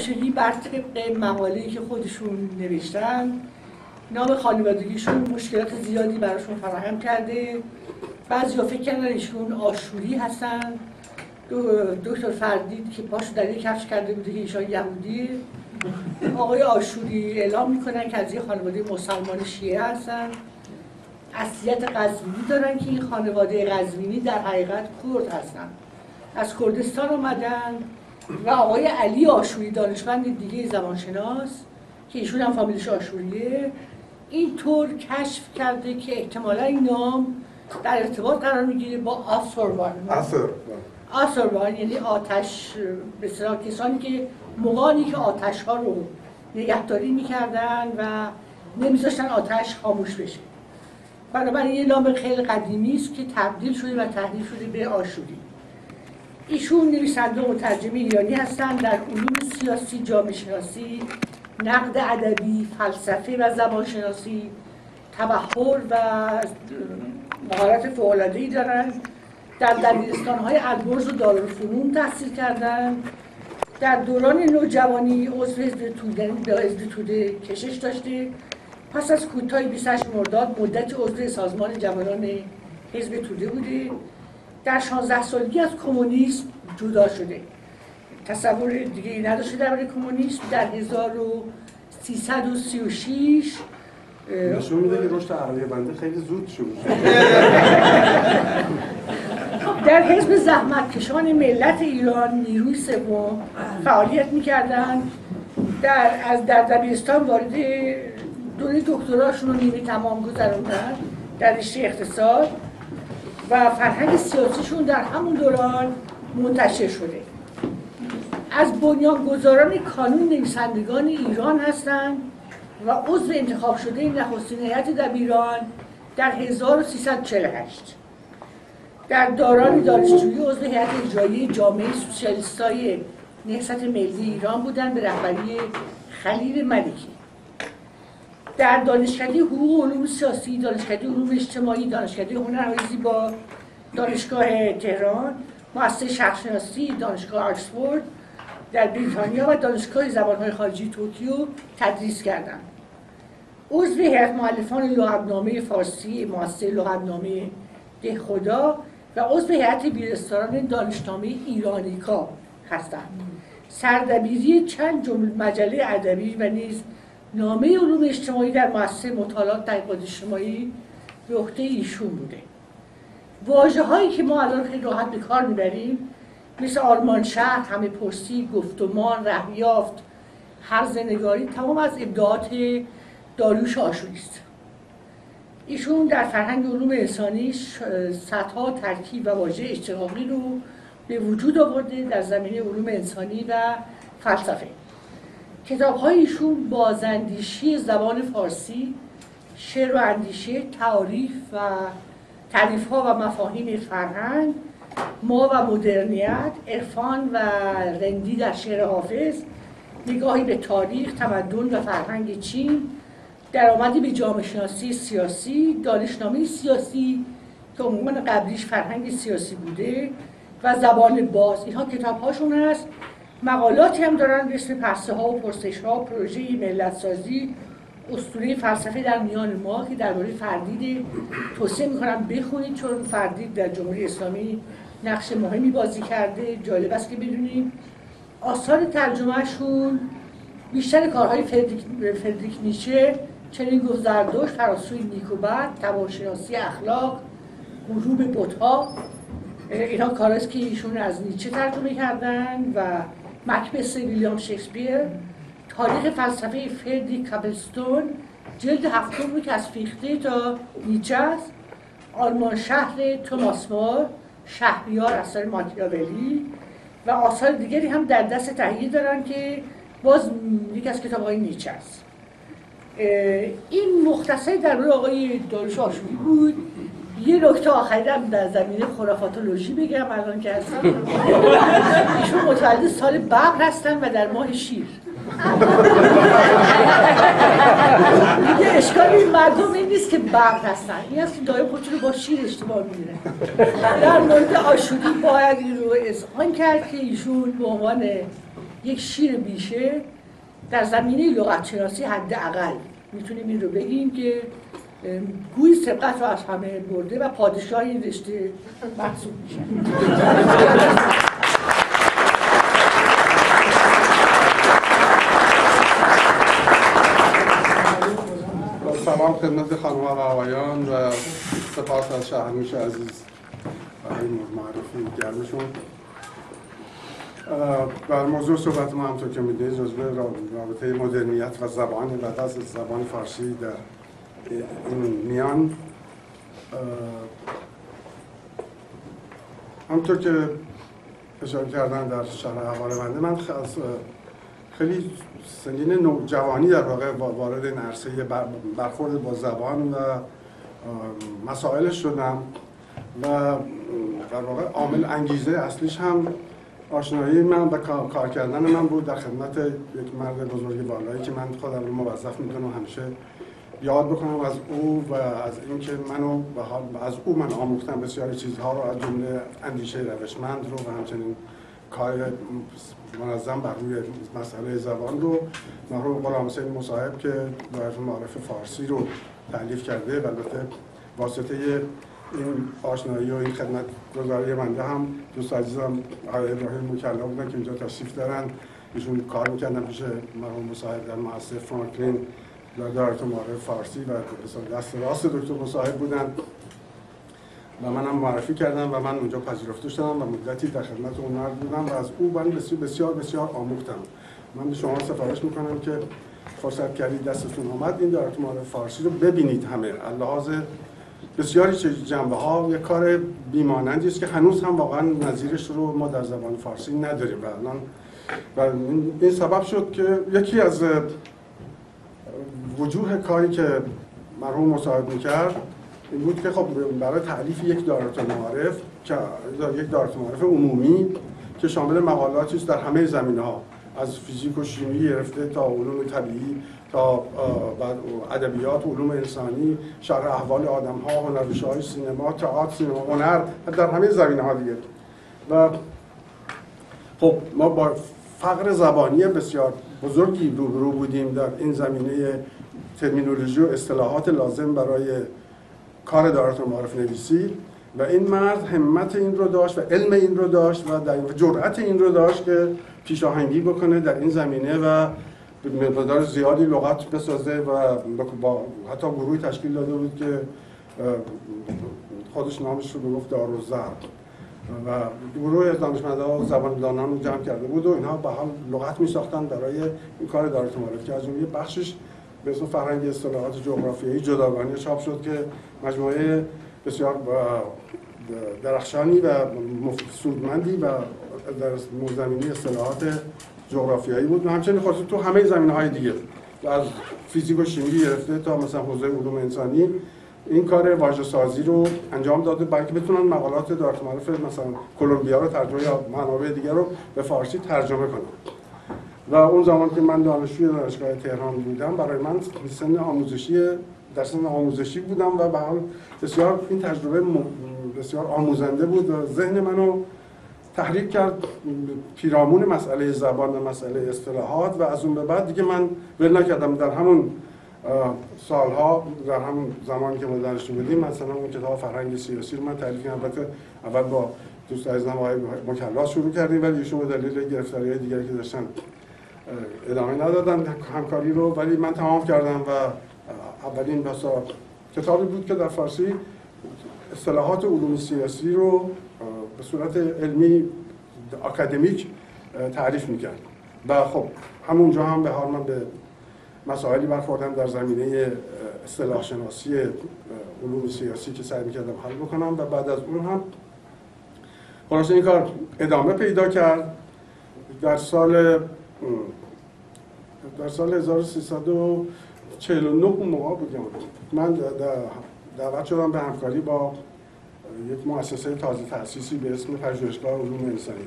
ریچلی بر طبق مقاله‌ای که خودشون نوشتن نام خانوادگیشون مشکلات زیادی براشون فراهم کرده. بعضیا فکر کردن ایشون آشوری هستن. دکتر فردید که پاشو در یک کفش کرده بوده که ایشان یهودی. آقای آشوری اعلام میکنن که از یه خانواده مسلمان شیعه هستن. اصلیت قزوینی دارن که این خانواده قزوینی در حقیقت کرد هستن، از کردستان آمدن. و آقای علی آشوری دانشمند دیگه زبانشناس که ایشون هم فامیلش آشوریه اینطور کشف کرده که احتمالا این نام در ارتباط قرار میگیره با آثروان، یعنی آتش، به اصطلاح کسانی که مغانی که آتش ها رو نگهداری میکردن و نمیذاشتن آتش خاموش بشه. بنابراین یه نام خیلی قدیمی است که تبدیل شده و تحریف شده به آشوری. ایشون نویسنده و مترجم ایرانی هستند. در علوم سیاسی، جامعه شناسی، نقد ادبی، فلسفه و زبان شناسی تبحر و مهارت فوق‌العاده‌ای دارند. در دبیرستان‌های البرز و دارالفنون تحصیل کردند. در دوران نوجوانی عضو حزب توده کشش داشته. پس از کودتای 28 مرداد مدت عضو سازمان جوانان حزب توده بوده. در 16 سالگی از کمونیسم جدا شده. تصور دیگه ای نداشته درباره کمونیسم. در 1336 نشون میده که رشد عقلی بنده خیلی زود شروع شد. در حزب زحمتکشان ملت ایران نیروی سوم فعالیت می‌کردند. در دبیرستان وارد دوره دکتراشون رو نیمه تمام گذروندن در رشته اقتصاد و فرهنگ سیاسیشون در همون دوران منتشر شده. از بنیانگذاران کانون نویسندگان ایران هستند و عضو انتخاب شده نخستین هیئت دبیران در 1348. در دوران دانشجویی عضو هیئت اجرایی جامعه سوسیالیستای نهضت ملی ایران بودند به رهبری خلیل ملکی. در دانشکده حقوق و علوم سیاسی، دانشکده علوم اجتماعی، دانشکده هنرهای زیبا، دانشگاه تهران، مؤسسه شرق‌شناسی، دانشگاه آکسفورد در بریتانیا و دانشگاه زبان‌های خارجی توکیو تدریس کردند. عضو هیئت مؤلفان لغتنامه فارسی، مؤسسه لغتنامه دهخدا و عضو هیئت ویرستاران دانشنامه ایرانیکا هستند. سردبیری چند مجله ادبی و نیز نامه علوم اجتماعی در مؤسسه مطالعات تحقیقات اجتماعی به عهده ایشون بوده. واژه‌هایی که ما الان خیلی راحت به کار میبریم مثل آرمان شهر، همه پرسی، گفتمان، رهیافت، هرزنگاری تمام از ابداعات داریوش آشوری است. ایشون در فرهنگ علوم انسانی صدها ترکیب و واژه اشتقاقی رو به وجود آورده در زمینه علوم انسانی و فلسفه. کتاب‌های ایشون بازاندیشی زبان فارسی، شعر و اندیشه، تعریف‌ها و مفاهیم فرهنگ، ما و مدرنیت، عرفان و رندی در شعر حافظ، نگاهی به تاریخ، تمدن و فرهنگ چین، درآمدی به جامعه شناسی سیاسی، دانشنامه سیاسی که عنوان قبلیش فرهنگ سیاسی بوده و زبان باز. اینها کتاب‌هاشون هست. مقالاتی هم دارن به اسم پرسه‌ها و پرسش‌ها، پروژه ملت‌سازی، اسطوره فلسفه در میان ما که درباره فردید توصیه می‌کنم بخونید، چون فردید در جمهوری اسلامی نقش مهمی بازی کرده. جالب است که بدونیم آثار ترجمه‌شون بیشتر کارهای فردریک نیچه، چنین گفت زردشت، فراسوی نیک و بد، توانشناسی اخلاق، غروب بت‌ها، اینها کاراست که ایشون از نیچه ترجمه کردن و مکبث ویلیام شکسپیر، تاریخ فلسفه فردریک کاپلستون جلد 7 رو که از فیخته تا نیچه است، آرمان شهر توماس مور، شهریار اثر ماکیاولی و آثار دیگری هم در دست تهیه دارن که باز یک از کتاب‌های نیچه است. این مختصری درباره آقای داریوش آشوری بود. یه نکته آخری هم در زمینه خرافاتولوژی بگم الان که هستم. ایشون متولد سال بقر هستن و در ماه شیر. دیگه اشکالی مردم این نیست که بقر هستن، این هست که دایم خودشون رو با شیر اشتباه می‌گیرن. در مورد آشوری باید این رو اذعان کرد که ایشون به عنوان یک شیر بیشه در زمینه لغت‌شناسی حداقل میتونیم این رو بگیم که گوی سبقت رو از همه برده و پادشاه این رشته محسوب میشه. سلام خدمت خانم و آقایان و سپاس از شهرنوش عزیز برای معرفی گرمشون. بر موضوع صحبت ما همطور که میدونید جزء رابطه مدرنیت و زبان و از زبان فارسی در این میان. همطور که اشاره کردن در شرح احوال بنده، من خیلی سنین نوجوانی در واقع وارد این عرصه برخورد با زبان و مسائلش شدم و در واقع عامل انگیزه اصلیش هم آشنایی من و کار کردن من بود در خدمت یک مرد بزرگ بالایی که من خودم رو موظف میدونم همیشه یاد بکنم از او و از اینکه منو از او من آموختم بسیاری چیزها رو، از جمله اندیشه روشمند رو و همچنین کار منظم بر روی مسئله زبان رو. مرحوم غلام حسین مصاحب که دایره معارف فارسی رو تألیف کرده و البته واسطه این آشنایی و این خدمت گزاری بنده هم دوست عزیزم آقای ابراهیم نکلا بودن که اینجا تشریف دارن. ایشون کار میکردن پیش مرحوم مصاحب در مؤسسه فرانکلین در دایره معارف فارسی و دست راست دکتر مصاحب بودن و منم معرفی کردم و من اونجا پذیرفته شدم و مدتی در خدمت اون مرد بودم و از او من بسیار بسیار آموختم. من به شما سفارش میکنم که فرصت کردید دستتون اومد این دایره معارف فارسی رو ببینید. همه لحاظ بسیاری جنبه ها یک کار بیمانندی است که هنوز هم واقعا نظیرش رو ما در زبان فارسی نداریم و الان و این سبب شد که یکی از وجوه کاری که مرحوم مصاحب میکرد این بود که خب برای تألیف یک دایره معارف که یک دایره معارف عمومی که شامل مقالاتی است در همه زمینه‌ها، از فیزیک و شیمی گرفته تا علوم طبیعی تا ادبیات و علوم انسانی، شرح احوال آدم‌ها، هنرپیشه‌های سینما، تئاتر، سینما، هنر، در همه زمینه‌ها دیگه. و خب ما با فقر زبانی بسیار بزرگی روبرو بودیم در این زمینه ترمینولوژی و اصطلاحات لازم برای کار دایره معارف نویسی و این مرد همت این رو داشت و علم این رو داشت و جرأت این رو داشت که پیشاهنگی بکنه در این زمینه و به مقدار زیادی لغت بسازه و با حتی گروهی تشکیل داده بود که خودش نامش رو گفت دارالضرب و گروه از دانشمندان و زباندانان رو جمع کرده بود و اینها با هم لغت می‌ساختن برای این کار دایره معارف که از اون یه بخشش به اسم فرهنگ اصطلاحات جغرافیایی جداگانه چاپ شد که مجموعه بسیار درخشانی و سودمندی و در زمینه اصطلاحات جغرافیایی بود و همچنین خاصه تو همه زمینه‌های دیگه از فیزیک و شیمی گرفته تا مثلا حوزه علوم انسانی این کار واژه‌سازی رو انجام داده برای که بتونن مقالات دایره معارف مثلا کلمبیا رو ترجمه یا منابع دیگر رو به فارسی ترجمه کنن. و اون زمان که من دانشجوی دانشگاه تهران بودم برای من در سن آموزشی بودم و به حال بسیار این تجربه بسیار آموزنده بود و ذهن منو تحریک کرد پیرامون مسئله زبان و مسئله اصطلاحات و از اون به بعد دیگه من ول نکردم. در همون سالها در همون زمانی که ما دانشجو بودیم مثلا اون کتاب فرهنگ سیاسی رو من تألیف کردم. البته اول با دوست عزیزم آقای مکلا شروع کردیم ولی ایشون به دلیل گرفتاری‌های دیگری که داشتن ادامه ندادن همکاری رو، ولی من تمام کردم و اولین کتابی بود که در فارسی اصطلاحات علوم سیاسی رو به صورت علمی اکادمیک تعریف می‌کرد و خب همونجا هم به حال من به مسائلی برخوردم در زمینه اصطلاح شناسی علوم سیاسی که سعی می‌کردم حل بکنم و بعد از اون هم خلاصه این کار ادامه پیدا کرد. در سال 1349 اون موقع بودم من دعوت شدم به همکاری با یک مؤسسه تازه تأسیسی به اسم پژوهشگاه علوم انسانی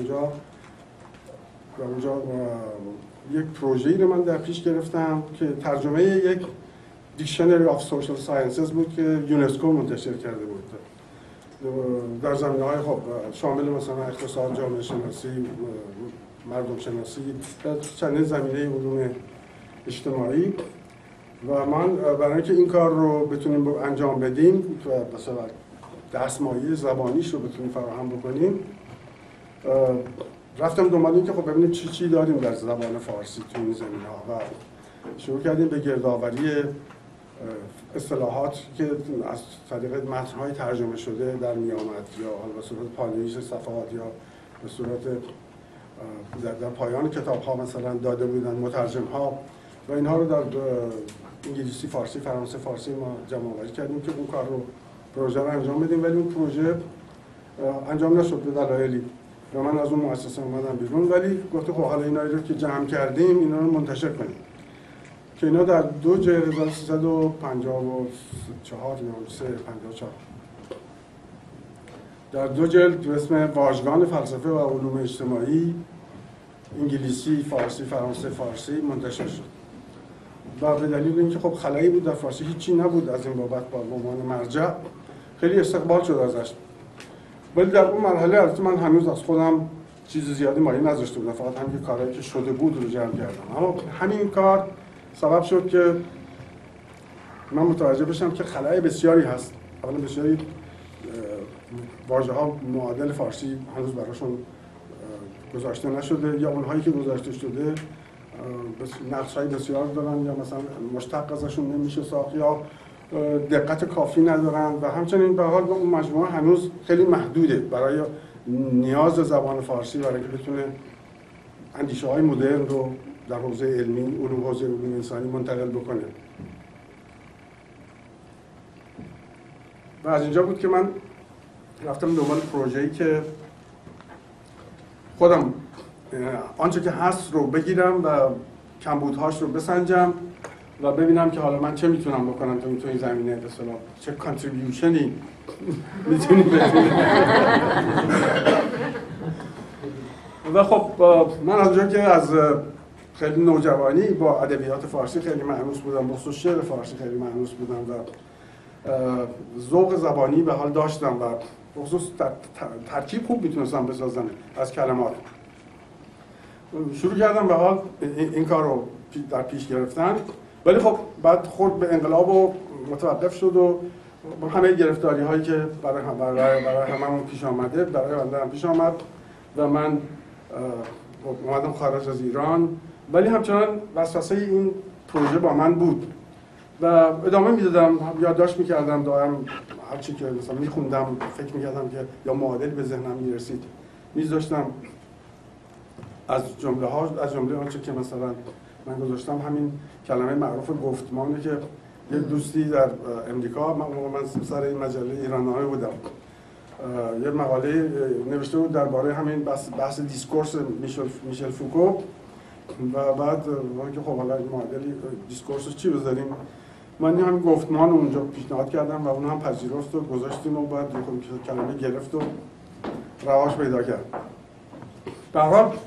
و اونجا یک پروژه‌ای رو من در پیش گرفتم که ترجمه یک دیکشنری آف سوشال ساینسز بود که یونسکو منتشر کرده بود در زمینه‌های خب شامل مثلا اقتصاد، جامعه شناسی، مردم شناسی در چندین زمینه علوم اجتماعی و من برای اینکه این کار رو بتونیم انجام بدیم و مثلا دستمایه زبانیش رو بتونیم فراهم بکنیم رفتم دنبال این که خب ببینیم چی داریم در زبان فارسی تو این زمینه‌ها و شروع کردیم به گردآوری اصطلاحات که از طریق متن‌های ترجمه شده در میامد یا به صورت پانویس صفحات یا به صورت در پایان کتاب‌ها مثلا داده بودن مترجم‌ها و اینها رو در انگلیسی، فارسی، فرانسه، فارسی ما جمع‌آوری کردیم که اون کار رو پروژه رو انجام بدیم، ولی اون پروژه انجام نشد به دلایلی و من از اون مؤسسه اومدم بیرون. ولی گفتم خب حالا اینا رو که جمع کردیم اینا رو منتشر کنیم که اینا در 2 جلد 1354 یا 354 در 2 جلد به اسم واژگان فلسفه و علوم اجتماعی انگلیسی، فارسی، فرانسه، فارسی منتشر شد و به دلیل اینکه خب خلایی بود در فارسی هیچی نبود از این بابت با عنوان مرجع خیلی استقبال شد ازش. ولی در اون مرحله البته من هنوز از خودم چیز زیادی مایه نذاشته بودم، فقط همین کارهایی که شده بود رو جمع کردم. اما همین کار سبب شد که من متوجه بشم که خلای بسیاری هست. اولا بسیاری واژه‌ها معادل فارسی هنوز براشون گذاشته نشده یا اونهایی که گذاشته شده نقش‌های بسیار دارن یا مثلا مشتق ازشون نمیشه ساخت یا دقت کافی ندارن و همچنین به حال اون مجموعه هنوز خیلی محدوده برای نیاز زبان فارسی برای اینکه بتونه اندیشه‌های مدرن رو در حوزه علمی، حوزه علوم انسانی منتقل بکنه. و از اینجا بود که من رفتم دنبال پروژه‌ای که خودم آنچه که هست رو بگیرم و کمبودهاش رو بسنجم و ببینم که حالا من چه میتونم بکنم تو این زمینه به اصطلاح چه کانتریبیوشنی میتونی بدم. و خب من از اونجا که از خیلی نوجوانی با ادبیات فارسی خیلی مهووس بودم، بخصوص شعر فارسی خیلی مهووس بودم و ذوق زبانی به حال داشتم و بخصوص ترکیب خوب میتونستم بسازم از کلمات. شروع کردم به حال این کار رو در پیش گرفتن، ولی خب بعد خود به انقلاب و متوقف شد و همه گرفتاری هایی که برای هممون پیش آمده برای بنده هم پیش آمد و من اومدم خارج از ایران، ولی همچنان وسوسه این پروژه با من بود و ادامه میدادم، یادداشت میکردم دائم هر چی که مثلا میخوندم فکر میکردم که یا معادل به ذهنم میرسید میذاشتم. از جمله آنچه که مثلا من گذاشتم همین کلمه معروف گفتمانه که یک دوستی در امریکا، من سر این مجله ایراننامه بودم، یه مقاله نوشته بود درباره همین بحث دیسکورس میشل فوکو و بعد که خب حالا این معادلی دیسکورس چی بذاریم، من همین گفتمان رو اونجا پیشنهاد کردم و اون هم پذیرفت و گذاشتیم و بعد کلمه گرفت و رواج پیدا کرد. به هر حال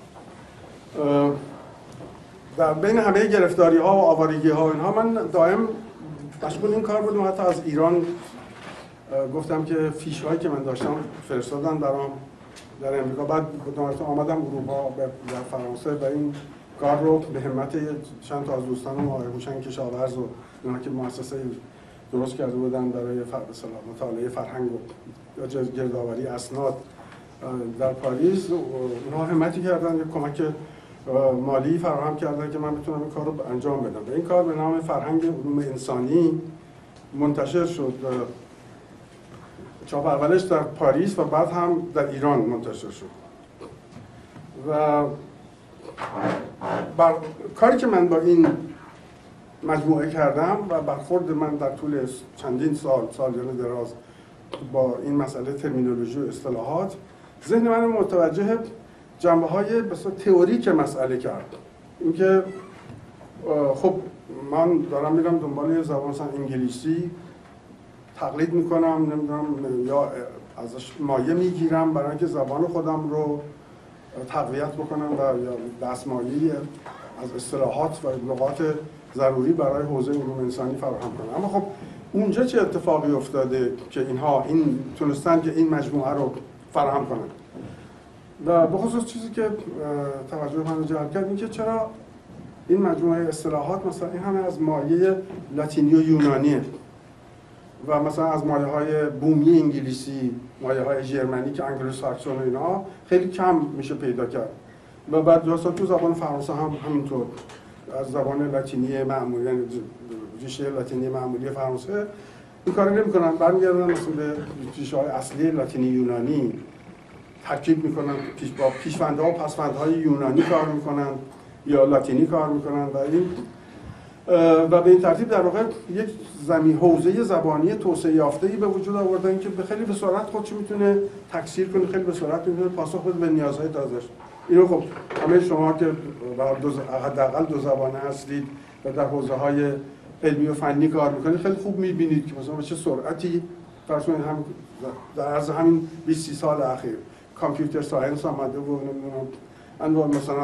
در بین همه گرفتاری ها و آوارگی ها و اینها من دائم مشغول این کار بودم. حتی از ایران گفتم که فیش هایی که من داشتم فرستادن برام در امریکا، بعد آمدم اروپا در فرانسه و این کار رو به همت چند تا از دوستانم آقای هوشنگ کشاورز و اینا که مؤسسه درست کرده بودن برای مطالعه فرهنگ و گردآوری اسناد در پاریس، اونها همتی کردن یک کمک مالی فراهم کردن که من بتونم این کار رو انجام بدم و این کار به نام فرهنگ علوم انسانی منتشر شد. چاپ اولش در پاریس و بعد هم در ایران منتشر شد و کاری که من با این مجموعه کردم و برخورد من در طول چندین سالیان دراز با این مسئله ترمینولوژی و اصطلاحات ذهن من متوجه جنبه‌های بسیار تئوریک مسئله کرد. اینکه خب من دارم میرم دنبال زبان مثلا انگلیسی تقلید میکنم، نمیدونم یا ازش مایه میگیرم برای اینکه زبان خودم رو تقویت بکنم و یا دستمایه‌ای از اصطلاحات و لغات ضروری برای حوزه علوم انسانی فراهم کنم. اما خب اونجا چه اتفاقی افتاده که اینها تونستن که این مجموعه رو فراهم کنن؟ و به خصوص چیزی که توجه من جلب کرد این که چرا این مجموعه اصطلاحات مثلا این همه از مایه لاتینی و یونانیه و مثلا از مایه‌های بومی انگلیسی، مایه‌های ژرمنی که انگلو ساکسون و اینا خیلی کم میشه پیدا کرد. و بعد درسته تو زبان فرانسه هم همینطور از زبان لاتینی معمولی، یعنی ریشه لاتینی معمولی فرانسه این کارو نمی‌کنن، برمیگردن مثلا به ریشه‌های اصلی لاتینی یونانی ترکیب می‌کنن، با پیشوندها و پسوندهای یونانی کار می‌کنن یا لاتینی کار می‌کنن و به این ترتیب در واقع یک حوزه زبانی توسعه یافته‌ای به وجود آوردن که خیلی به سرعت خودش میتونه تکثیر کنه، خیلی به سرعت میتونه پاسخ بده به نیازهای تازه‌اش. اینو خب همه شما که حداقل دو زبانه هستید و در حوزه‌های علمی و فنی کار میکنید خیلی خوب میبینید که مثلا به چه سرعتی فرض کنید هم در عرض همین 20-30 سال اخیر کامپیوتر ساینس آمده و نمیدونم انواع مثلا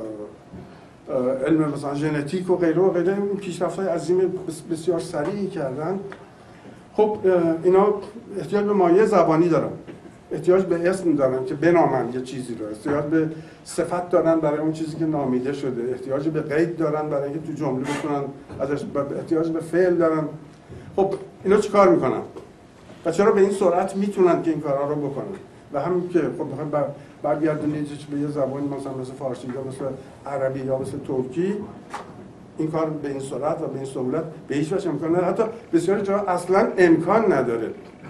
علم مثلا ژنتیک و غیره و غیره این پیشرفت‌های عظیم بسیار سریعی کردن. خب اینا احتیاج به مایه زبانی دارن، احتیاج به اسم دارن که بنامن یه چیزی رو، احتیاج به صفت دارن برای اون چیزی که نامیده شده، احتیاج به قید دارن برای اینکه تو جمله بتونن ازش، احتیاج به فعل دارن. خب اینا چیکار میکنن و چرا به این سرعت میتونن که این کارا رو بکنن؟ و همین که خب میخوایم برگردونید به یه زبانی مثلا مثل فارسی یا مثل عربی یا مثل ترکی این کار به این سرعت و به این سهولت به هیچ وجه امکان نداره، حتی بسیاری جا اصلا امکان نداره.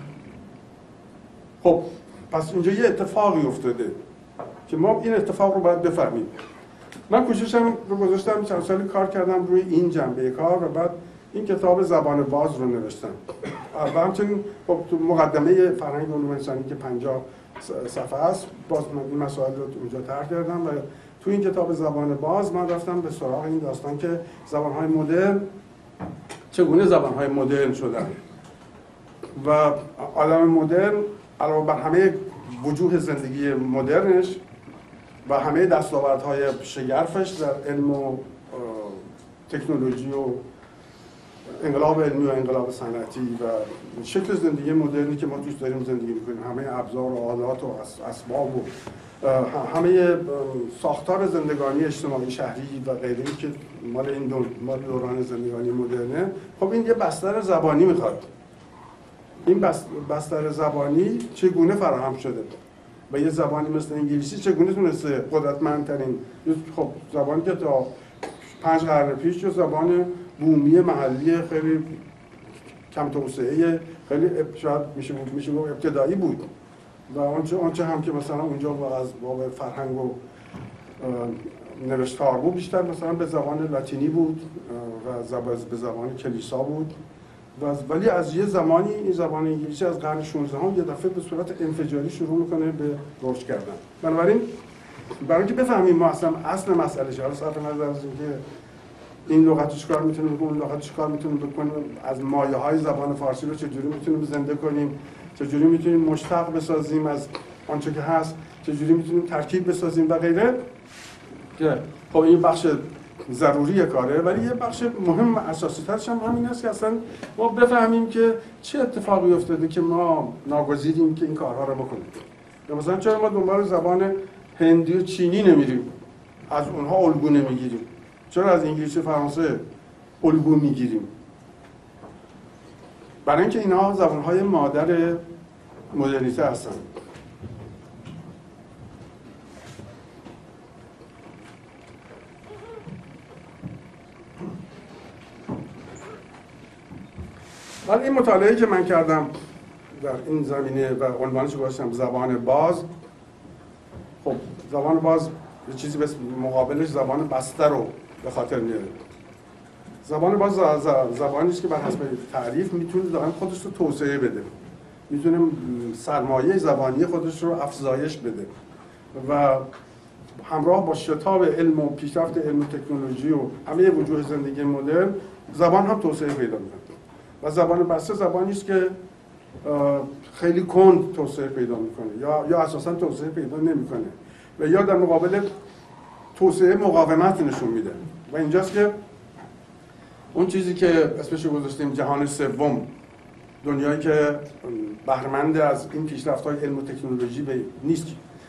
خب پس اینجا یه اتفاقی افتاده که ما این اتفاق رو باید بفهمیم. من کوششم رو گذاشتم چند سالی کار کردم روی این جنبه کار و بعد این کتاب زبان باز رو نوشتم و همچنین خب تو مقدمه فرهنگ علوم انسانی که 50 صفحه است باز من این مسائل رو اونجا طرح کردم و تو این کتاب زبان باز من رفتم به سراغ این داستان که زبان‌های مدرن چگونه زبان‌های مدرن شدن و عالم مدرن علاوه بر همه وجوه زندگی مدرنش و همه دستاوردهای شگرفش در علم و تکنولوژی و انقلاب علمی و انقلاب صنعتی و شکل زندگی مدرنی که ما توش داریم زندگی می‌کنیم، همه ابزار و آلات و اسباب و همه ساختار زندگانی اجتماعی شهری و غیره که مال این دوران زندگانی مدرنه، خب این یه بستر زبانی میخواد. این بستر زبانی چگونه فراهم شده و یه زبانی مثل انگلیسی چگونه تونسته قدرتمندترین خب زبانی که تا 5 قرن پیش جو زبان بومی محلی خیلی کم توسعه خیلی شاید میشه ابتدایی بود و آنچه هم که مثلا اونجا از باب فرهنگ و نوشتار بود بیشتر مثلا به زبان لاتینی بود و به زبان کلیسا بود ولی از یه زمانی این زبان انگلیسی از قرن 16 هم یه دفعه به صورت انفجاری شروع میکنه به رشد کردن. بنابراین برای اینکه بفهمیم ما اصل مسئله چیه، صرف نظر از اینکه این لغت چیکار میتونه بکنه، اون لغت چیکار میتونه بکنه، از مایه‌های زبان فارسی رو چجوری میتونیم زنده کنیم، چجوری میتونیم مشتق بسازیم از آنچه که هست، چجوری میتونیم ترکیب بسازیم و غیره، که خب این بخش ضروری کاره، ولی یه بخش مهم و اساسی ترش هم همین است که اصلا ما بفهمیم که چه اتفاقی افتاده که ما ناگزیریم که این کارها رو بکنیم. مثلا چرا ما دنبال زبان هندی و چینی نمیریم، از اونها الگو نمیگیریم، چرا از انگلیسی فرانسه الگو میگیریم؟ برای اینکه اینها زبانهای مادر مدرنیته هستن. ولی این مطالعه‌ای که من کردم در این زمینه و عنوانش رو گذاشتم زبان باز، خب زبان باز یه چیزی به مقابلش زبان بسته رو به خاطر میاره. زبان باز زبانی است که بر حسب تعریف میتونه دائم خودش رو توسعه بده، میتونه سرمایه زبانی خودش رو افزایش بده و همراه با شتاب علم و پیشرفت علم و تکنولوژی و همه وجوه زندگی مدرن زبان هم توسعه پیدا میکنه. و زبان بسته زبانی است که خیلی کند توسعه پیدا میکنه یا اساسا توسعه پیدا نمیکنه و یا در مقابل توسعه مقاومت نشون میده. و اینجاست که اون چیزی که اسمش رو گذاشتیم جهان سوم، دنیایی که بهره‌مند از این پیشرفت‌های علم و تکنولوژی نیست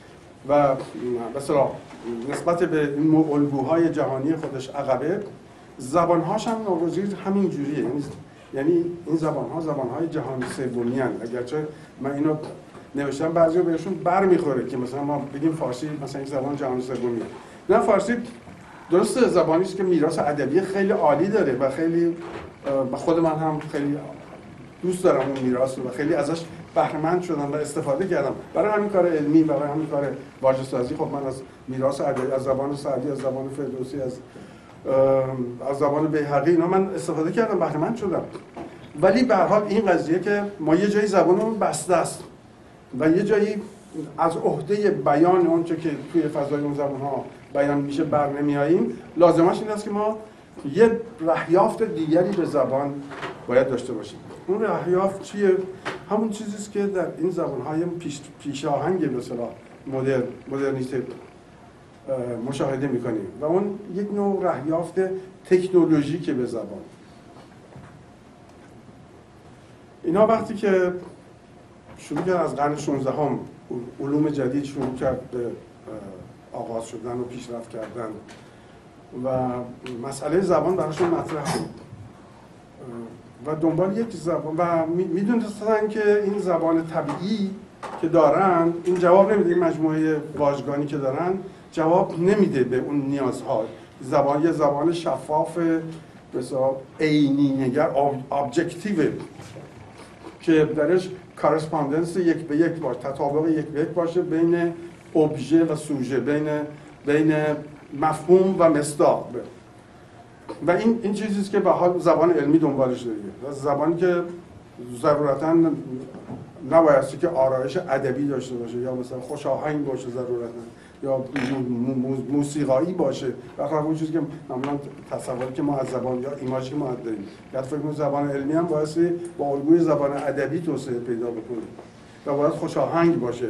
و مثلا نسبت به این الگوهای جهانی خودش عقبه، زبانهاش هم نوروزی همین جوریه. یعنی این زبانها زبانهای جهان سومی هستند. اگرچه من اینو نوشتم بعضیا بهشون برمیخوره که مثلا ما بگیم فارسی مثلا یک زبان جهان سومیه. نه، فارسی درسته زبانی است که میراث ادبی خیلی عالی داره و خیلی خود من هم خیلی دوست دارم اون میراث رو و خیلی ازش بهره مند شدم و استفاده کردم برای همین کار علمی، برای همین کار واژه‌سازی. خب من از میراث ادبی، از زبان سعدی، از زبان فردوسی، از زبان بیهقی اینا من استفاده کردم، بهره مند شدم. ولی به هر حال این قضیه که ما یه جایی زبانمون بسته است و یه جایی از عهده بیان اون چه که توی فضای اون زبان‌ها بیان میشه بر نمیاییم، لازمش این است که ما یه رهیافت دیگری به زبان باید داشته باشیم. اون رهیافت چیه؟ همون چیزی است که در این زبان‌های پیشاهنگ به اصطلاح مدرنیته مشاهده می‌کنیم و اون یک نوع رهیافت تکنولوژیک به زبان. اینا وقتی که شروع کرد از قرن 16 هم علوم جدید شروع کرد به آغاز شدن و پیشرفت کردن و مسئله زبان براشون مطرح بود و دنبال یک زبان و میدونستن که این زبان طبیعی که دارن این جواب نمیده، این مجموعه واژگانی که دارن جواب نمیده به اون نیازها. یه زبان شفاف بسیار عینی نگر ابجکتیو که درش کارسپاندنس یک به یک باشه، تطابق یک به یک باشه بین ابژه و سوژه، بین مفهوم و مصداق. و این چیزی است که به حال زبان علمی دنبالش داره. زبانی که ضرورتاً نبایستی که آرایش ادبی داشته باشه یا مثلا خوش آهنگ باشه ضرورتاً یا موسیقایی باشه. بخاطر اون چیزی که معمولاً تصوری که ما از زبان یا ایماژی که ما داریم، یا فکر کنم زبان علمی هم بایستی با الگوی زبان ادبی توسعه پیدا بکنه و باید خوش آهنگ باشه.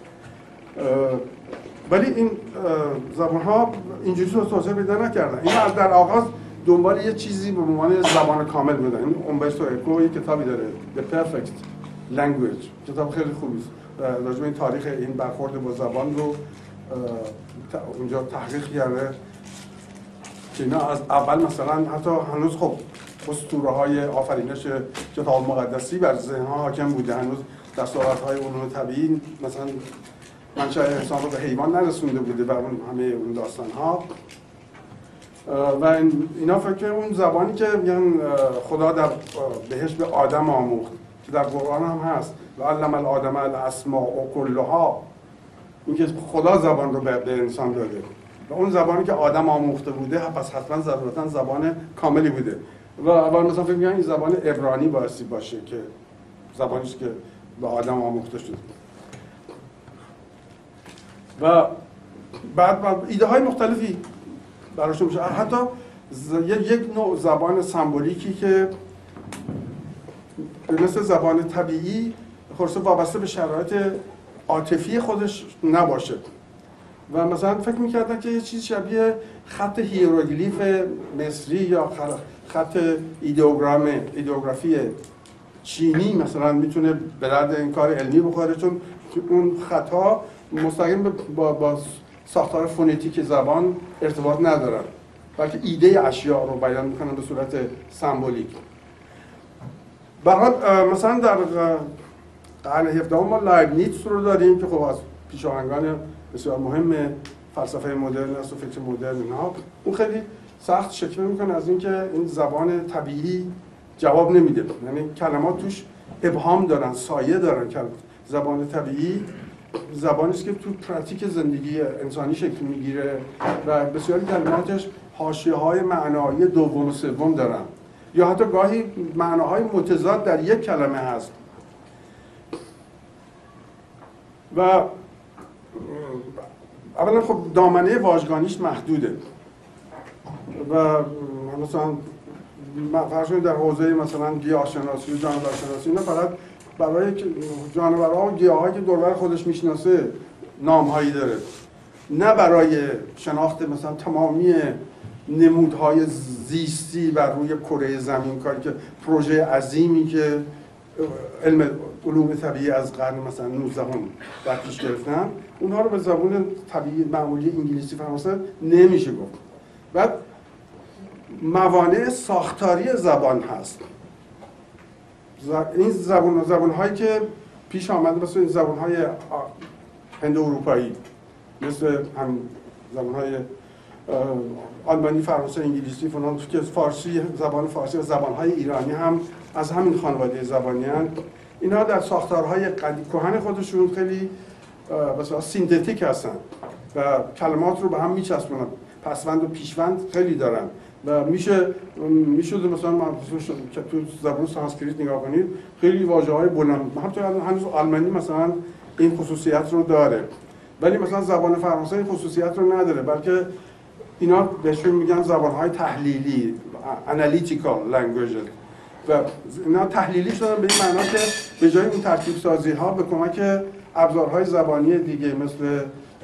ولی این زبان‌ها اینجوری توسعه پیدا نکردن. اینا از در آغاز دنبال یه چیزی به عنوان زبان کامل بودن. این اومبرتو اکو یه کتابی داره The Perfect Language، کتاب خیلی خوبی است. راجع به این تاریخ این برخورد با زبان رو اونجا تحقیق کرده که اینا از اول مثلا حتی هنوز خب اسطوره‌های آفرینش کتاب مقدسی بر ذهن‌ها حاکم بوده. هنوز دستاوردهای علوم طبیعی مثلا منشأ انسان رو به حیوان نرسونده بوده و اون همه اون داستان‌ها و اینا فکر اون زبانی که میگن خدا در بهش به آدم آموخت که در قرآن هم هست و علم الآدم الاسماء کلها، این که خدا زبان رو به انسان داده و اون زبانی که آدم آموخته بوده پس حتما ضرورتاً زبان کاملی بوده و مثلا فکر می‌کنم این زبان عبرانی بایستی باشه که زبانی است که به آدم آموخته شده. و بعد ایده های مختلفی براشون میشه، حتی یک نوع زبان سمبولیکی که مثل زبان طبیعی خلاصه وابسته به شرایط عاطفی خودش نباشه و مثلا فکر میکردن که یه چیز شبیه خط هیروگلیف مصری یا خط ایدئوگرافی چینی مثلا میتونه به درد این کار علمی بخوره، چون اون خطا مستقیم با ساختار فونتیک زبان ارتباط ندارن بلکه ایده اشیاء رو بیان میکنن به صورت سمبولیک. برای مثلا در قرن 17 ما لایبنیتس رو داریم که خب از پیشاهنگان بسیار مهم فلسفه مدرن است و فکر مدرن اینها. اون خیلی سخت شکوه میکنه از اینکه این زبان طبیعی جواب نمیده، یعنی کلمات توش ابهام دارن، سایه دارن. زبان طبیعی زبانی است که تو پراتیک زندگی انسانی شکل میگیره و بسیاری کلماتش حاشیه‌های معنایی دوم و سوم دارن یا حتی گاهی معناهای متضاد در یک کلمه هست و اولا خب دامنه واژگانیش محدوده و مثلا فرض کنید در حوزه مثلا گیاهشناسی و جانورشناسی اینا فقط برای جانورها و گیاهایی که دور خودش میشناسه نامهایی داره، نه برای شناخت مثلا تمامی نمودهای زیستی بر روی کره زمین، کاری که پروژه عظیمی که علم علوم طبیعی از قرن مثلا 19 در پیش گرفتن، اونها رو به زبان طبیعی معمولی انگلیسی فرانسه نمیشه گفت. بعد موانع ساختاری زبان هست. این زبان‌هایی که پیش آمده مثل این زبان‌های هند اروپایی، مثل هم زبان‌های آلمانی، فرانسه، انگلیسی فلان، که فارسی، زبان فارسی و زبان‌های ایرانی هم از همین خانواده زبانی هستند. اینا در ساختارهای کهن خودشون خیلی مثلا سینتتیک هستن و کلمات رو به هم میچسبونن، پسوند و پیشوند خیلی دارن و میشه مثلا که تو زبان سانسکریت نگاه کنید خیلی واژه‌های بلند، حتی هنوز آلمانی مثلا این خصوصیت رو داره، ولی مثلا زبان فرانسه این خصوصیت رو نداره، بلکه اینا بهشون میگن زبان‌های تحلیلی، analytical languages، و اینا تحلیلی شدن به این معنا که به جای اون ترکیب سازی ها به کمک ابزارهای زبانی دیگه مثل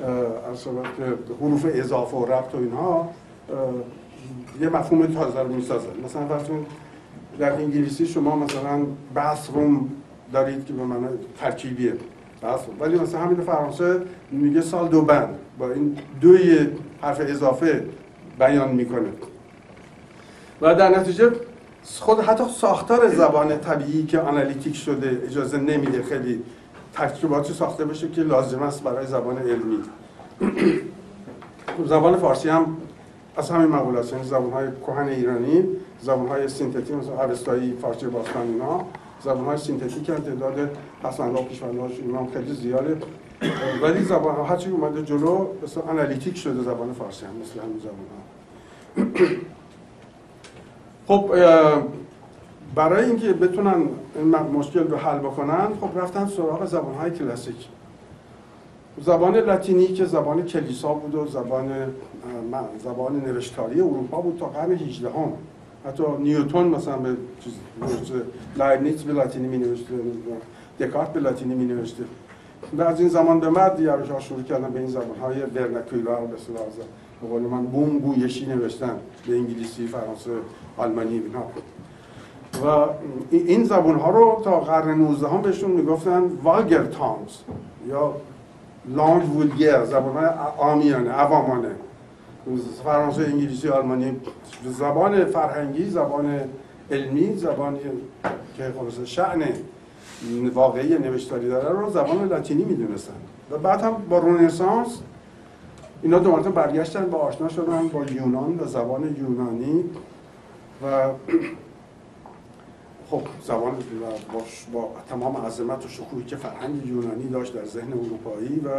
حروف اضافه و ربط و اینها یه مفهوم تازه رو میسازن. مثلا فرض کنید در انگلیسی شما مثلا bathroom دارید که به معنی ترکیبیه bathroom، ولی مثلا همین فرانسه میگه سال دو بند، با این دوی حرف اضافه بیان میکنه و در نتیجه خود حتی ساختار زبان طبیعی که آنالیتیک شده اجازه نمیده خیلی ترکیباتی ساخته بشه که لازم است برای زبان علمی. زبان فارسی هم از همین مقوله است، یعنی زبان‌های کهن ایرانی، زبان‌های سینتتیک مثل اوستایی، فارسی باستان، اینا زبان‌های سینتتیک هستند، تعداد پسوندها و پیشوندهاش اینا خیلی زیاده، ولی زبان‌ها هرچی اومده جلو مثلا آنالیتیک شده زبان فارسی هم مثل همین زبان‌ها. خب برای اینکه بتونن این مشکل رو حل بکنن، خب رفتن سراغ زبان‌های کلاسیک. زبان لاتینی که زبان کلیسا بود و زبان نوشتاری اروپا بود تا قرن 18 هم. حتی نیوتن مثلا به لایبنیتس به لاتینی می‌نوشته، دکارت به لاتینی می‌نوشته. و از این زمان به بعد داریوش آشوری کردن به این زبان‌های ورناکولار به اصطلاح به قول من بوم گویشی نوشتن به انگلیسی، فرانسه، آلمانی اینا. و این زبان‌ها رو تا قرن 19 هم بهشون میگفتن والگر تانگز یا لانگ وولگر، زبان‌های عامیانه، عوامانه. فرانسه، انگلیسی، آلمانی، زبان فرهنگی، زبان علمی، زبانی که خلاص شأن واقعی نوشتاری داره رو زبان لاتینی میدونستن. و بعد هم با رنسانس اینا دو مرتبه برگشتن با آشنا شدن با یونان و زبان یونانی و خب زبان با تمام عظمت و شکوهی که فرهنگ یونانی داشت در ذهن اروپایی و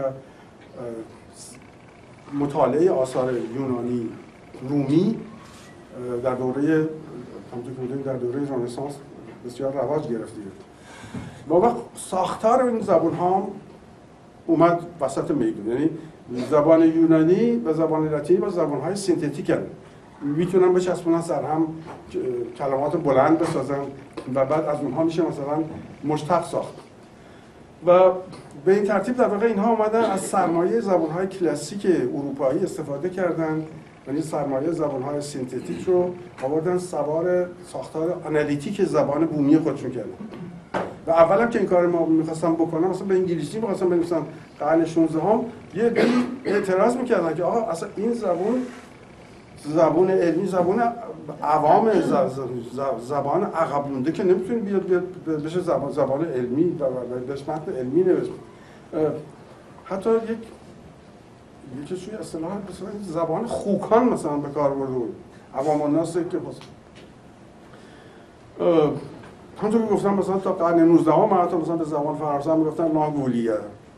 مطالعه آثار یونانی رومی در دوره رنسانس بسیار رواج گرفته. با وقت ساختار این زبان ها اومد وسط میدون، یعنی زبان یونانی و زبان لاتینی و زبان های سینتتیک هستند، میتونن بچسبونن سر هم کلمات بلند بسازن و بعد از اونها میشه مثلا مشتق ساخت و به این ترتیب در واقع اینها اومدن از سرمایه زبان‌های کلاسیک اروپایی استفاده کردن، یعنی سرمایه زبان‌های سینتتیک رو آوردن سوار ساختار آنالیتیک زبان بومی خودشون کردن. و اولا که این کار ما می‌خواستم بکنم مثلا به انگلیسی می‌خواستم بنویسم قرن 16 هم یه اعتراض می‌کردن که آقا اصلا این زبان علمی، زبان عوام، زبان عقب مونده که نمیتونه بیاد بشه زبان علمی و بهش متن علمی نوشت. حتی یک چیزی اصطلاح مثلا زبان خوکان مثلا به کار برده بود، عوام الناس که همونطور که گفتم مثلا تا قرن 19 هم حتی مثلا به زبان فرانسه هم میگفتن ناگولیه.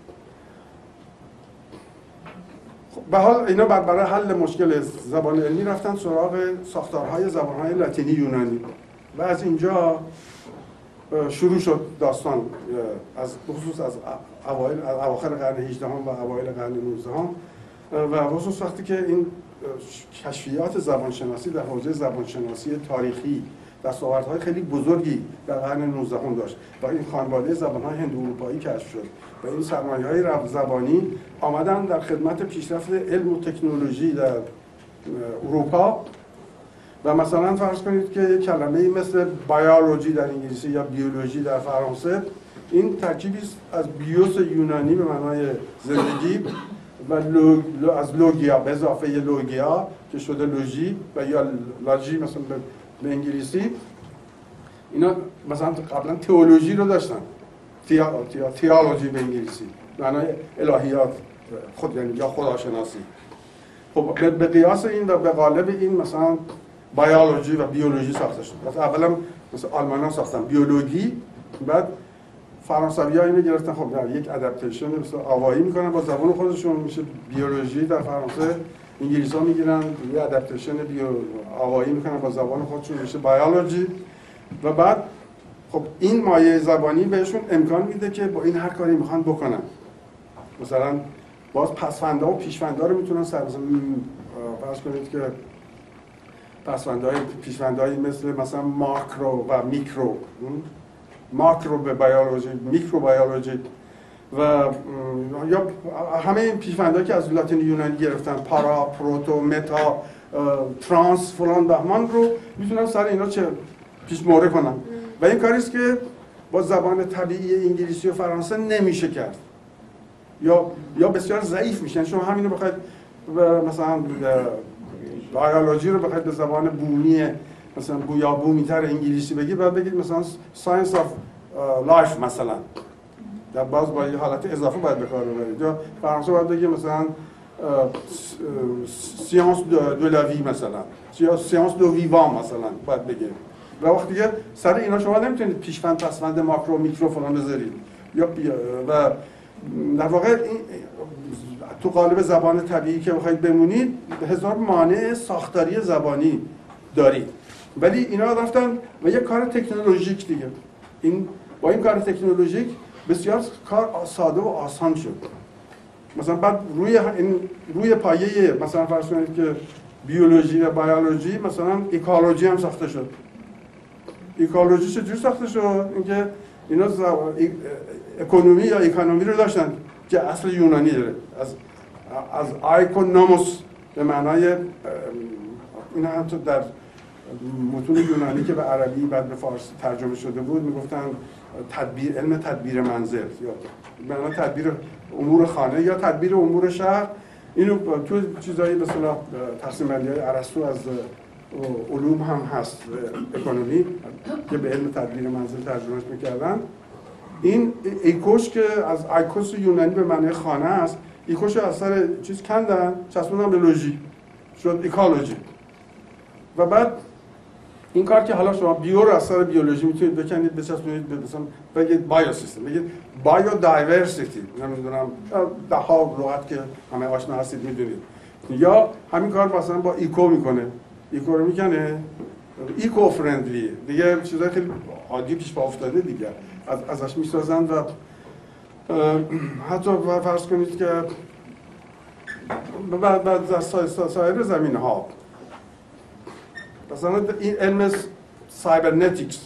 به حال اینا برای حل مشکل زبان علمی رفتن سراغ ساختارهای زبانهای لاتینی یونانی و از اینجا شروع شد داستان، از خصوص از اواخر قرن 18 هم و اوایل قرن 19 هم و خصوص وقتی که این کشفیات زبانشناسی در حوزه زبانشناسی تاریخی دستاوردهای خیلی بزرگی در قرن 19 هم داشت و این خانواده زبانهای هند اروپایی کشف شد و این سرمایه‌های زبانی آمدن در خدمت پیشرفت علم و تکنولوژی در اروپا و مثلا فرض کنید که یک کلمه‌ای مثل بیولوژی در انگلیسی یا بیولوژی در فرانسه، این ترکیبی از بیوس یونانی به معنای زندگی و از لوگیا به اضافه لوگیا که شده لوژی و یا لاژی مثلا به انگلیسی. اینا مثلا قبلا تئولوژی رو داشتن، تئولوژی به انگلیسی معنای الهیات خود یعنی یا خداشناسی. خب به قیاس این و به قالب این مثلا بیولوژی و بیولوژی ساخته شد. مثلا اولا مثلا آلمان‌ها ساختن بیولوژی، بعد فرانسوی‌ها اینو گرفتن خب در یک ادپتیشن مثلا آوایی میکنن با زبان خودشون میشه بیولوژی در فرانسه، انگلیس‌ها میگیرن یه ادپتیشن آوایی میکنن با زبان خودشون میشه بیولوژی و بعد خب این مایه زبانی بهشون امکان میده که با این هر کاری میخوان بکنن. مثلا باز پس‌فندها و پیش‌فندها رو میتونن فرض کنید که پیش‌فندهای مثلا ماکرو و میکرو، ماکرو به بیولوژی، میکرو بیولوژی و یا همه این پیش‌فندهایی که از لاتین یونانی گرفتن، پارا، پروتو، متا، ترانس، فلان بهمان رو میتونن سر اینا چه پیش مهره کنن و این کاری است که با زبان طبیعی انگلیسی و فرانسه نمیشه کرد یا بسیار ضعیف میشن. شما همین رو بخواید مثلا بیولوژی رو بخواید به زبان بومی مثلا بومی‌تر انگلیسی بگید، باید بگید مثلا ساینس آف لایف مثلا، در باز با یه حالت اضافه باید به کار ببرید. یا فرانسه باید بگید مثلا سیانس دو لا وی مثلا، یا سیانس دو ویوان مثلا باید بگید. و وقتی که سر اینا شما نمیتونید پیش‌فند پس‌فند ماکرو میکرو فلان بذارید و در واقع تو قالب زبان طبیعی که بخواید بمونید هزار مانع ساختاری زبانی دارید، ولی اینا رفتن و یک کار تکنولوژیک دیگه. با این کار تکنولوژیک بسیار کار ساده و آسان شد. مثلا بعد روی پایه مثلا فرض کنید که بیولوژی و بیولوژی مثلا اکولوژی هم ساخته شد. اکولوژی چجوری ساخته شد؟ اینکه اینا اکونومی یا اکونومی رو داشتن که اصل یونانی داره، از آیکونوموس به معنای این هم تو در متون یونانی که به عربی بعد به فارسی ترجمه شده بود میگفتن علم تدبیر منزل یا به معنای تدبیر امور خانه یا تدبیر امور شهر. اینو تو چیزایی به اصطلاح تقسیم بندی‌های ارسطو از علوم هم هست، اکونومی که به علم تدبیر منزل ترجمهش میکردن. این ایکوش که از ایکوس یونانی به معنی خانه است، ایکوش از سر چیز کندن چسبوندن به لوژی شد اکولوژی. و بعد این کار که حالا شما بیو رو از سر بیولوژی میتونید بکنید بچسبونید به مثلا بگید بایو سیستم، بگید بایو دایورسیتی، نمیدونم ده ها لغت که همه آشنا هستید میدونید. یا همین کار مثلا با ایکو میکنه، ایکو رو میکنه ایکو فرندلی دیگه، چیزای خیلی عادی پیش پا افتاده دیگه ازش میسازن و حتی فرض کنید که بعد در سایر زمینه ها مثلا این علم سایبرنتیکس،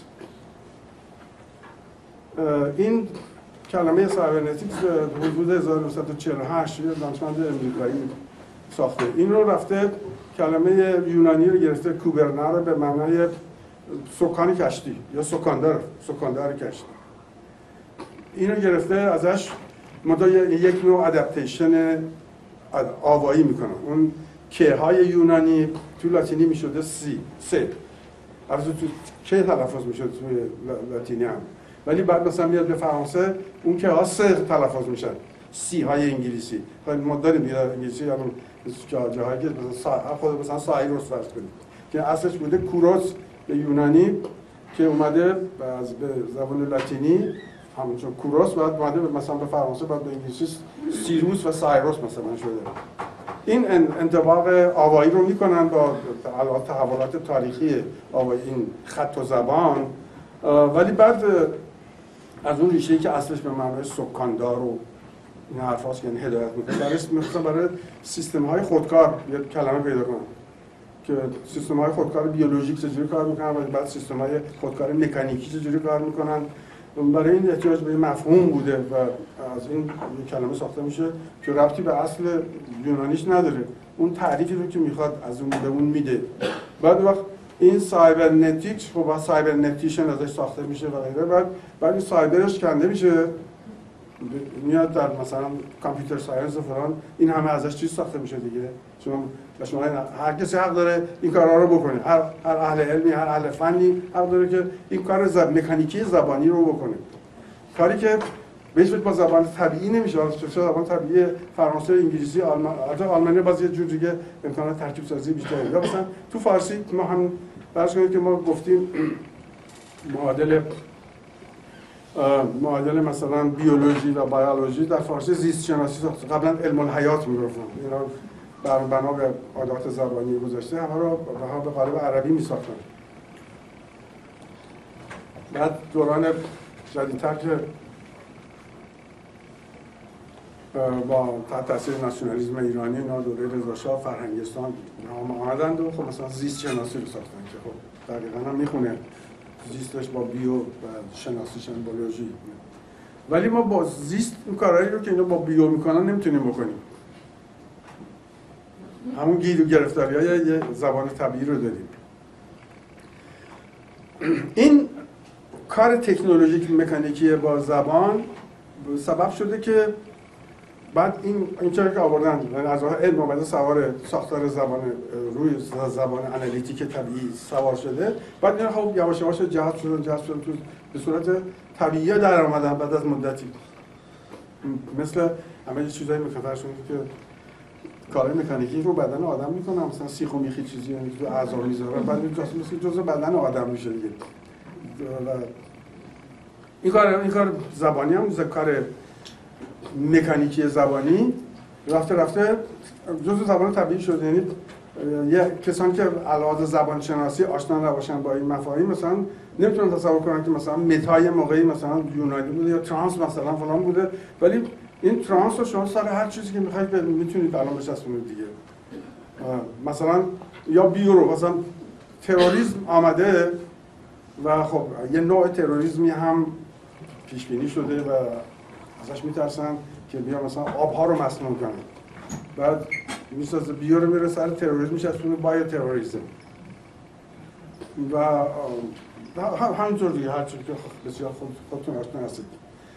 این کلمه سایبرنتیکس حدود 1948 یه دانشمند امریکایی ساخته. این رو رفته کلمه یونانی رو گرفته کوبرنا رو به معنای سکان کشتی یا سکاندار کشتی. اینو گرفته ازش یک نوع ادپتیشن آوایی میکنه. اون که های یونانی تو لاتینی میشده سه، البته تو که تلفظ میشده توی لاتینی هم، ولی بعد مثلا میاد به فرانسه اون که ها سه تلفظ میشن، سی های انگلیسی. ما داریم دیگه در انگلیسی همون جاهایی که خود مثلا سایروس فرض کنید که اصلش بوده کوروس به یونانی که اومده از به زبان لاتینی همونجور کوروس، بعد اومده مثلا به فرانسه، بعد به انگلیسی سیروس و سایروس مثلا شده. این انطباق آوایی رو میکنن با تحولات تاریخی آوایی این خط و زبان، ولی بعد از اون ریشه‌ای که اصلش به معنای سکاندار و این حرف هاست که یعنی هدایت میکنه برای سیستم های خودکار یه کلمه پیدا کنن که سیستم های خودکار بیولوژیک چجوری کار میکنن و بعد سیستم های خودکار مکانیکی چجوری کار میکنن. برای این احتیاج به مفهوم بوده و از این کلمه ساخته میشه که ربطی به اصل یونانیش نداره، اون تعریفی رو که میخواد از اون به اون میده. بعد وقت این سایبرنتیک خب با سایبرنتیشن ازش ساخته میشه و غیره. بعد این سایبرش کنده میشه میاد در مثلا کامپیوتر ساینس فلان، این همه ازش چیز ساخته میشه دیگه. شما هر کسی حق داره این کارا رو بکنه، هر اهل علمی، هر اهل فنی حق داره که این کار مکانیکی زبانی رو بکنه، کاری که به هیچ وجه با زبان طبیعی نمیشه. چه زبان طبیعی فرانسه، انگلیسی، آلمانی باز یه جور دیگه امکانات ترکیب سازی بیشتره. یا مثلا تو فارسی ما هم فرض کنید که ما گفتیم معادل مثلا بیولوژی و بیولوژی در فارسی زیست شناسی ساخته. قبلا علم الحیات میگفتن، اینا بنا به عادات زبانی گذاشته همه رو به قالب عربی میساختن. بعد دوران جدیدتر که با تحت تاثیر ناسیونالیسم ایرانی اینا دوره رضا شاه فرهنگستان آمدند و خب مثلا زیست شناسی رو ساختن که خب دقیقاً هم میخونه زیستش با بیو و شناسیش هم بیولوژی. ولی ما با زیست این کارهایی رو که اینا با بیو میکنن نمیتونیم بکنیم. همون گیر و گرفتاری‌های یه زبان طبیعی رو داریم. این کار تکنولوژیک مکانیکی با زبان سبب شده که بعد این چیزی که آوردن از راه علم اومده سوار ساختار زبان روی زبان آنالیتیک طبیعی سوار شده، بعد اینا خب یواش یواش جذب شدن تو به صورت طبیعی در اومدن بعد از مدتی. مثل همه چیزایی مکانیکی که کارهای مکانیکی رو بدن آدم میکنن، مثلا سیخ و میخی چیزی یعنی تو اعضا میذارن بعد مثل جزء بدن آدم میشه دیگه. این کار زبانی هم کار مکانیکی زبانی رفته جزء زبان طبیعی شده. یعنی یه کسانی که علاوه زبان شناسی آشنا نباشن با این مفاهیم مثلا نمیتونن تصور کنن که مثلا متای موقعی مثلا یونانی بوده یا ترانس مثلا فلان بوده، ولی این ترانس رو شما سر هر چیزی که میخواید میتونید الان بچسبونید دیگه. مثلا یا بیورو مثلا تروریسم آمده و خب یه نوع تروریسمی هم پیش بینی شده و ازش میترسن که بیا مثلا آبها رو مسموم کنه. بعد میسازه بیو رو میره سر تروریسم میچسبونه با تروریسم و همینطور دیگه هر چیزی که بسیار خودتون آشنا هستید.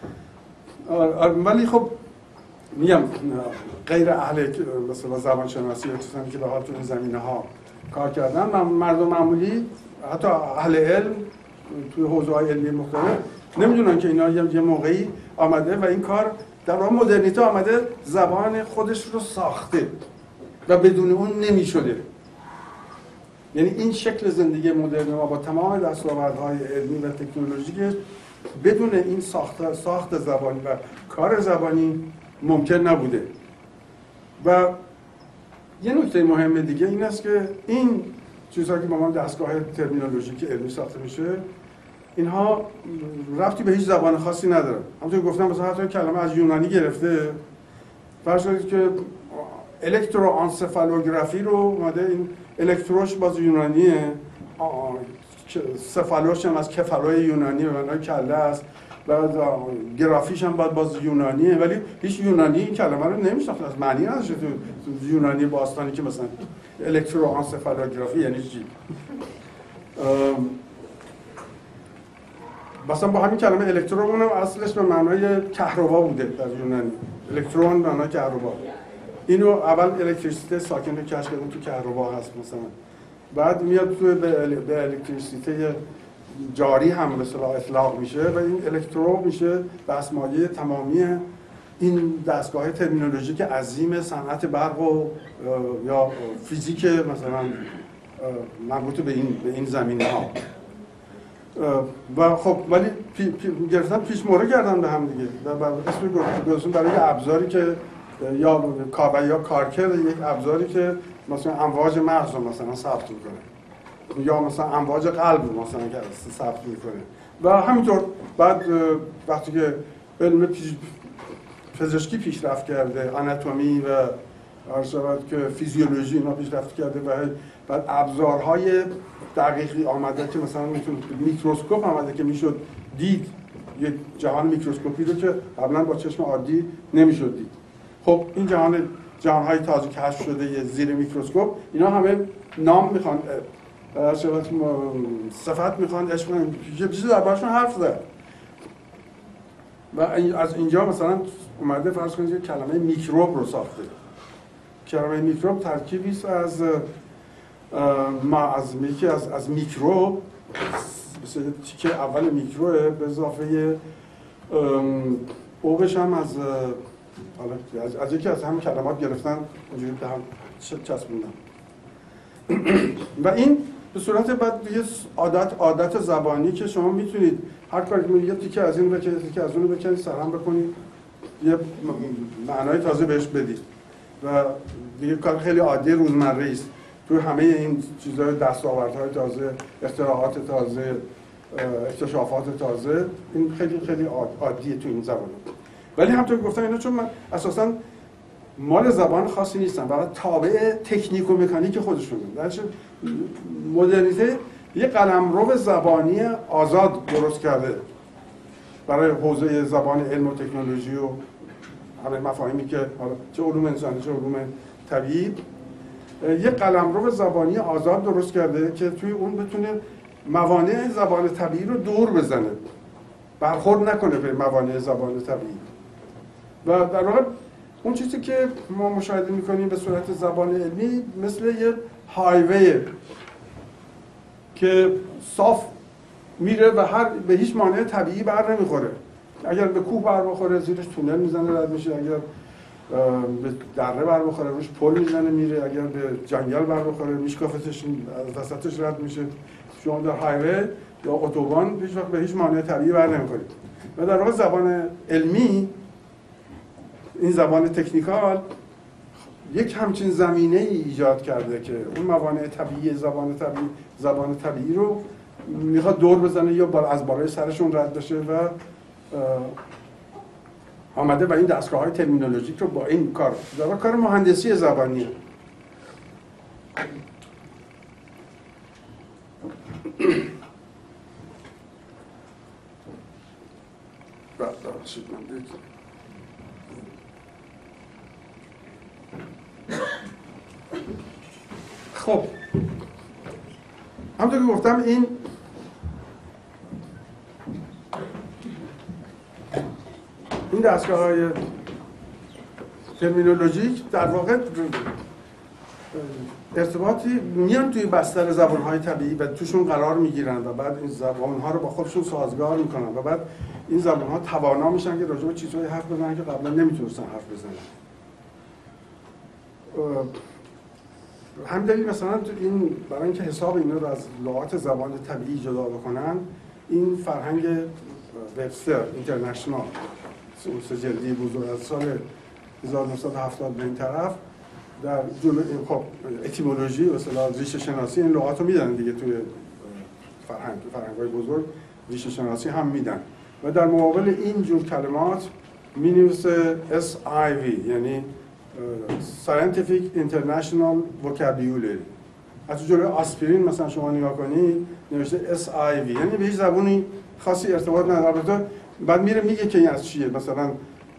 ولی خب میگم غیر اهل مثلا زبان شناسی یا چیزایی که به حال تو این زمینه‌ها کار کردن، مردم معمولی حتی اهل علم توی حوزه‌های علمی مختلف نمیدونن که اینا یه موقعی آمده و این کار در واقع مدرنیته آمده زبان خودش رو ساخته و بدون اون نمیشده. یعنی این شکل زندگی مدرن ما با تمام دستاوردهای علمی و تکنولوژیکش بدون این ساخت زبانی و کار زبانی ممکن نبوده. و یه نکته مهم دیگه این است که این چیزهایی که با ما دستگاه ترمینولوژیک علمی ساخته میشه اینها ربطی به هیچ زبان خاصی ندارن. همونطور که گفتم مثلا حتی کلمه از یونانی گرفته، فرض کنید که الکتروانسفالوگرافی رو اومده، این الکتروش باز یونانیه، سفالوش هم از کفالوی یونانی به معنای کله است و گرافیش هم باز یونانیه، ولی هیچ یونانی این کلمه رو نمیشناخت، از معنی نداشته تو یونانی باستانی که مثلا الکتروانسفالوگرافی یعنی چی. مثلا با همین کلمه الکترون هم اصلش به معنای کهربا بوده در یونانی، الکترون به معنای کهربا. اینو اول الکتریسیته ساکن رو کشف کردن تو کهربا هست مثلا، بعد میاد تو به الکتریسیته جاری هم به اصطلاح اطلاق میشه و این الکترو میشه دستمایه تمامی این دستگاه ترمینولوژیک عظیم صنعت برق و یا فیزیک مثلا مربوط به این زمینه‌ها. و خب ولی گرفتن پیش مهره کردن به هم دیگه. اسم گذاشتن برای ابزاری که یا کارکر یک ابزاری که مثلا امواج مغز رو مثلا ثبت میکنه یا مثلا امواج قلب رو مثلا ثبت میکنه و همینطور. بعد وقتی که علم پزشکی پیشرفت کرده، آناتومی و عرض شود که فیزیولوژی اینا پیشرفت کرده و بعد ابزارهای دقیقی آمده که مثلا میکروسکوپ آمده که میشد دید یک جهان میکروسکوپی رو که قبلا با چشم عادی نمیشد دید. خب این جهانهای تازه کشف شده زیر میکروسکوپ اینا همه نام میخوان صفت میخوان عشق کنن، یه چیزی دربارشون حرف زد و از اینجا مثلا اومده فرض کنید که کلمه میکروب رو ساخته. کلمه میکروب ترکیبی است از میکروب، مثل تیکه اول میکروه به اضافه اوبش هم از یکی از همین کلمات گرفتن اونجوری به هم چسبوندن و این به صورت بعد یه عادت زبانی که شما میتونید هر کاری که یه تیکه از این بکنید، تیکه از اون بکنید، سرهم بکنید، یه معنای تازه بهش بدید و دیگه کار خیلی عادی روزمره است. تو همه این چیزهای دستاوردهای تازه، اختراعات تازه، اکتشافات تازه، این خیلی خیلی عادیه تو این زبان. ولی همونطور که گفتم اینا چون من اساساً مال زبان خاصی نیستن، فقط تابع تکنیک و مکانیک خودشونه. درش مدرنیته یه قلمرو زبانی آزاد درست کرده برای حوزه زبان علم و تکنولوژی و همه مفاهیمی که چه علوم انسانی چه علوم طبیعی، یه قلمرو زبانی آزاد درست کرده که توی اون بتونه موانع زبان طبیعی رو دور بزنه، برخورد نکنه به موانع زبان طبیعی. و در واقع اون چیزی که ما مشاهده می‌کنیم به صورت زبان علمی مثل یه هایوی که صاف میره و به هیچ مانع طبیعی بر نمیخوره. اگر به کوه بر بخوره زیرش تونل میزنه رد میشه، اگر به دره بر بخوره روش پل میزنه میره، اگر به جنگل بر بخوره میشکافتش از وسطش رد میشه. شما در هایوی یا اتوبان هیچ وقت به هیچ مانع طبیعی بر نمیخورید. و در واقع زبان علمی، این زبان تکنیکال، یک همچین زمینه ای ایجاد کرده که اون موانع طبیعی زبان طبیعی رو میخواد دور بزنه یا از بالای سرشون رد بشه و آمده و این دستگاه‌های ترمینولوژیک رو با این کار مهندسی زبانیه. خب همونطور که گفتم این دستگاه‌های ترمینولوژیک در واقع ارتباطی میان توی بستر زبان‌های طبیعی و توشون قرار میگیرن و بعد این زبان‌ها رو با خودشون سازگار میکنن و بعد این زبان‌ها توانا میشن که راجع به چیزهای حرف بزنن که قبلا نمیتونستن حرف بزنن. همین دلیل مثلا تو این برای اینکه حساب اینا رو از لغات زبان طبیعی جدا بکنن، این فرهنگ وبستر اینترنشنال سه جلدی بزرگ از سال 1970 به این طرف در جلو اتیمولوژی و اصطلاح ریشه شناسی این لغات رو میدن دیگه توی فرهنگ‌های بزرگ ریشه شناسی هم میدن و در مقابل این جور کلمات می‌نویسه SIV یعنی Scientific International Vocabulary. از جلوی آسپرین مثلا شما نگاه کنید نوشته SIV یعنی به هیچ زبونی خاصی ارتباط نداره. البته بعد میره میگه که این از چیه، مثلا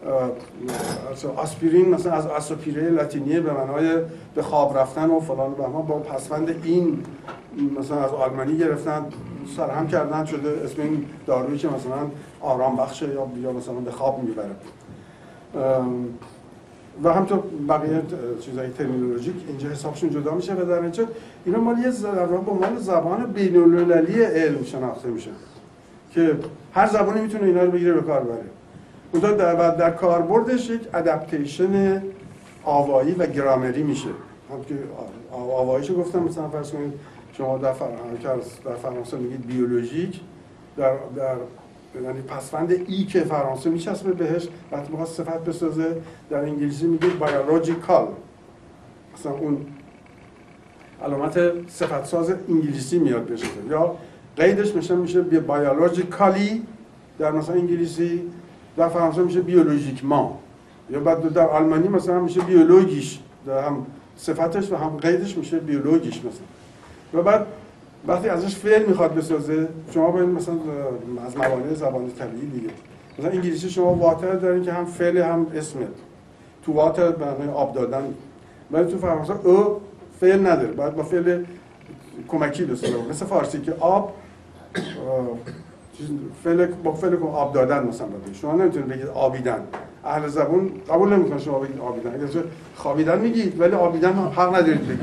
آسپرین مثلا از آسوپیره لاتینیه به معنای به خواب رفتن و فلان و بهمان، با پسوند این مثلا از آلمانی گرفتن سرهم کردن شده اسم این دارویی که مثلا آرام بخشه یا مثلا به خواب میبره. و همینطور بقیه چیزای ترمینولوژیک اینجا حسابشون جدا میشه و در نتیجه اینا مال یه به عنوان زبان بین‌المللی علم شناخته میشه که هر زبانی میتونه اینا رو بگیره به کار ببره. اونجا در کاربردش یک ادپتیشن آوایی و گرامری میشه. همونطور که آواییشو گفتم مثلا فرض کنید شما در فرانسه میگید بیولوژیک، در یعنی پسوند ای که فرانسه میچسبه بهش وقتی میخواد صفت بسازه، در انگلیسی میگه بیولوژیکال، مثلا اون علامت صفت ساز انگلیسی میاد بشه یا قیدش میشه بیولوژیکالی در مثلا انگلیسی، در فرانسه میشه بیولوژیکمان، یا بعد در آلمانی مثلا میشه بیولوژیش، در هم صفتش و هم قیدش میشه بیولوژیش مثلا. و بعد وقتی ازش فعل میخواد بسازه شما باید مثلا از موانع زبان طبیعی دیگه مثلا انگلیسی شما واتر دارین که هم فعل هم اسمه، تو واتر به معنای آب دادن، ولی تو فرانسه او فعل نداره، باید با فعل کمکی بسازه، مثل فارسی که آب با فعل آب دادن مثلا بده. شما نمیتونید بگید آبیدن. اهل زبان قبول نمیکنه شما بگید آبیدن. اگه خوابیدن میگید ولی آبیدن حق ندارید بگید.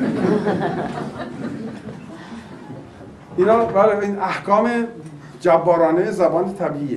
اینا بله این احکام جبارانه زبان طبیعیه.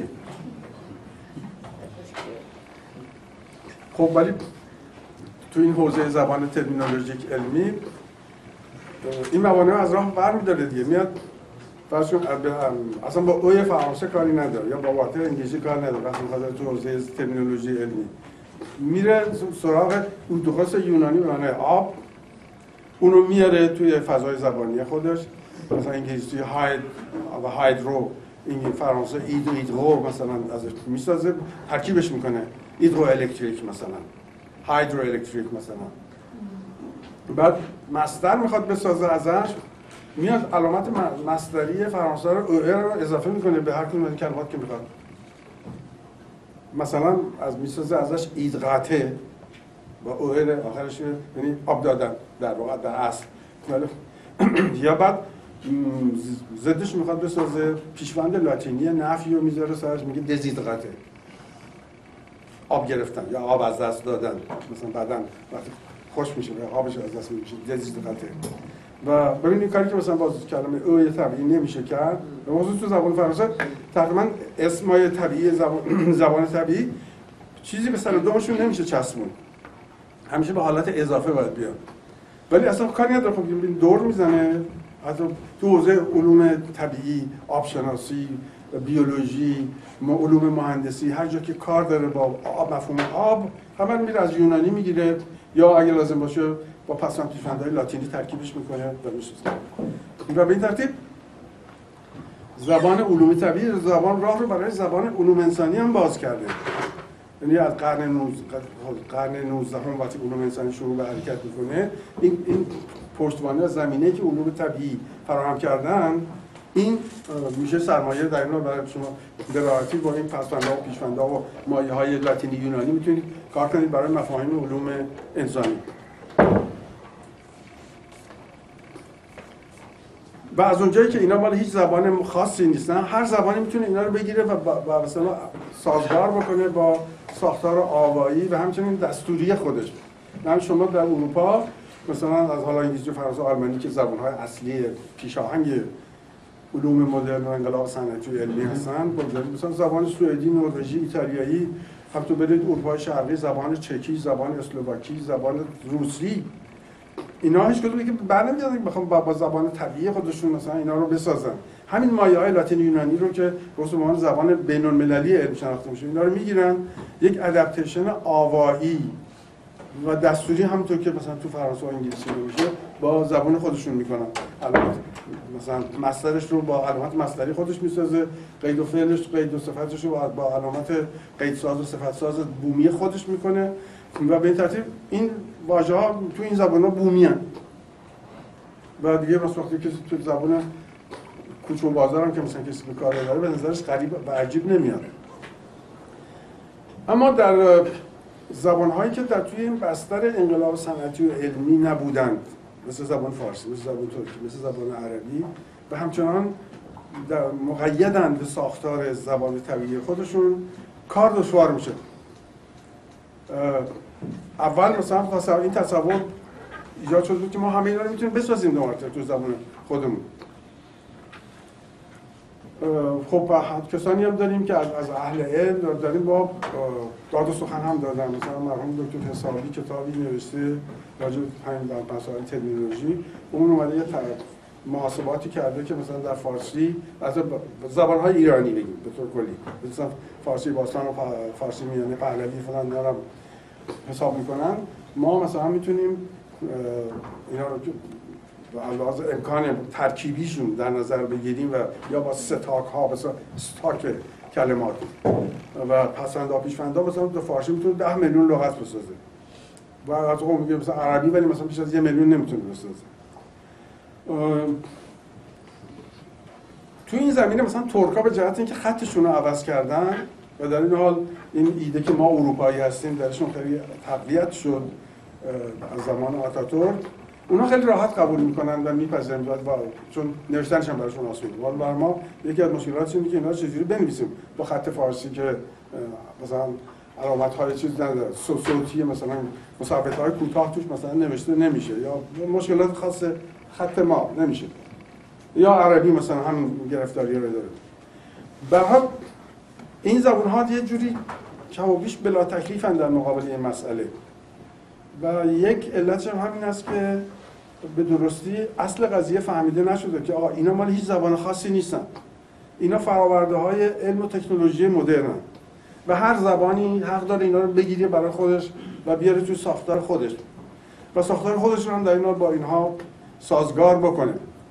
خب ولی تو این حوزه زبان ترمینولوژیک علمی این موانع از راه برمی‌داره دیگه. میاد اصلا با اوی فرانسه کاری نداره یا با واتر انگلیسی کار نداره. وقتی می‌خواد تو حوزه ترمینولوژی علمی میره سراغ اودوخاس یونانی به معنای آب، اونو میاره توی فضای زبانی خودش. مثلا انگلیسی هاید و هایدرو، این فرانسه ایدرو مثلا ازش میسازه، ترکیبش میکنه ایدرو الکتریک مثلا، هایدرو الکتریک مثلا. بعد مصدر میخواد بسازه ازش، میاد علامت مصدری فرانسه رو اضافه میکنه به هر کدوم از کلمات که میخواد. مثلا میسازه ازش ایدغاته با اوئر آخرش، یعنی آب دادن در واقع در اصل. یا بعد ضدش میخواد بسازه، پیشوند لاتینی نفی رو میذاره سرش، میگه دزیدغاته، آب گرفتن یا آب از دست دادن. مثلا بعداً وقتی خوش میشه و آبش از دست میشه دزیدغاته. و ببینید کاری که مثلا باز کلمه اوی طبیعی نمیشه کرد، به موضوع تو زبان فرانسه تقریبا اسمای طبیعی زبان طبیعی چیزی به سر دومشون نمیشه چسبون، همیشه به حالت اضافه باید بیاد. ولی اصلا کاری نداره. خب این دور میزنه حتی تو حوزه علوم طبیعی، آبشناسی، بیولوژی، علوم مهندسی، هر جا که کار داره با آب، مفهوم آب، همه میره از یونانی میگیره یا اگه لازم باشه با پسوند پیشوندهای لاتینی ترکیبش میکنه و میسازه. و به این ترتیب زبان علوم طبیعی زبان راه رو برای زبان علوم انسانی هم باز کرده. یعنی از قرن 19 هم وقتی علوم انسانی شروع به حرکت میکنه، این پشتوانه زمینه‌ای که علوم طبیعی فراهم کردن، این میشه سرمایه در اینا برای شما به راحتی با این پسوندها و پیشوندها و مایه‌های لاتینی یونانی میتونید کار کنید برای مفاهیم علوم انسانی. و از اونجایی که اینا مال هیچ زبان خاصی نیستن، هر زبانی میتونه اینا رو بگیره و مثلا سازگار بکنه با ساختار آوایی و همچنین دستوری خودش. یعنی شما در اروپا مثلا از حالا انگلیسی، فرانسه، آلمانی که زبان‌های اصلی پیشاهنگ علوم مدرن و انقلاب صنعتی و علمی هستن، بگذارید مثلا زبان سوئدی، نروژی، ایتالیایی، همونطور برید اروپای شرقی زبان چکی، زبان اسلواکی، زبان روسی، اینا هیچ کدومی که برنمیاد بخوام با زبان طبیعی خودشون مثلا اینا رو بسازن. همین مایه‌های لاتین یونانی رو که به عنوان زبان بین‌المللی علم شناخته میشه، اینا رو میگیرن، یک ادپتیشن آوایی و دستوری همونطور که مثلا تو فرانسه و انگلیسی میشه با زبان خودشون میکنن. علامت مثلا مصدرش رو با علامت مصدری خودش میسازه، قید و فعلش، قید و صفتش رو با علامت قیدساز و صفتساز بومی خودش میکنه و به این ترتیب این واژه‌ها تو این زبان‌ها بومی هستند. و دیگه وقتی که تو زبان کوچه و بازار هم که مثلا کسی به کار داره به نظرش غریب و عجیب نمیاد. اما در زبان‌هایی که در توی این بستر انقلاب صنعتی و علمی نبودند، مثل زبان فارسی، مثل زبان ترکی، مثل زبان عربی، و همچنان مقیدند به ساختار زبان طبیعی خودشون، کار دشوار میشه. اول مثلا این تصور ایجاد شده که ما همه اینا رو میتونیم بسازیم دوباره تو زبان خودمون. خب کسانی هم داریم که از اهل علم داریم با داد و سخن هم دادن. مثلا مرحوم دکتر حسابی کتابی نوشته راجع به همین مسائل ترمینولوژی، اون اومده یه محاسباتی کرده که مثلا در فارسی از زبان‌های ایرانی بگیم به طور کلی، مثلا فارسی باستان و فارسی میانه پهلوی فلان اینا رو حساب میکنن، ما مثلا میتونیم اینا رو لحاظ امکان ترکیبیشون در نظر بگیریم و یا با ستاک ها، مثلا ستاک کلمات و پسوندها پیشوندها، مثلا تو فارسی میتونه 10 میلیون لغت بسازه و از اون میگه مثلا عربی ولی مثلا بیش از 1 میلیون نمیتونه بسازه. تو این زمینه مثلا ترک‌ها به جهت اینکه خطشون رو عوض کردن و در این حال این ایده که ما اروپایی هستیم درشون خیلی تقویت شد از زمان آتاتورک، اونا خیلی راحت قبول میکنن و میپذیرن چون نوشتنش هم براشون آسونه. ولی برای ما یکی از مشکلات اینه که اینا رو چجوری بنویسیم با خط فارسی که مثلا علامت‌های چیز نداره، صوتی مثلا مثبت‌های کوتاه توش مثلا نوشته نمیشه یا مشکلات خاص خط ما نمیشه، یا عربی مثلا هم گرفتاری رو داره. به هر حال این زبان‌ها یه جوری کم و بیش بلا تکلیفن در مقابل این مسئله و یک علتش هم همین است که به درستی اصل قضیه فهمیده نشده که آقا اینا مال هیچ زبان خاصی نیستن، اینا فرآورده‌های علم و تکنولوژی مدرن و هر زبانی حق داره اینا رو بگیره برای خودش و بیاره توی ساختار خودش و ساختار خودش رو هم در اینا با اینها سازگار بکنه.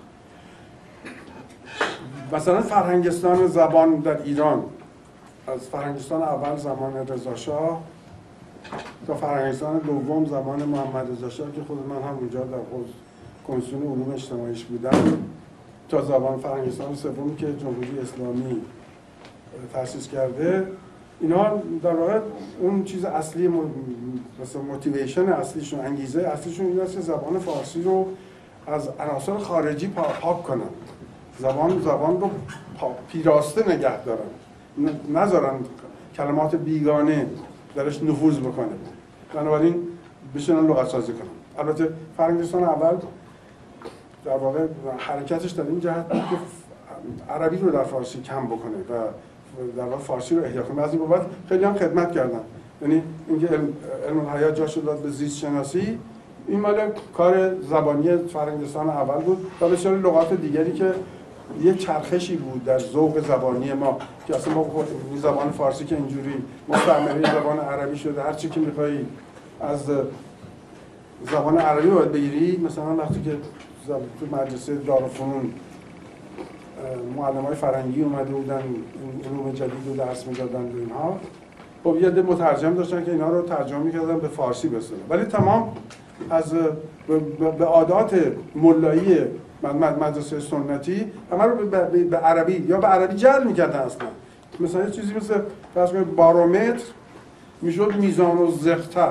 مثلا فرهنگستان زبان در ایران از فرهنگستان اول زمان رضاشاه تا فرهنگستان دوم زمان محمد رضا شاه که خود من هم اونجا در کمیسیون علوم اجتماعیش بودم، تا زبان فرهنگستان سومی که جمهوری اسلامی تأسیس کرده، اینا در واقع اون چیز اصلی مثلا موتیویشن اصلیشون، انگیزه اصلیشون این است که زبان فارسی رو از عناصر خارجی پاک کنن، زبان رو پیراسته نگه دارن، نذارن کلمات بیگانه درش نفوذ بکنه، بنابراین بشنن لغت سازی کنن. البته فرهنگستان اول در واقع حرکتش در این جهت بود که عربی رو در فارسی کم بکنه و در واقع فارسی رو احیا کنه. از این بابت خیلی هم خدمت کردن، یعنی اینکه علم الحیات جاشو داد به زیست شناسی، این مال کار زبانی فرهنگستان اول بود و بسیاری لغات دیگری که یه چرخشی بود در ذوق زبانی ما که اصلا ما این زبان فارسی که اینجوری مستعمره زبان عربی شده، هر چی که می‌خوای از زبان عربی باید بگیری. مثلا وقتی که تو مدرسه دارالفنون معلمای فرنگی اومده بودن علوم جدید رو درس می‌دادن و اینها، خب یه عده مترجم داشتن که اینا رو ترجمه می‌کردن به فارسی بسازن، ولی تمام از به عادات ملایی مدرسه سنتی همه رو به عربی یا به عربی جعل می‌کردن. اصلا مثلا یه چیزی مثل فرض کنید بارومتر میشد میزان و زغطه،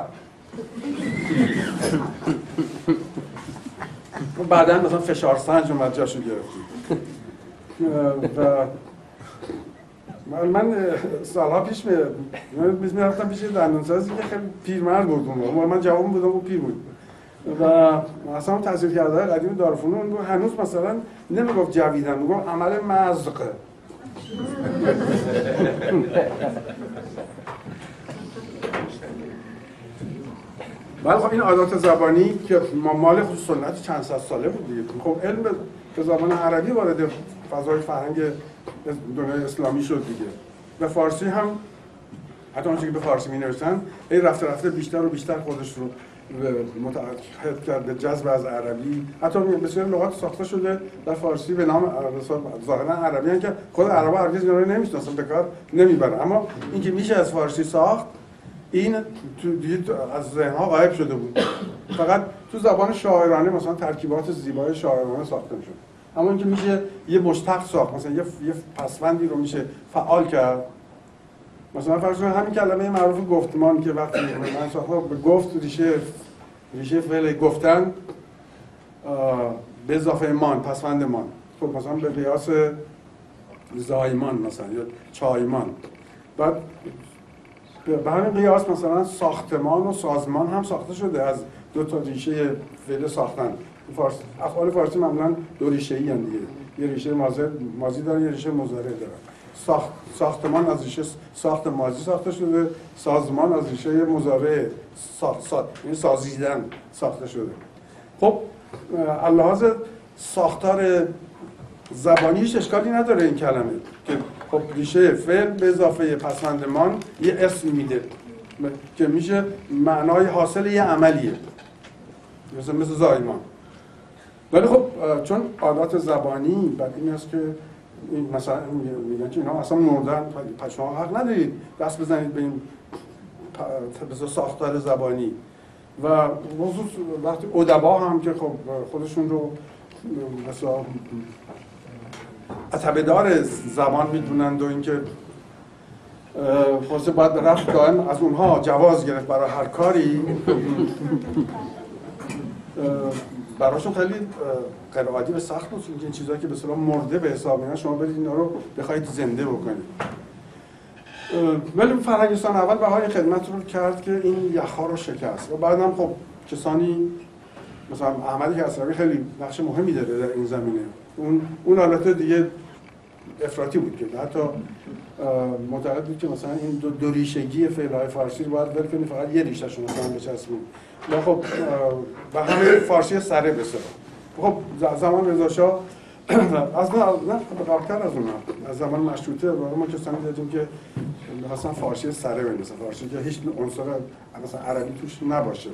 بعداً مثلا فشار سنج اومد جاشو گرفت. و من سالها پیش میرفتم پیش دندانسازی که خیلی پیرمرد بود اون، من جوان بودم و پیر بود و اصلا تحصیل کرده قدیم دارالفنون هنوز مثلا نمیگفت جویدن، میگفت عمل مزق. ولی خب این عادات زبانی که مال خود سنت چند صد ساله بود دیگه. خب علم به زبان عربی وارد فضای فرهنگ دنیای اسلامی شد دیگه و فارسی هم حتی اونچه که به فارسی می‌نوشتن این رفته بیشتر و بیشتر خودش رو متعهد کرد به جذب از عربی. حتی بسیار لغات ساخته شده در فارسی به نام ظاهرا عربی هستند که خود عربا هرگز اینا رو نمی‌شناسن، به کار نمیبرن، اما اینکه میشه از فارسی ساخت این از ذهن‌ها غایب شده بود. فقط تو زبان شاعرانه مثلا ترکیبات زیبای شاعرانه ساخته می‌شد، اما اینکه میشه یه مشتق ساخت، مثلا یه پسوندی رو میشه فعال کرد. مثلا فرض کنید همین کلمه معروف گفتمان که وقتی من ساختم به گفت ریشه فعل گفتن به اضافه مان، پسوند مان، خب مثلا به قیاس زایمان مثلا یا چایمان، بعد به همین قیاس مثلا ساختمان و سازمان هم ساخته شده از دو تا ریشه فعل ساختن. افعال فارسی معمولا دو ریشه‌ای هستند دیگه، یه ریشه ماضی داره، یه ریشه مضارع داره. ساختمان از ریشه ساخت ماضی ساخته شده، سازمان از ریشه مضارع یعنی سازیدن ساخته شده. خب اللحاظ ساختار زبانیش اشکالی نداره این کلمه که خب ریشه فعل به اضافه پسوندمان یه اسم میده که میشه معنای حاصل یه عملیه، مثل زایمان. ولی خب چون عادات زبانی بعد این است که مثلا میگن که اینا اصلا مردن، شما حق ندارید دست بزنید به این ساختار زبانی. و خصوص وقتی ادبا هم که خب خودشون رو مثلا عتبه‌دار زبان میدونند و اینکه خلاصه باید رفت دائم از اونها جواز گرفت برای هر کاری، براشون خیلی غیر عادی و سخت بود، این چیزایی که به اصطلاح مرده به حساب میاد شما برید اینا رو بخواید زنده بکنید. ولی فرهنگستان اول بهای خدمت رو کرد که این یخ‌ها رو شکست و بعدم خب کسانی مثلا احمد کسروی خیلی نقش مهمی داره در این زمینه. اون حالت دیگه افراطی بود که حتی معتقد بود که مثلا این دو ریشگی فعل‌های فارسی رو باید ول کنی، فقط یه ریشه‌شون مثلا بچسبیم. و خب به همه فارسی سره بسره. خب زمان رضا شاه از قبل‌تر از اونها از زمان مشروطه ما کسانی داشتیم که مثلا فارسی سره بنویسن، فارسی که هیچ عنصر مثلا عربی توش نباشه.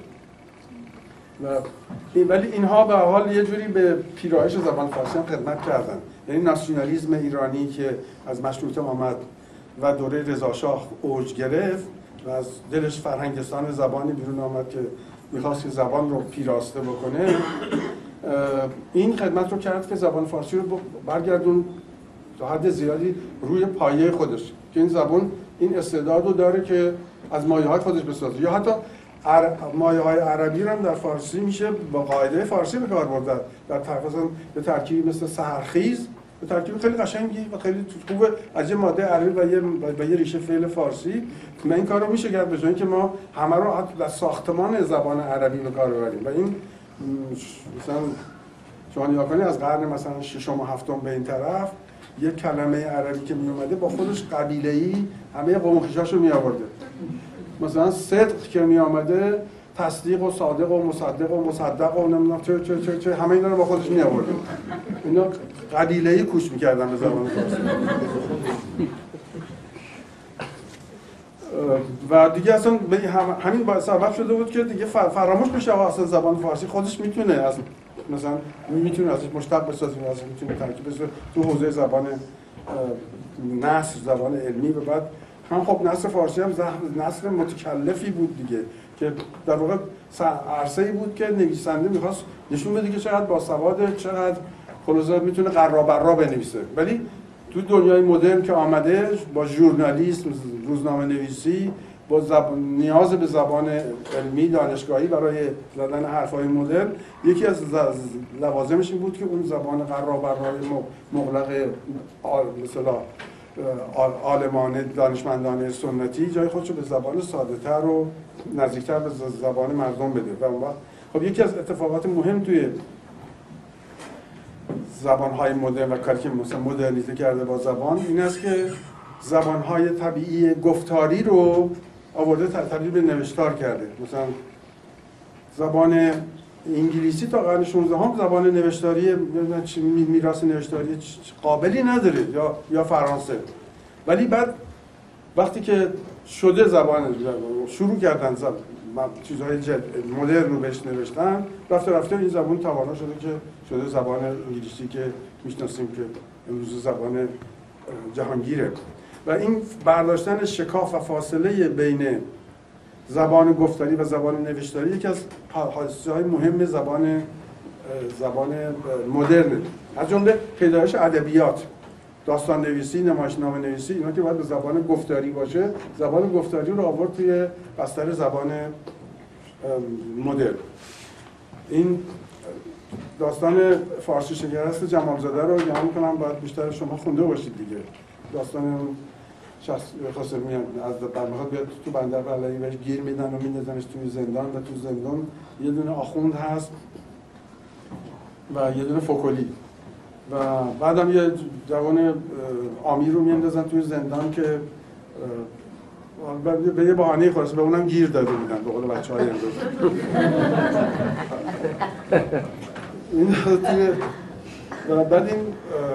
ولی اینها به حال یه جوری به پیرایش زبان فارسی هم خدمت کردن. یعنی ناسیونالیسم ایرانی که از مشروطه آمد و دوره رضا شاه اوج گرفت و از دلش فرهنگستان زبانی بیرون آمد که می‌خواست که زبان رو پیراسته بکنه، این خدمت رو کرد که زبان فارسی رو برگردون تا حد زیادی روی پایه خودش، که این زبان این استعداد رو داره که از مایه‌های خودش بسازه. یا حتی مایه‌های عربی رو هم در فارسی میشه با قاعده فارسی به کار برد. در به ترکیبی مثل سحرخیز، به ترکیب خیلی قشنگی و خیلی خوبه از یه ماده عربی و یه ریشه فعل فارسی. من این کارو میشه کرد به جای اینکه ما همه رو در ساختمان زبان عربی به کار ببریم. و این مثلا شما نگاه کنید از قرن مثلا ششم و هفتم به این طرف یک کلمه عربی که می اومده با خودش قبیله‌ای همه قوم و خویشاشو می آورده. مثلا صدق که می آمده تصدیق و صادق و مصدق و مصدق و نمیدونم چه همه اینا رو با خودش می آورده. اینا قبیله‌ای کوش می‌کردن به زبان فارسی. و دیگه اصلا همین باعث سبب شده بود که دیگه فراموش بشه اصلا زبان فارسی خودش میتونه اصلا مثلا میتونه ازش مشتق بسازیم، اصلا میتونه ترکیب بشه تو حوزه زبان نثر، زبان علمی. و بعد هم خب نثر فارسی هم نثر متکلفی بود دیگه، که در واقع عرصه‌ای بود که نویسنده می‌خواست نشون بده که چقدر باسواد، چقدر خلاصه میتونه قرابرا بنویسه. ولی تو دنیای مدرن که آمده با ژورنالیسم، روزنامه نویسی، با نیاز به زبان علمی دانشگاهی برای زدن حرف‌های مدرن، یکی از لوازمش این بود که اون زبان قرابرای مغلق مثلا عالمان دانشمندان سنتی جای خودشو به زبان ساده‌تر و نزدیکتر به زبان مردم بده. و خب یکی از اتفاقات مهم توی زبان‌های مدرن و کاری که مثلا مدرنیته کرده با زبان این است که زبان‌های طبیعی گفتاری رو آورده تبدیل به نوشتار کرده. مثلا زبان انگلیسی تا قرن 16 هم زبان نوشتاری میراث نوشتاری قابلی نداره، یا فرانسه. ولی بعد وقتی که شده زبان شروع کردن چیزهای مدرن رو بهش نوشتن، رفته این زبان توانا شده که شده زبان انگلیسی که میشناسیم که امروز زبان جهانگیره. و این برداشتن شکاف و فاصله بین زبان گفتاری و زبان نوشتاری یکی از حادثه‌های مهم زبان مدرن، از جمله پیدایش ادبیات، داستان نویسی، نمایشنامه نویسی، اینا که باید به زبان گفتاری باشه، زبان گفتاری رو آورد توی بستر زبان مدرن. این داستان فارسی شکرست جمالزاده رو گمان می‌کنم باید بیشتر شما خونده باشید دیگه. داستان شخص خاص میاد از برمیخواد بیاد تو بندر بلایی بهش گیر میدن و میندازنش توی زندان، و تو زندان یه دونه آخوند هست و یه دونه فکلی، و بعدم یه جوان آمیر رو میندازن توی زندان که به یه بهانه خلاص به اونم گیر داده بودن به قول بچه‌های امروز. این توی بعد این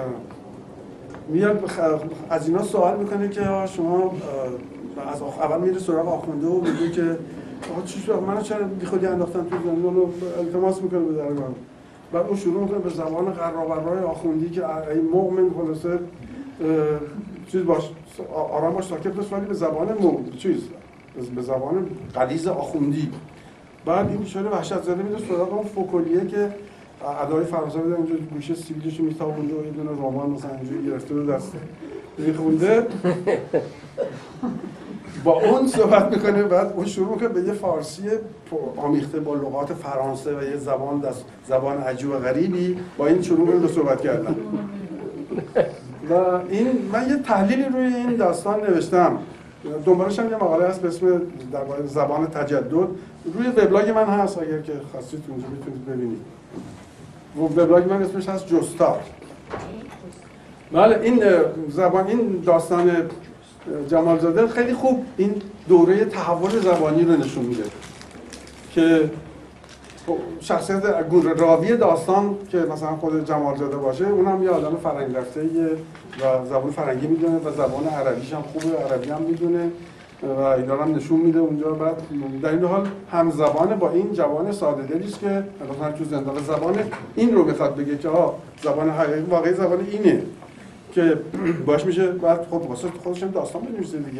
میاد از اینا سوال میکنه که شما از اول میره سراغ آخونده و میگه که چی شد منو چرا بیخودی انداختن تو زندان، و التماس میکنه به درگاه. بعد اون شروع میکنه به زبان قرابرای آخوندی که ای مؤمن خلاصه چیز باش آرام باش ساکت باش، ولی به زبان به زبان غلیظ آخوندی. بعد این بیچاره وحشت زده میره سراغ اون فوکولیه که ادای فرانسه بده اینجا گوشه سیبیلشو میتابونده و یه دونه رمان مثلا اینجوری گرفته رو دست میخونده. با اون صحبت میکنه، بعد اون شروع میکنه به یه فارسی آمیخته با لغات فرانسه و یه زبان عجیب و غریبی با این شروع میکنه به صحبت کردن. و این من یه تحلیلی روی این داستان نوشتم، دنبالش هم یه مقاله هست به اسم درباره زبان تجدد، روی وبلاگ من هست، اگر که خواستید اونجا میتونید ببینید. وبلاگ من اسمش هست جستار. بله این زبان، این داستان جمالزاده خیلی خوب این دوره تحول زبانی رو نشون میده که شخصیت راوی داستان که مثلا خود جمالزاده باشه، اونم یه آدم فرنگ رفته‌ایه و زبان فرنگی میدونه و زبان عربیش هم خوبه، عربی هم میدونه و اینا هم نشون میده اونجا. بعد در این حال هم زبان با این جوان ساده دلی است که مثلا تو زندان زبان این رو میخواد بگه که زبان حقیقی واقعی زبان اینه که باش میشه بعد واسه خودش هم داستان بنویسه دیگه.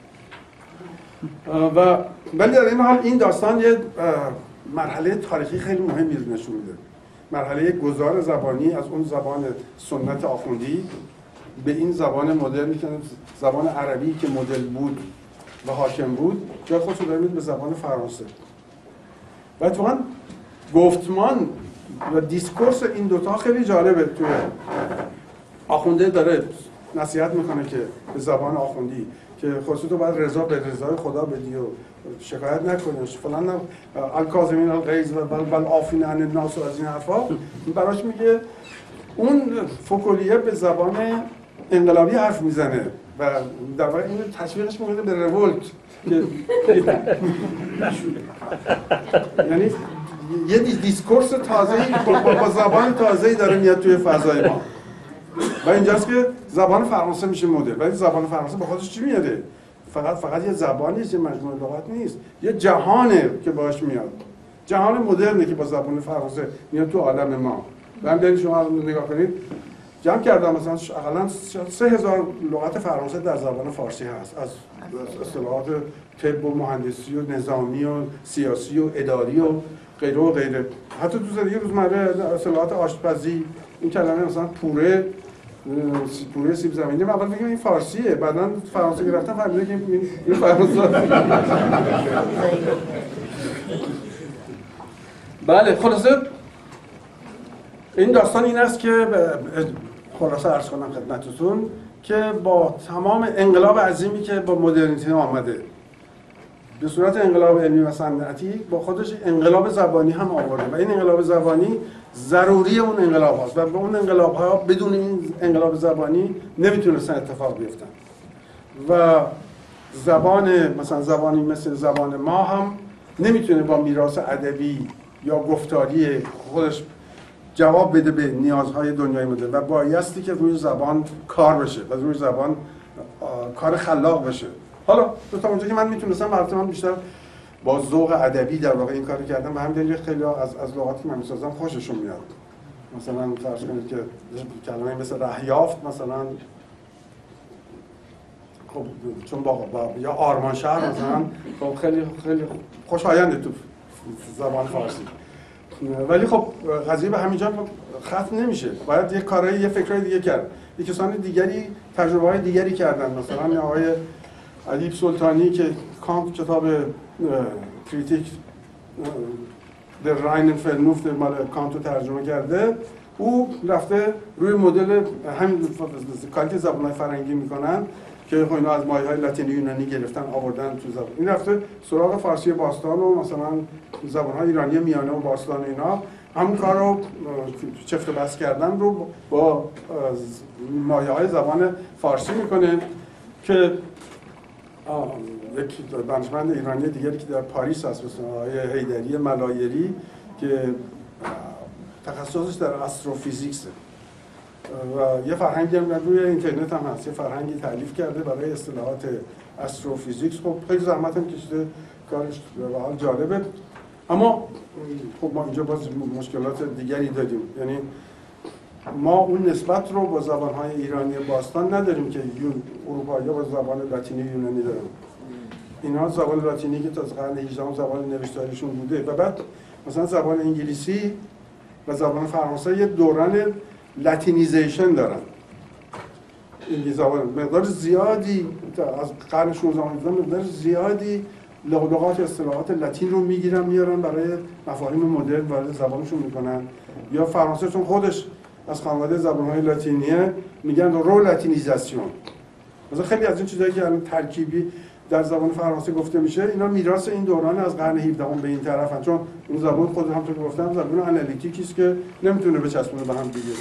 و ولی در این حال این داستان یه مرحله تاریخی خیلی مهمی رو نشون میده، مرحله گذار زبانی از اون زبان سنت آخوندی به این زبان مدرن که زبان عربی که مدل بود و حاکم بود، جای خودش رو داره به زبان فرانسه. و تو گفتمان و دیسکورس این دوتا خیلی جالبه. توی آخونده داره نصیحت میکنه که به زبان آخوندی که خودت رو باید رضا به رضای خدا بدی و شکایت نکنی فلان، الکاظمین الغیظ و بل عافین عن الناس و از این حرفا. براش میگه اون فوکولیه به زبان انقلابی حرف میزنه و در واقع اینو تشویقش میکنه به رولت که یعنی یه دیسکورس تازه‌ای با زبان تازه‌ای داره میاد توی فضای ما. و اینجاست که زبان فرانسه میشه مدل. ولی زبان فرانسه با خودش چی میاده؟ فقط یه زبانی نیست، یه مجموعه لغات نیست، یه جهانه که باش میاد، جهان مدرنه که با زبان فرانسه میاد تو عالم ما. و همین شما نگاه کنید جمع کردم مثلا حداقل 3000 لغت فرانسه در زبان فارسی هست، از اصطلاحات طب و مهندسی و نظامی و سیاسی و اداری و غیره و غیره. حتی تو زندگی روزمره اصطلاحات آشپزی، این کلمه مثلا پوره سیب زمینی، من اول میگم این فارسیه، بعداً فرانسه گرفتم فهمیدم که این فرانسه. بله خلاصه این داستان این است که خلاصه عرض کنم خدمتتون که با تمام انقلاب عظیمی که با مدرنیته آمده به صورت انقلاب علمی و صنعتی، با خودش انقلاب زبانی هم آورده و این انقلاب زبانی ضروری اون انقلاب هاست و به اون انقلاب ها بدون این انقلاب زبانی نمیتونستن اتفاق بیفتن. و زبان مثلا زبانی مثل زبان ما هم نمیتونه با میراث ادبی یا گفتاری خودش جواب بده به نیازهای دنیای مدرن و بایستی که روی زبان کار بشه و روی زبان کار خلاق بشه. حالا تا اونجا که من میتونستم البته من بیشتر با ذوق ادبی در واقع این کارو کردم و همین دلیل خیلی از لغاتی که من میسازم خوششون میاد. مثلا فرض کنید که کلمه مثل رهیافت مثلا خب چون با یا آرمان شهر مثلا خب خیلی خوشاینده تو زبان فارسی. ولی خب قضیه به همینجا ختم نمیشه، باید یه کارهای یه فکرای دیگه کرد. یه کسان دیگری تجربه‌های دیگری کردن، مثلا آقای ادیب سلطانی که کانت کتاب کریتیک در راین فلنوفت مال کانت رو ترجمه کرده، او رفته روی مدل همین کاری که زبان‌های فرنگی میکنن که اینا از مایه‌های لاتینی یونانی گرفتن آوردن تو زبان، این رفته سراغ فارسی باستان و مثلا زبان‌های ایرانی میانه و باستان اینا همون کار رو چفت و بست کردن رو با مایه‌های زبان فارسی میکنه که یک دانشمند ایرانی دیگری که در پاریس هست مثل آقای حیدری ملایری که تخصصش در استروفیزیکسه و یه فرهنگی هم روی اینترنت هم هست، یه فرهنگی تألیف کرده برای اصطلاحات استروفیزیکس. خب خیلی زحمت هم کشیده، کارش به حال جالبه. اما خب ما اینجا باز مشکلات دیگری داریم، یعنی ما اون نسبت رو با زبان‌های ایرانی باستان نداریم که اروپایی‌ها با زبان لاتینی یونانی دارن. اینا زبان لاتینی که تا قرن 18 زبان نوشتاریشون بوده و بعد مثلا زبان انگلیسی و زبان فرانسه یه دوران لاتینیزیشن دارن انگلیسی زبان مقدار زیادی از قرن 16 مقدار زیادی لغات اصطلاحات لاتین رو میگیرن میارن برای مفاهیم مدرن وارد زبانشون میکنن. یا فرانسه چون خودش از خانواده زبان‌های لاتینیه میگن رو لاتینیزاسیون. مثلا خیلی از این چیزایی که الان ترکیبی در زبان فرانسه گفته میشه اینا میراث این دوران از قرن 17 به این طرفن، چون اون زبان خود همونطور که گفتم زبان آنالیتیکی است که نمیتونه بچسبونه به هم دیگه.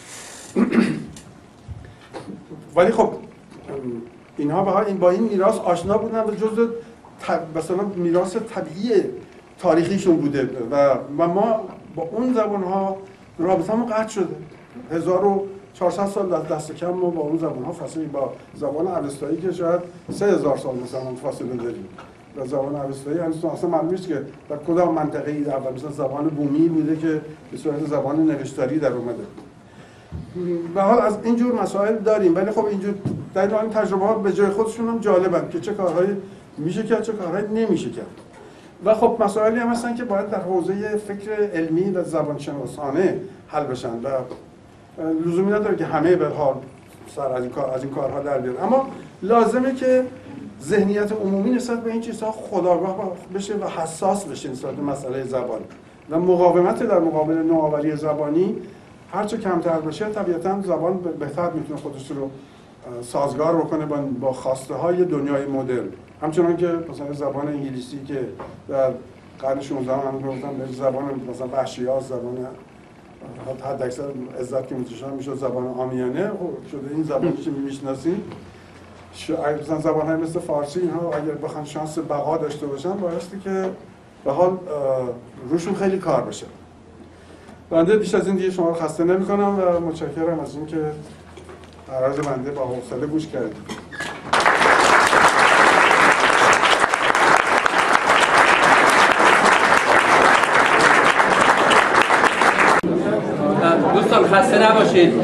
ولی خب اینها با این میراث آشنا بودن و جزء مثلا میراث طبیعی تاریخیشون بوده و ما با اون زبان‌ها رابطه‌مون قطع شده. 1400 سال از دست کم ما با اون زبان‌ها فاصله، با زبان اوستایی که شاید 3000 سال مثلا فاصله داریم. و زبان اوستایی هنوز اصلا معلوم نیست که در کدام منطقه‌ای در اول مثلا زبان بومی بوده که به صورت زبان نوشتاری در اومده. به حال از اینجور مسائل داریم، ولی خب اینجور در این تجربه‌ها به جای خودشون هم جالبن که چه کارهایی میشه کرد چه کارهایی نمیشه کرد. و خب مسائلی هم هستن که باید در حوزه فکر علمی و زبانشناسانه حل بشن و لزومی نداره که همه به حال سر از این کارها در بیارن، اما لازمه که ذهنیت عمومی نسبت به این چیزها خودآگاه بشه و حساس بشه نسبت به مسئله زبان و مقاومت در مقابل نوآوری زبانی هرچه کمتر بشه طبیعتاً زبان بهتر میتونه خودش رو سازگار بکنه با خواسته های دنیای مدرن. همچنان که مثلا زبان انگلیسی که در قرن 16 هم گفتم به زبان مثلا وحشیات، زبان حد اکثر عزت که متشابه میشد زبان عامیانه شده، این زبانی که میشناسیم مثلا زبان‌های مثل فارسی اینها اگر بخوان شانس بقا داشته باشن بایستی که به حال روشون خیلی کار بشه. بنده بیش از این دیگه شما رو خسته نمی‌کنم و متشکرم از اینکه عرض بنده با حوصله گوش کردید. دوستان خسته نباشید.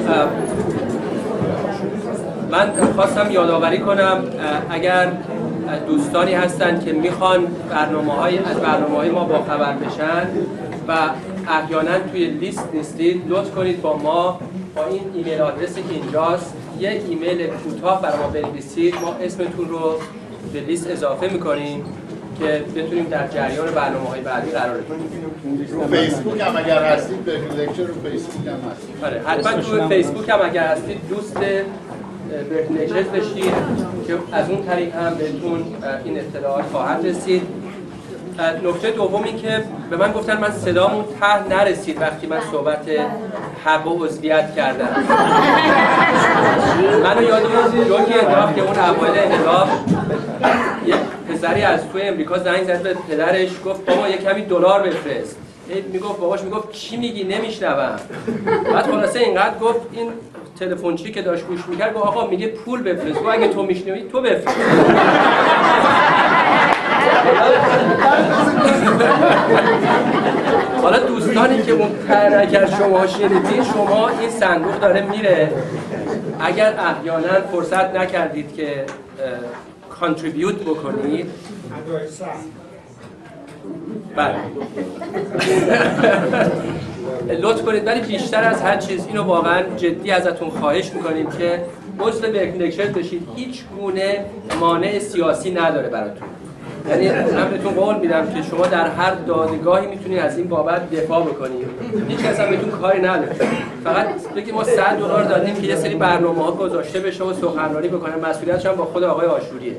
من خواستم یادآوری کنم اگر دوستانی هستن که میخوان از برنامه‌های ما با خبر بشن و احیانا توی لیست نیستید، لطف کنید با این ایمیل آدرسی که اینجاست یک ایمیل کوتاه برای ما بنویسید، ما اسمتون رو به لیست اضافه میکنیم که بتونیم در جریان برنامه‌های بعدی قرار بدیم. فیسبوک هم اگر هستید به لکچر رو فیسبوک هم هستید. آره حتما تو فیسبوک هم اگر هستید دوست برتنیجز بشید که از اون طریق هم بهتون این اطلاعات خواهد رسید. نکته دوم این که به من گفتن من صدامون ته نرسید وقتی من صحبت حق و عضویت کردم. منو یادم جوکی انداخت که اون اوایل انقلاب یک پسری از توی امریکا زنگ زد به پدرش گفت بابا یه کمی دلار بفرست. باباش میگفت چی میگی نمیشنوم. بعد خلاصه اینقدر گفت این تلفنچی که داشت گوش میکرد گفت آقا میگه پول بفرست، تو اگه تو میشنوی تو بفرست. حالا دوستانی که اون اگر شما شنیدید، شما این صندوق داره میره، اگر احیانا فرصت نکردید که کانتریبیوت بکنید بله لطف کنید، ولی بیشتر از هر چیز اینو واقعا جدی ازتون خواهش میکنیم که عضو لکچر بشید. هیچ گونه مانع سیاسی نداره براتون. یعنی من بهتون قول میدم که شما در هر دادگاهی میتونید از این بابت دفاع بکنید، هیچ کس هم بهتون کاری نداره. فقط بگید ما $100 دادیم که یه سری برنامه‌ها گذاشته بشه و سخنرانی بکنن، مسئولیتش هم با خود آقای عاشوریه.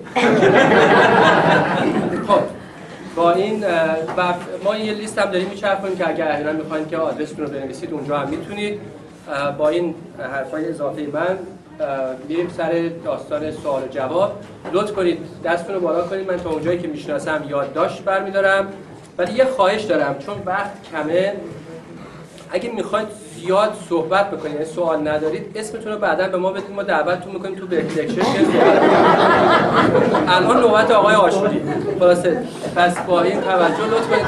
خب با این و ما یه لیست هم داریم میچرخونیم که اگر احیانا میخواین که آدرستون رو بنویسید اونجا هم میتونید. با این حرفای اضافه من میریم سر داستان سوال و جواب. لطف کنید دستتون رو بالا کنید، من تا اونجایی که میشناسم یادداشت برمیدارم، ولی یه خواهش دارم چون وقت کمه، اگه میخواید زیاد صحبت بکنید یعنی سوال ندارید اسمتون رو بعداً به ما بدید، ما دعوتتون میکنیم تو لکچر که الان نوبت آقای عاشوری. خلاصه پس با این توجه لطف کنید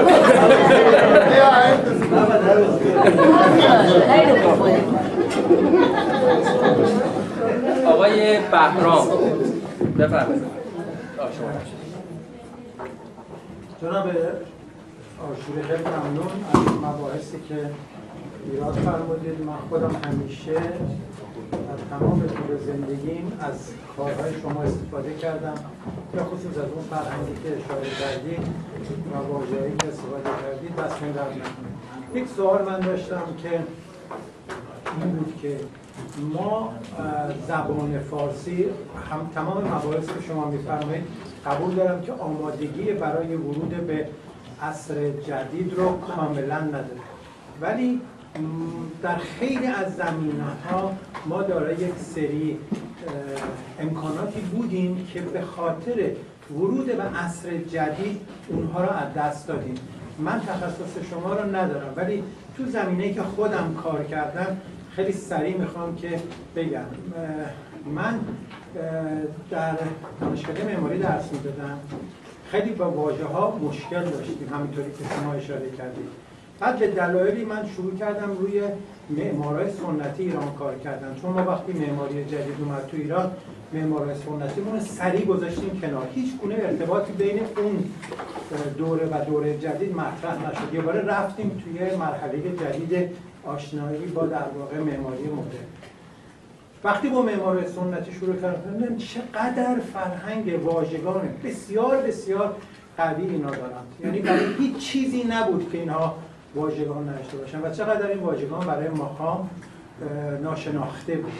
آقای بهرام بفرمایید. جناب عاشوری خیلی ممنون از مباحثی که ایراد فرمودید. من خودم همیشه در تمام طول زندگیم از کارهای شما استفاده کردم، به خصوص از اون فرهنگی که اشاره کردید و واژه‌هایی که استفاده کردید. دست من درد نکنه. یک سوال من داشتم که این بود که ما زبان فارسی هم تمام مباحث که شما می‌فرمایید قبول دارم که آمادگی برای ورود به عصر جدید رو کاملا نداره، ولی در خیلی از زمینه‌ها ما دارای یک سری امکاناتی بودیم که به خاطر ورود به عصر جدید اونها رو از دست دادیم. من تخصص شما رو ندارم، ولی تو زمینه‌ای که خودم کار کردم خیلی سریع میخوام که بگم. من در دانشکده معماری درس میدادم، خیلی با واژه‌ها مشکل داشتیم، همینطوری که شما اشاره کردید. بعد به دلایلی من شروع کردم روی معمارای سنتی ایران کار کردن، چون ما وقتی معماری جدید اومد تو ایران، معمارای سنتیمون سریع گذاشتیم کنار، هیچ گونه ارتباطی بین اون دوره و دوره جدید مطرح نشد. یه باره رفتیم توی مرحله جدید آشنایی با در واقع معماری مدرن. وقتی با معماری سنتی شروع کردم، چقدر فرهنگ واژگان بسیار بسیار قوی اینا دارند، یعنی برای هیچ چیزی نبود که اینها واژگان نداشته باشن و چقدر این واژگان برای ما ناشناخته بود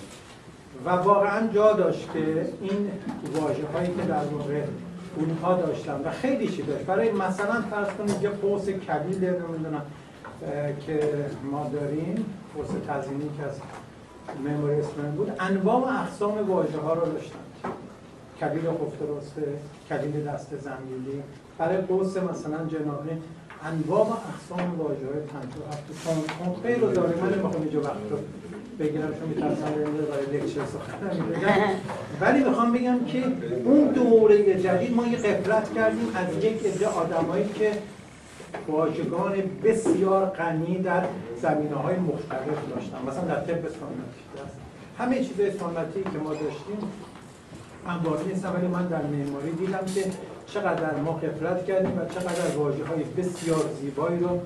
و واقعا جا داشت که این واژه‌هایی که در واقع اونها داشتن و خیلی چیز داشت. برای مثلا فرض کنید یه قوس کلیل نمیدونم که ما داریم، قوس تزیینی که از معماری اسلامی بود، انواع و اقسام واژه‌ها رو داشتن. کلیل خفته رسته، کلیل دست زنبیلی، برای قوس مثلا جنابی انواع و اقسام واژه‌های پنجاه هفت خیلی رو داره. من نمیخوام اینجا وقت رو بگیرم چون میترسم برای لکچر سخن بگم، ولی میخوام بگم که اون دوره جدید ما یه غفلت کردیم از یک عده آدمایی که واژگان بسیار غنی در زمینه‌های مختلف داشتن. مثلا در طب سنتی همه چیزای سنتی که ما داشتیم انواعی نیستن، ولی من در معماری دیدم که چقدر ما غفلت کردیم و چقدر واژه‌های بسیار زیبایی رو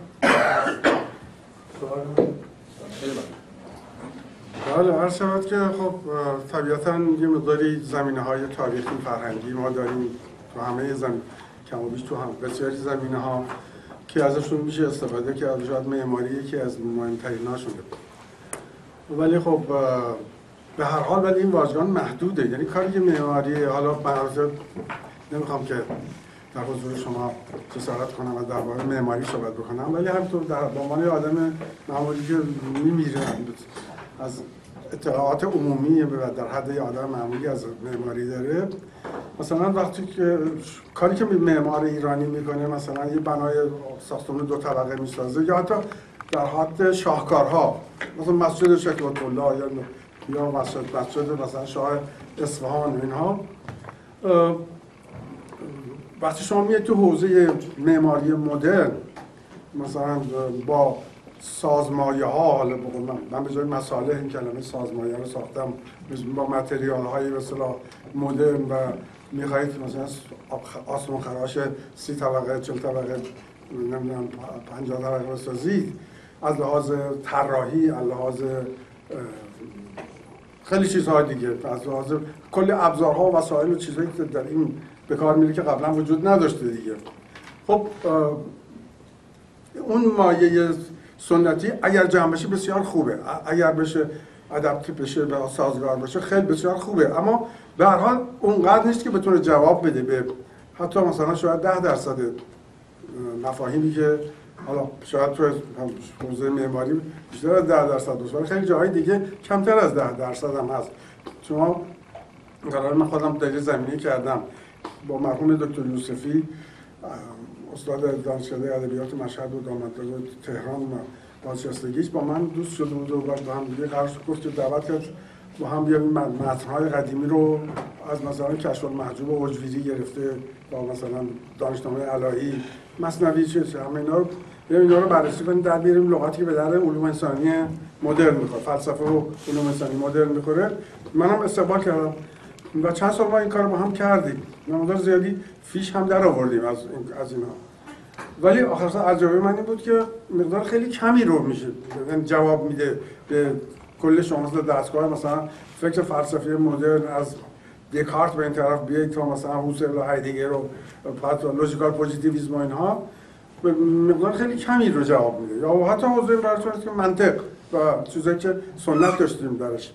بله، هر شود که خب طبیعتاً یه مقداری زمینه‌های تاریخی فرهنگی ما داریم تو همه کم و بیش تو هم بسیاری زمینه‌ها که ازشون میشه استفاده کرد. شاید معماری یکی از مهمترین‌ها شده، ولی خب به هر حال ولی این واژگان محدوده. یعنی کاری که معماری، حالا من نمیخوام که در حضور شما جسارت کنم و درباره معماری صحبت بکنم، ولی همینطور در به عنوان آدم معمولی که میمیره از اطلاعات عمومی و در حد آدم معمولی از معماری داره، مثلا وقتی که کاری که معمار ایرانی میکنه، مثلا یه بنای ساختمان 2 طبقه میسازه یا حتی در حد شاهکارها، مثلا مسجد شکوت الله یا مسجد مثلا شاه اصفهان و اینها، وقتی شما میاد تو حوزه معماری مدرن، مثلا با سازمایه ها، حالا من به جای مصالح این کلمه سازمایه رو ساختم، با متریال های به اصطلاح مدرن و میخواهید مثلا آسمان خراش 30 طبقه 40 طبقه نمیدونم 50 طبقه بسازید، از لحاظ طراحی، از لحاظ خیلی چیزهای دیگه، از لحاظ کل ابزارها و وسایل و چیزهایی که در این به کار میره که قبلا وجود نداشته دیگه. خب اون مایه سنتی اگر جمع بشه بسیار خوبه، اگر بشه ادپته بشه و سازگار بشه خیلی بسیار خوبه، اما به هر حال اونقدر نیست که بتونه جواب بده به حتی مثلا شاید 10% مفاهیمی که حالا شاید تو حوزه معماری بیشتر از 10% باشه، ولی خیلی جاهای دیگه کمتر از 10% هم هست. شما قرار من خودم در زمینه کردم با مرحوم دکتر یوسفی، استاد دانشکده ادبیات مشهد و دانشگاه تهران و بازنشستگیش، با من دوست شده بود و با هم دیگه قرار شد گفت که دعوت کرد با هم بیایم متن‌های قدیمی رو از مثلا کشف المحجوب و حجویری گرفته با مثلا دانشنامه الهی، مثنوی، اینا رو بررسی کنیم، در بیاریم لغاتی که به در علوم انسانی مدرن میخوره، فلسفه و علوم انسانی مدرن میخوره. منم استقبال کردم و چند سال ما این کار با هم کردیم، مقدار زیادی فیش هم در آوردیم از اینا، ولی آخرش عجایب من این بود که مقدار خیلی کمی رو میشه جواب میده به کل شما دستگاه مثلا فکر فلسفی مدرن از دکارت به این طرف بیاید تا مثلا هوسل و هایدگر و لوژیکال پوزیتیویسم و اینها مقدار خیلی کمی رو جواب میده. یا حتی حوزه براتون است که منطق و چیزایی که سنت داشتیم درش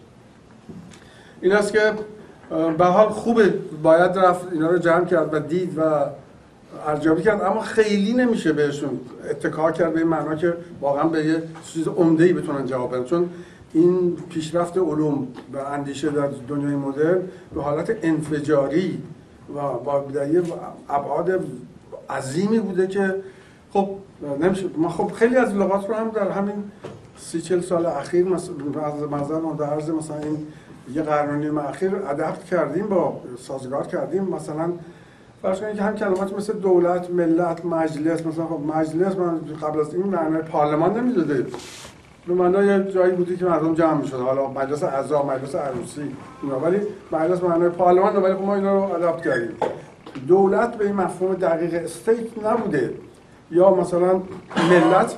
این است که به حال خوبه، باید رفت اینا رو جمع کرد و دید و ارزیابی کرد، اما خیلی نمیشه بهشون اتکا کرد به این معنا که واقعا به یه چیز عمده‌ای بتونن جواب بدن، چون این پیشرفت علوم و اندیشه در دنیای مدرن به حالت انفجاری و با بدایه ابعاد عظیمی بوده که خب نمیشه. ما خب خیلی از لغات رو هم در همین 30-40 سال اخیر مثلا در عرض مثلا این یه قرن و نیم اخیر ادپت کردیم، با سازگار کردیم. مثلا فرض کنید که هم کلمات مثل دولت، ملت، مجلس، مثلا خب مجلس من قبل از این معنای پارلمان نمیداده، به معنای جایی بودی که مردم جمع میشد، حالا مجلس اعضا، مجلس عروسی اینا، ولی مجلس معنای پارلمان، ولی خب ما اینا رو ادپت کردیم. دولت به این مفهوم دقیق استیت نبوده، یا مثلا ملت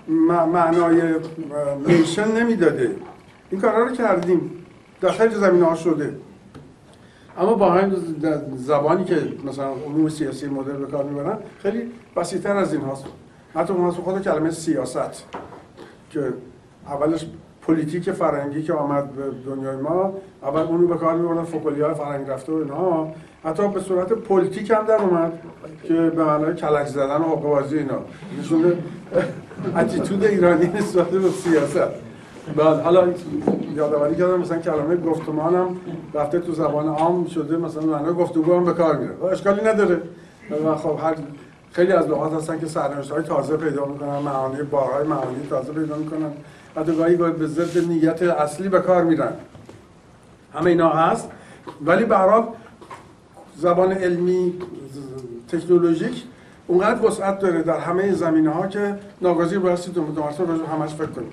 معنای نیشن نمیداده. این کارا رو کردیم، در خیلی زمینه‌ها شده، اما با همین زبانی که مثلا علوم سیاسی مدرن به کار میبرن خیلی وسیع‌تر از این هاست. حتی مثلا خود کلمه سیاست که اولش پلیتیک فرهنگی که آمد به دنیای ما، اول اونو به کار میبرن، فوکولیای فرهنگ رفته و اینها، حتی به صورت پلیتیک هم در اومد که به معنای کلک زدن و حقه‌بازی اینا نشون اتیتود ایرانی نسبت به سیاست. بعد حالا یادآوری کردم مثلا کلمه گفتمان هم رفته تو زبان عام شده، مثلا معنای گفتگو هم به کار میره، اشکالی نداره. و خب خیلی از لغات هستن که سرنوشت‌های تازه پیدا میکنن، معانی بارهای معانی تازه پیدا میکنن، حتی گاهی به ضد نیت اصلی به کار میرن. همه اینا هست، ولی به هر حال زبان علمی تکنولوژیک اونقدر وسعت داره در همه زمینه‌ها که ناگزیر بایستی دو مرتبه راجع همش فکر کنیم.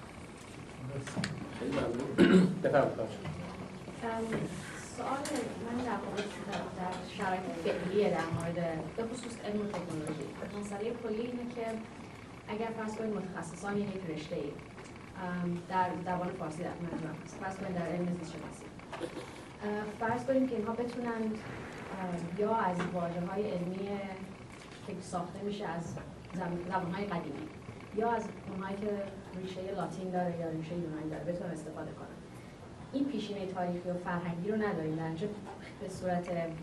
سوال من در واقع در شرایط فعلی در مورد به خصوص علم و تکنولوژی مسئله کلی اینه که اگر فرض کنید متخصصان یک رشته‌ای در زبان فارسی در منظورم هست، فرض کنید در علم زیست شناسی، فرض کنید که اینها بتونن یا از واژه‌های علمی که ساخته میشه از زبان‌های قدیمی یا از اونهایی که ریشه لاتین داره یا ریشه یونانی داره بتونن استفاده کنن. این پیشینه تاریخی و فرهنگی رو نداریم، در اینجا به صورت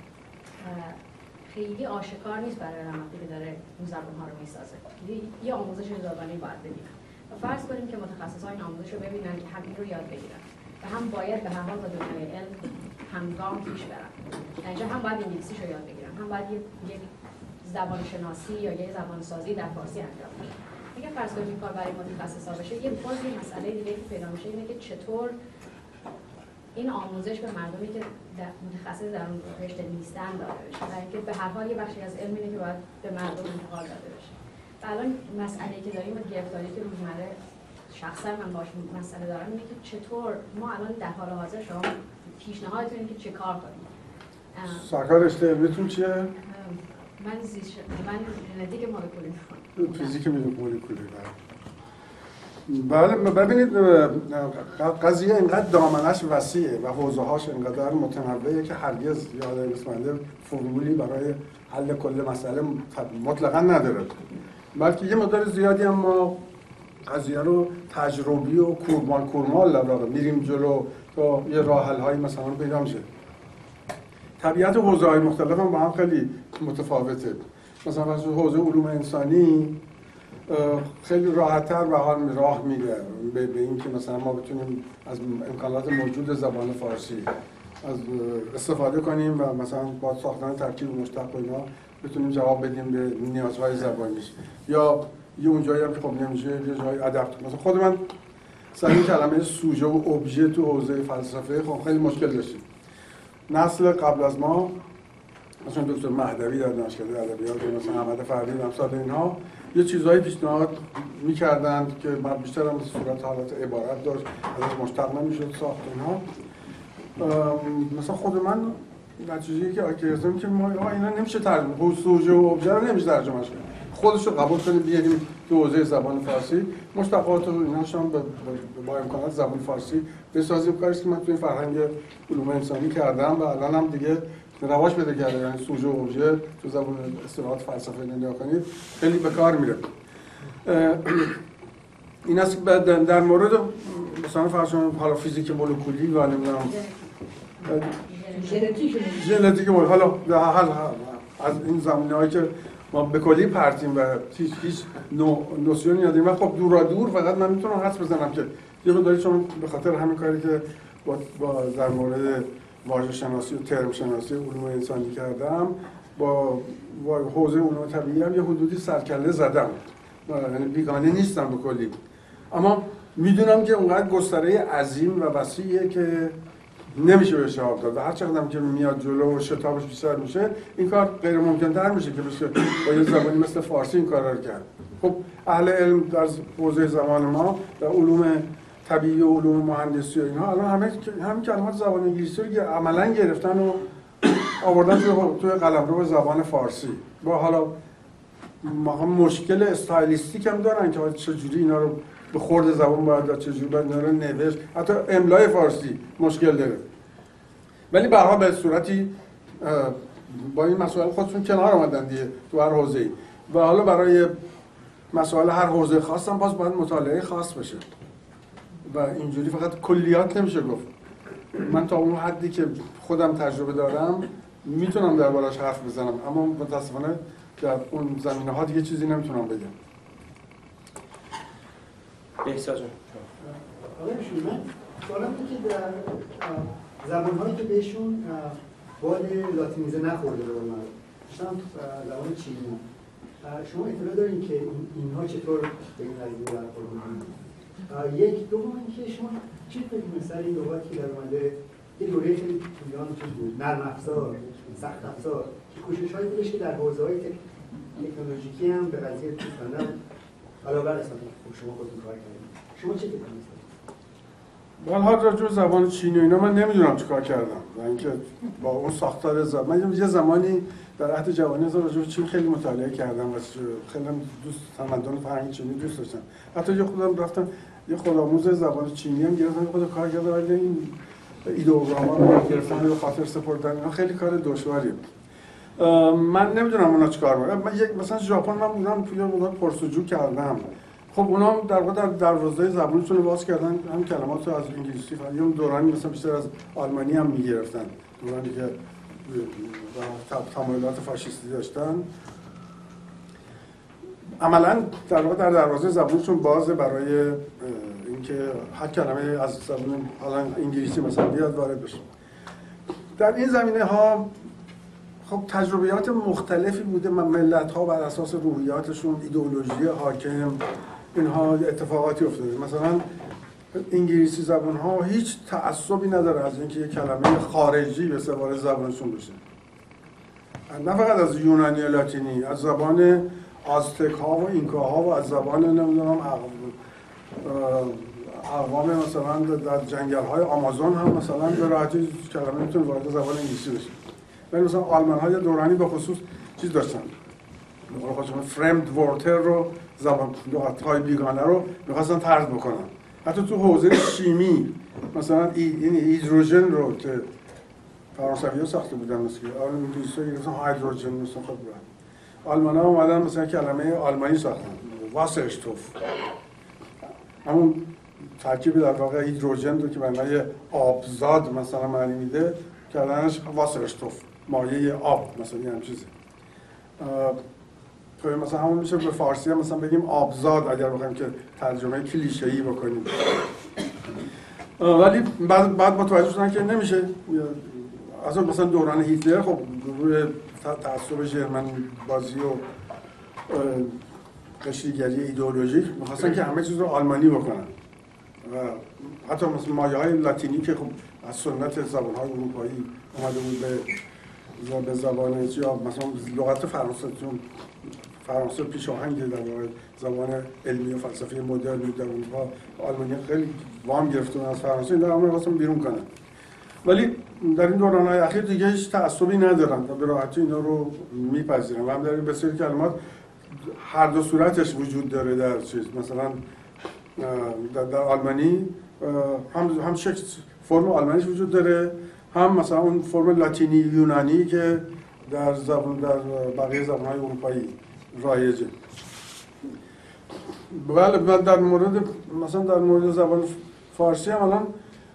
خیلی آشکار نیست برای وقتی که داره اون زبان‌ها رو میسازه. یه آموزش زبانی باید ببینن و فرض کنیم که متخصصان این آموزش رو ببینن که هم این رو یاد بگیرن و هم باید به هر حال با دنیای علم همگام پیش برن. در اینجا هم باید انگلیسیش رو یاد بگیرن، هم باید یک زبان شناسی یا یک زبان سازی در فارسی انجام بدن. اگه فرض کنیم این کار برای متخصصا بشه، یه مسئله دیگه که پیدا میشه اینه که چطور این آموزش به مردمی که متخصص در اون رشته نیستن داده بشه، برای اینکه به هر حال یه بخشی از علم اینه که باید به مردم انتقال داده بشه. و الان مسئله‌ای که داریم و گرفتاری که روزمره شخصا من باهاش مسئله دارم اینه که چطور ما الان در حال حاضر شما پیشنهادتون اینه که چه کار کنیم. سرکار رشته علمیتون چیه؟ من ژنتیک مولکولی می‌خونم. فیزیک مولکولی. بله ببینید قضیه اینقدر دامنش وسیعه و حوزه‌هاش اینقدر متنوعه که هرگز یاد رسمنده فرمولی برای حل کل مسئله مطلقاً نداره، بلکه یه مقدار زیادی هم ما قضیه رو تجربی و کورمال میریم جلو تا یه راه حل‌هایی مثلا پیدا میشه. طبیعت حوزه‌های مختلف هم با هم خیلی متفاوته. مثلا حوزه علوم انسانی خیلی راحت‌تر به حال راه میره به این که مثلا ما بتونیم از امکانات موجود زبان فارسی از استفاده کنیم و مثلا با ساختن ترکیب مشتق و اینا بتونیم جواب بدیم به نیازهای زبانیش، یا یه اونجایی هم که خب نمیشه یه جای ادپت. مثلا خود من سر این کلمه سوژه و ابژه تو حوزه فلسفه خب خیلی مشکل داشتیم. نسل قبل از ما مثلا دکتر مهدوی در دانشکده ادبیات، مثلا احمد فردین، امثال اینها یه چیزایی پیشنهاد می‌کردند که من بیشتر هم صورت حالت عبارت داشت، ازش مشتق نمی‌شد ساخت اینها. مثلا خود من نتیجه‌ای که گرفتم که ما اینا نمیشه ترجمه، سوژه و ابژه رو نمیشه ترجمهش کنیم، خودش رو قبول کنیم بیاریم تو حوزه زبان فارسی مشتقات و ایناش هم با امکانات زبان فارسی بسازیم. کاری که من توی فرهنگ علوم انسانی کردم و الان هم دیگه رواج پیدا کرده، یعنی سوژه و ابژه تو زبان اصطلاحات فلسفه نگاه کنید خیلی به کار میره. این است که در مورد مثلا فرض کنید حالا فیزیک مولکولی و نمیدونم ژنتیک حالا از این زمینه‌هایی که ما به کلی پرتیم و هیچ نوسیونی نداریم و خب دورا دور فقط من میتونم حدس بزنم که یه مقداری چون به خاطر همین کاری که با در مورد واژه شناسی و ترم شناسی علوم انسانی کردم با حوزه علوم طبیعی هم یه حدودی سرکله زدم، یعنی بیگانه نیستم به کلی، اما میدونم که اونقدر گستره عظیم و وسیعه که نمیشه بهش جواب داد و هر چقدر که میاد جلو و شتابش بیشتر میشه این کار غیر ممکن تر میشه که بشه با یه زبانی مثل فارسی این کارا رو کرد. خب اهل علم در حوزه زبان ما در علوم طبیعی و علوم مهندسی و اینها الان همین کلمات زبان انگلیسی رو عملاً گرفتن و آوردن توی قلمرو زبان فارسی. با حالا مشکل استایلیستیک هم دارن که چجوری اینا رو به خورد زبان باید داد، چجوری باید اینا رو نوشت، حتی املای فارسی مشکل داره. ولی به هر حال به صورتی با این مسائل خودشون کنار آمدن دیگه تو هر حوزه‌ای و حالا برای مسائل هر حوزه خاص هم باز باید مطالعه خاص بشه و اینجوری فقط کلیات نمیشه گفت. من تا اون حدی که خودم تجربه دارم میتونم دربارش حرف بزنم، اما متاسفانه در اون زمینه‌ها دیگه چیزی نمیتونم بگم. احساس جان آقای من سوالم اینه که در زبان‌هایی که بهشون باد لاتینیزه نخورده به قول معروف، مثلا زبان چینی، شما اطلاع دارین که اینها چطور به این قضیه برخورد می‌کنن؟ یک دوم اینکه شما چی فکر می‌کنید سر این لغاتی که در اومده یه دوره خیلی طولانی چیز بود، نرم افزار، سخت افزار، که کوشش‌هایی بودش که در حوزه‌های تکنولوژیکی هم به قضیه رسیدن علاوه بر شما خودتون کار کردید. شما چه فکر می‌کنید؟ حالا راجع به زبان چینی و اینا من نمیدونم چیکار کردم و اینکه با اون ساختار زبان من یه زمانی در عهد جوانی راجع به چین خیلی مطالعه کردم و خیلی دوست تمدن فرهنگ چینی دوست داشتم. حتی یه خودم رفتم یه خودآموز زبان چینی هم گرفتم، خودم کار کردم ولی این ایدئوگرام‌ها رو گرفتن به خاطر سپردن اینا خیلی کار دشواریه. من نمیدونم اونا چیکار می‌کنن. من یک مثلا ژاپن من بودم توی اونجا پرسجو کردم. خب اونا در واقع در دروازه زبانشون رو باز کردن، هم کلمات رو از انگلیسی فهمیدن. اون دورانی مثلا بیشتر از آلمانی هم میگرفتن، دورانی که تمایلات فاشیستی داشتن. عملاً در واقع در دروازه زبانشون بازه برای اینکه هر کلمه از زبان حالا انگلیسی مثلا بیاد وارد بشه. در این زمینه‌ها خب تجربیات مختلفی بوده، ملت‌ها بر اساس روحیاتشون، ایدئولوژی حاکم، اینها اتفاقاتی افتاده. مثلا انگلیسی زبان‌ها هیچ تعصبی نداره از اینکه یک کلمه خارجی به سوار زبانشون بشه. نه فقط از یونانی و لاتینی، از زبان آزتک ها و اینکا ها و از زبان نمیدونم اقوام مثلا در جنگل های آمازون هم مثلا به راحتی کلمه میتونه وارد زبان انگلیسی بشه. ولی مثلا آلمان های دورانی به خصوص چیز داشتن، به قول خودشون فرمد ورتر رو، زبان لغت‌های بیگانه رو می‌خواستن طرد بکنن. حتی تو حوزه شیمی مثلا این هیدروژن رو که فرانسوی‌ها ساخته بودن مثلا انگلیسی‌ها مثلا هیدروژن مثلا خود بودن. آلمان‌ها اومدن مثلا کلمه آلمانی ساختن، واسرشتوف. همون ترکیب در واقع هیدروژن رو که معنی آبزاد مثلا معنی میده، کردنش واسرشتوف، مایع آب مثلا این هم چیزی. تو مثلا همون میشه به فارسی هم مثلا بگیم آبزاد اگر بخوایم که ترجمه کلیشه‌ای بکنیم. ولی بعد متوجه شدن که نمیشه. اصلا مثلا دوران هیتلر خب روی تعصب ژرمن بازی و قشریگری ایدئولوژیک می‌خواستن که همه چیز رو آلمانی بکنن و حتی مثلا مایه‌های لاتینی که خب از سنت زبان‌های اروپایی اومده بود به زبان یا مثلا لغت فرانسه، چون فرانسه پیشاهنگ در واقع زبان علمی و فلسفی مدرن در اروپا، آلمانی خیلی وام گرفتن از فرانسه، این در اون واسه بیرون کنن. ولی در این دوران‌های اخیر دیگه هیچ تعصبی ندارن و به راحتی اینا رو میپذیرن و هم در این بسیاری کلمات هر دو صورتش وجود داره در چیز. مثلا در آلمانی هم فرم آلمانیش وجود داره، هم مثلا اون فرم لاتینی یونانی که در بقیه زبان‌های اروپایی رایجه. بله، من در مورد زبان فارسی هم الان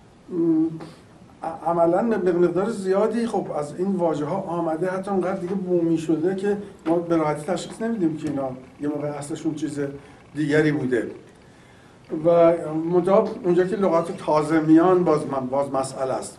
عملاً به مقدار زیادی خب از این واژه‌ها آمده، حتی اونقدر دیگه بومی شده که ما به راحتی تشخیص نمیدیم که اینا یه موقع اصلشون چیز دیگری بوده. و منتها اونجا که لغات تازه میان باز مسئله است.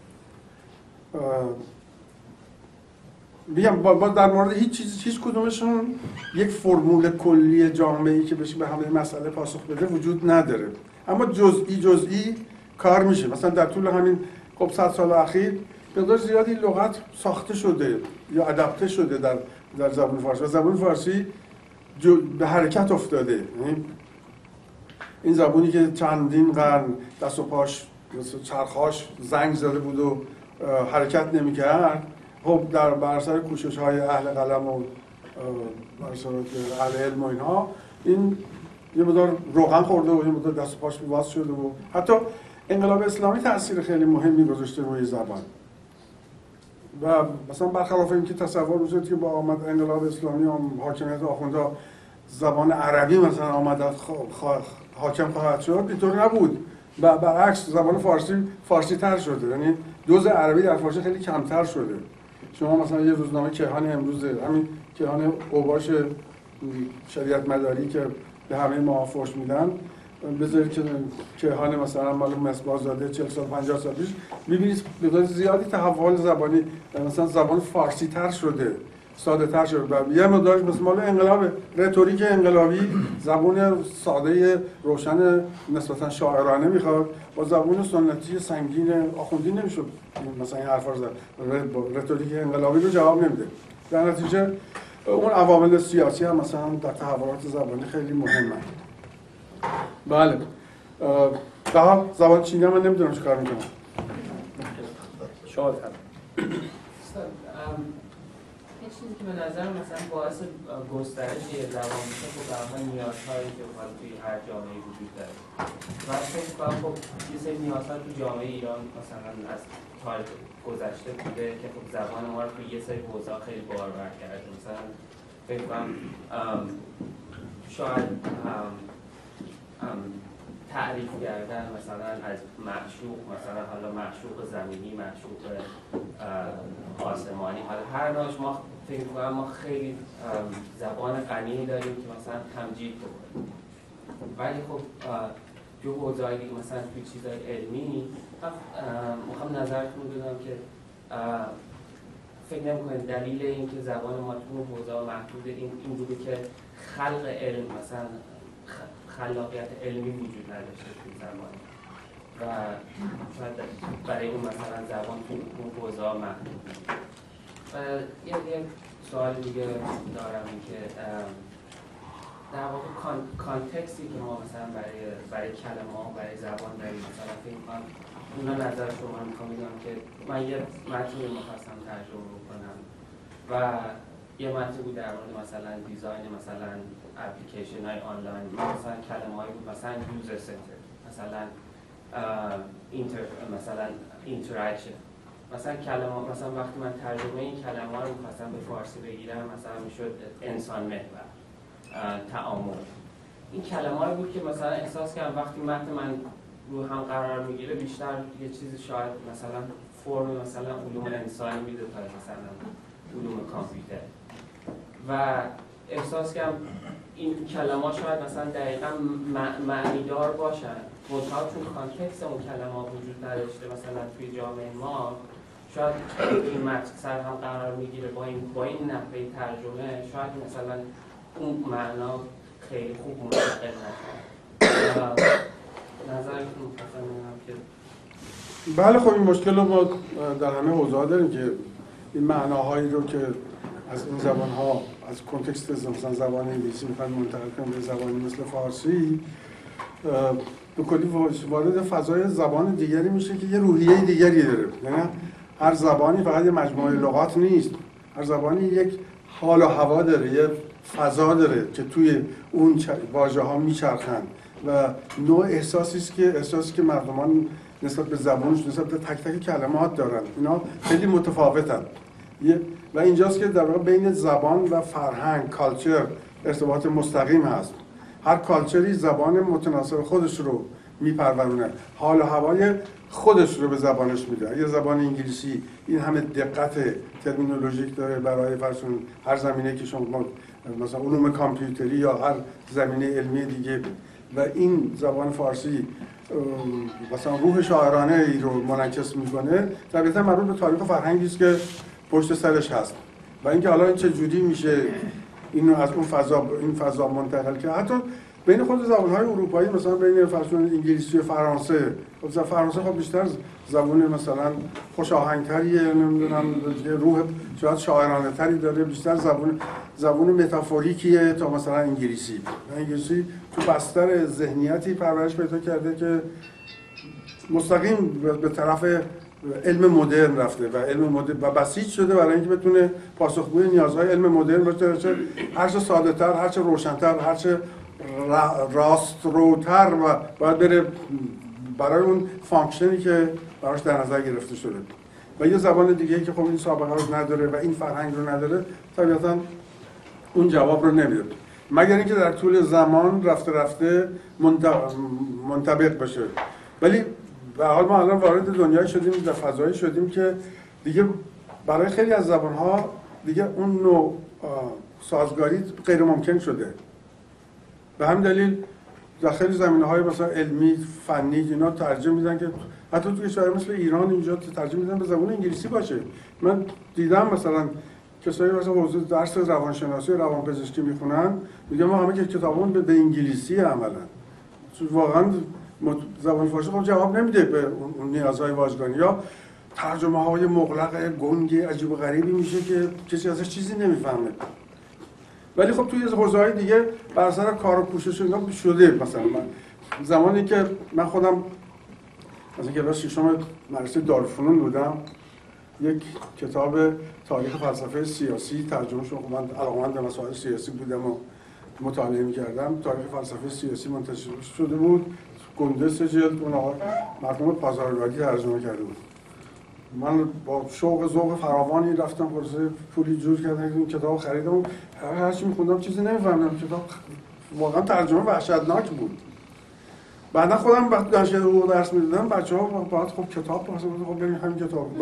میگم باز در مورد هیچ کدومشون یک فرمول کلی جامعی که بشه به همه مسئله پاسخ بده وجود نداره، اما جزئی کار میشه. مثلا در طول همین 100 سال اخیر مقدار زیادی لغت ساخته شده یا ادپته شده در زبان فارسی و زبان فارسی به حرکت افتاده. این زبانی که چندین قرن دست و پاش چرخاش زنگ زده بود و حرکت نمی‌کرد، خب بر اثر کوشش‌های اهل قلم و بر اثر اهل علم و اینها این یه مقدار روغن خورده و یه مقدار دست و پاش باز شده و حتی انقلاب اسلامی تأثیر خیلی مهمی گذاشته روی زبان. و مثلا برخلاف اینکه تصور می‌شد که با آمد انقلاب اسلامی و حاکمیت آخوندها زبان عربی مثلا آمد حاکم خواهد شد، اینطور نبود. برعکس زبان فارسی تر شده، یعنی دوز عربی در فارسی خیلی کمتر شده. شما مثلا یه روزنامه کیهان امروز، همین کیهان اوباش شریعت مداری که به همه ما فحش میدن، بذارید که کیهان مثلا مال مصباح زاده 40 سال 50 سال پیش، می‌بینید مقدار زیادی تحول زبانی مثلا زبان فارسی تر شده، ساده تر شده. و یه مقدارش مثل مال انقلاب، رتوریک انقلابی زبان ساده روشن نسبتا شاعرانه میخواد، با زبان سنتی سنگین آخوندی نمیشد مثلا این حرفا رو زد. رتوریک انقلابی رو جواب نمیده. در نتیجه اون عوامل سیاسی هم مثلا در تحولات زبانی خیلی مهمه. بله. زبان چینی من نمیدونم چیکار میکنم. شاید یه چیزی که به نظر مثلا باعث گسترش یه زبان میشه خب در واقع نیازهایی که توی هر جامعه‌ای وجود داره. و فکر کنم خب یه سری نیازها تو جامعه ایران مثلا از تاریخ گذشته بوده که خب زبان ما رو توی یه سری حوزه‌ها خیلی بارور کرده. مثلا فکر کنم شاید تعریف کردن مثلا از معشوق، مثلا حالا معشوق زمینی، معشوق آسمانی، حالا هر نوعش ما فکر کنم ما خیلی زبان غنی داریم که مثلا تمجید بکنیم. ولی خب جو حوزه‌ای دیگه مثلا توی چیزای علمی میخوام نظرتون بدونم که فکر نمی‌کنید دلیل این که زبان ما تو حوزه محدود این بوده که خلق علم مثلا خلاقیت علمی وجود نداشته توی زبان و شاید برای اون مثلا زبان تو اون حوزه محدود. و یه سوال دیگه دارم این که در واقع کانتکستی که ما مثلا برای کلمه ها برای زبان داریم، مثلا فکر کنم اونا نظر شما رو میخوام بگم که من یه متنی میخواستم ترجمه بکنم و یه متن بود در مورد مثلا دیزاین مثلا اپلیکیشن های آنلاین، مثلا کلمه هایی بود مثلا یوزر سنتر، مثلا مثلا اینتراکشن، مثلا کلمه، مثلا وقتی من ترجمه این کلمه رو می‌خواستم به فارسی بگیرم مثلا میشد انسان محور، تعامل. این کلمه‌ای بود که مثلا احساس کردم وقتی متن من رو هم قرار میگیره بیشتر یه چیزی شاید مثلا فرم مثلا علوم انسانی میده تا مثلا علوم کامپیوتر و احساس کردم این کلمه‌ها شاید مثلا دقیقاً معنیدار باشن، منتها چون کانتکست اون کلمه‌ها وجود نداشته مثلا توی جامعه ما شاید این متن سر هم قرار میگیره با این نحوه ترجمه شاید مثلا اون معنا خیلی خوب منتقل نشه. نظرتون می‌خواستم که بله خب این مشکل رو ما در همه حوزه‌ها داریم که این معناهایی رو که از این زبان‌ها از کنتکست مثلا زبان انگلیسی می‌خوان منتقل کنیم به زبانی مثل فارسی، به کلی وارد فضای زبان دیگری میشه که یه روحیه دیگری داره. یعنی هر زبانی فقط یه مجموعه لغات نیست، هر زبانی یک حال و هوا داره، یه فضا داره که توی اون واژه ها میچرخند و نوع احساسی که مردمان نسبت به زبانش، نسبت به تک تک کلمات دارن، اینا خیلی متفاوتن. و اینجاست که در واقع بین زبان و فرهنگ، کالچر، ارتباط مستقیم هست. هر کالچری زبان متناسب خودش رو میپرورونه، حال و هوای خودش رو به زبانش میده. اگه زبان انگلیسی این همه دقت ترمینولوژیک داره برای فرسون هر زمینه که شما مثلا علوم کامپیوتری یا هر زمینه علمی دیگه، و این زبان فارسی مثلا روح شاعرانه ای رو منعکس میکنه، طبیعتا مربوط به تاریخ و فرهنگی است که پشت سرش هست. و اینکه حالا این چه جوری میشه اینو از اون فضا منتقل کرد. حتی بین خود زبان‌های اروپایی، مثلا بین فرضاً انگلیسی و فرانسه، فرانسه خب بیشتر زبان مثلا خوش آهنگ‌تریه، نمیدونم روح شاید شاعرانه تری داره، بیشتر زبان متافوریکیه تا مثلا انگلیسی. انگلیسی تو بستر ذهنیتی پرورش پیدا کرده که مستقیم به طرف علم مدرن رفته و علم مدرن و بسیج شده برای اینکه بتونه پاسخگوی نیازهای علم مدرن باشه، هرچه ساده‌تر، هرچه روشن‌تر، هرچه راستروتر و باید بره برای اون فانکشنی که براش در نظر گرفته شده. و یه زبان دیگه‌ای که خب این سابقه رو نداره و این فرهنگ رو نداره، طبیعتاً اون جواب رو نمیده، مگر اینکه در طول زمان رفته منطبق بشه. ولی به حال ما الان وارد دنیای شدیم، در فضایی شدیم که دیگه برای خیلی از زبان‌ها دیگه اون نوع سازگاری غیر ممکن شده. به همین دلیل در خیلی زمینه‌های مثلا علمی، فنی اینا ترجمه میدن که حتی توی کشور مثل ایران اینجا ترجمه میدن به زبان انگلیسی باشه. من دیدم مثلا کسایی مثلا حوزه درس روانشناسی و روانپزشکی میخونن، میگن ما همه کتابمون به انگلیسی عملاً. چون واقعاً زبان فارسی خب جواب نمیده به اون نیازهای واژگانی، یا ترجمه‌های مغلق گنگ عجیب و غریبی میشه که کسی ازش چیزی نمیفهمه. ولی خب توی حوزه‌های دیگه بر اثر کار و کوشش اینا شده. مثلا من زمانی که من خودم مثلا کلاس ششم مدرسه دارالفنون بودم، یک کتاب تاریخ فلسفه سیاسی ترجمه شد. من علاقه‌مند به مسائل سیاسی بودم و مطالعه می‌کردم. تاریخ فلسفه سیاسی منتشر شده بود، گنده 3 جلد، اون آقا مرحوم پازارگادی ترجمه کرده بود. من با شوق و ذوق فراوانی رفتم پروسه پولی جور کردم، این کتاب خریدم. هر چی می‌خوندم چیزی نمی‌فهمیدم. کتاب واقعا ترجمه وحشتناک بود. بعدا خودم وقتی دانشگاه حقوق درس می‌دادم، بچه‌ها باید خب کتاب واسه خب بریم همین کتاب.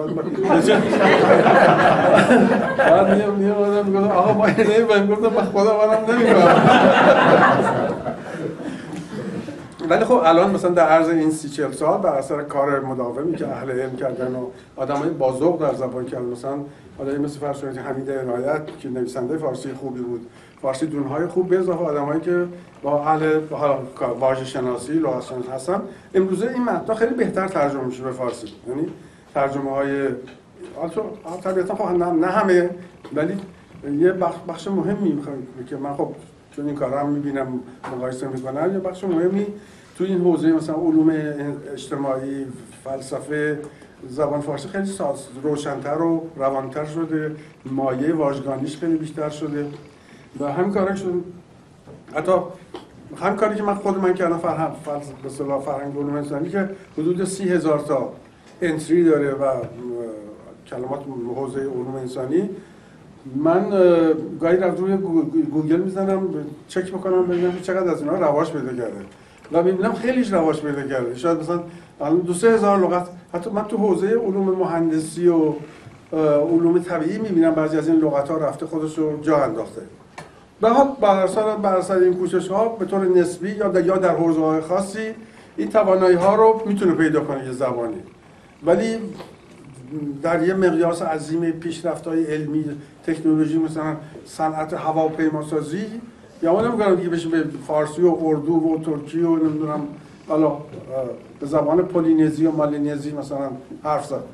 بعد میگم آقا ما نمی‌فهمیم، گفتم من خودم منم نمی‌فهمم. ولی خب الان مثلا در عرض این 30-40 سال بر اثر کار مداومی که اهل علم کردن و آدمای با ذوق در زبان کردن، مثلا آدمی مثل فرض حمید عنایت که نویسنده فارسی خوبی بود، فارسی دونهای خوب، به اضافه آدمایی که با اهل واژه شناسی، لغت شناسی هستن، امروزه این متن خیلی بهتر ترجمه میشه به فارسی. یعنی ترجمه‌های طبیعتا خب نه همه، ولی یه بخش مهمی می‌خوام که من خب چون این کارا هم می‌بینم، مقایسه می‌کنم، یه بخش مهمی تو این حوزه مثلا علوم اجتماعی، فلسفه، زبان فارسی خیلی روشن‌تر و روان‌تر شده، مایه واژگانیش خیلی بیشتر شده و همین کارا شده. حتی همین کاری که من کردم به اصطلاح فرهنگ علوم انسانی که حدود 30,000 تا انتری داره و کلمات حوزه علوم انسانی، من گاهی روی گوگل میزنم چک میکنم ببینم چقدر از اینا رواج پیدا کرده و میبینم خیلیش رواج پیدا کرده. شاید مثلا الان 2-3 هزار لغت، حتی من تو حوزه علوم مهندسی و علوم طبیعی میبینم بعضی از این لغت ها رفته خودش رو جا انداخته. به حال بر اثر این کوشش ها به طور نسبی یا در حوزه های خاصی این توانایی ها رو میتونه پیدا کنه یه زبانی، ولی در یه مقیاس عظیم پیشرفت‌های علمی، تکنولوژی، مثلا صنعت هواپیماسازی، یا من نمی‌گم دیگه بشه به فارسی و اردو و ترکی و نمیدونم حالا به زبان پولینزی و مالینزی مثلا حرف زد.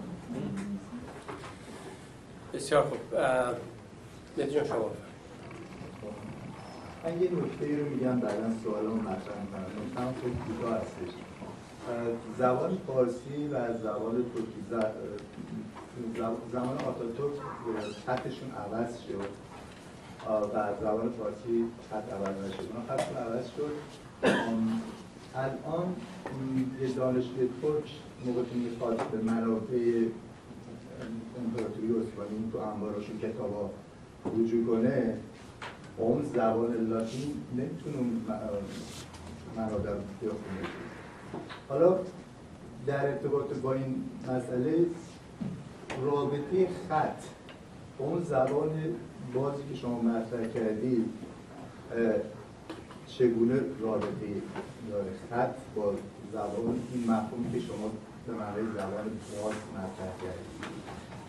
بسیار خوب. مهدی جان شما. من یه نکته رو میگم بعداً سوالمو مطرح می‌کنم. نکته‌ام خیلی کوتاه هستش. زبان فارسی و زبان ترکی زمان آتاتورک خطشون عوض شد و زبان فارسی خط عوض نشد. من خط عوض شد. الان یه دانشجوی ترک موقع که میخواد به منابع امپراتوری عثمانی تو انباراشون کتابا رجوع کنه، اون زبان لاتین نمیتونه اون منابع رو بخونه. حالا در ارتباط با این مسئله رابطه خط اون زبان بازی که شما مطرح کردید چگونه رابطه داره خط با زبان، این مفهومی که شما به معنای زبان باز مطرح کردید؟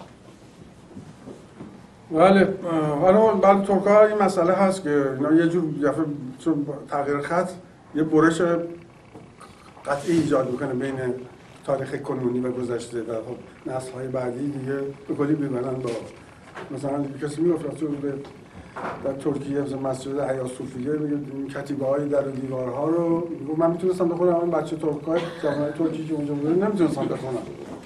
بله ترک‌ها این مسئله هست که اینا یه جور چون تغییر خط یه برش قطعی ایجاد میکنه بین تاریخ کنونی و گذشته و خب نسل‌های بعدی دیگه به کلی میبرن با مثلا کسی میگفت در ترکیه مثلا مسجد حیا صوفیه میگه کتیبه‌های در و دیوارها رو من میتونستم بخونم، اون بچه ترک‌های جوانای ترکی که اونجا بودن نمیتونستم بخونم.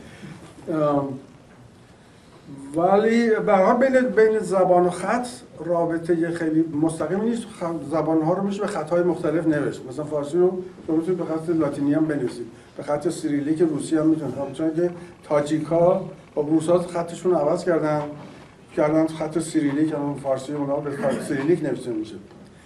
ولی به هر حال بین زبان و خط رابطه خیلی مستقیمی نیست. زبان‌ها رو میشه به خط‌های مختلف نوشت. مثلا فارسی رو میتونید به خط لاتینی هم بنویسید، به خط سیریلیک روسی هم میتونید. چون که تاجیک‌ها با روس‌ها خطشون عوض کردن خط سیریلیک، هم فارسی اونها به خط سیریلیک نوشته میشه.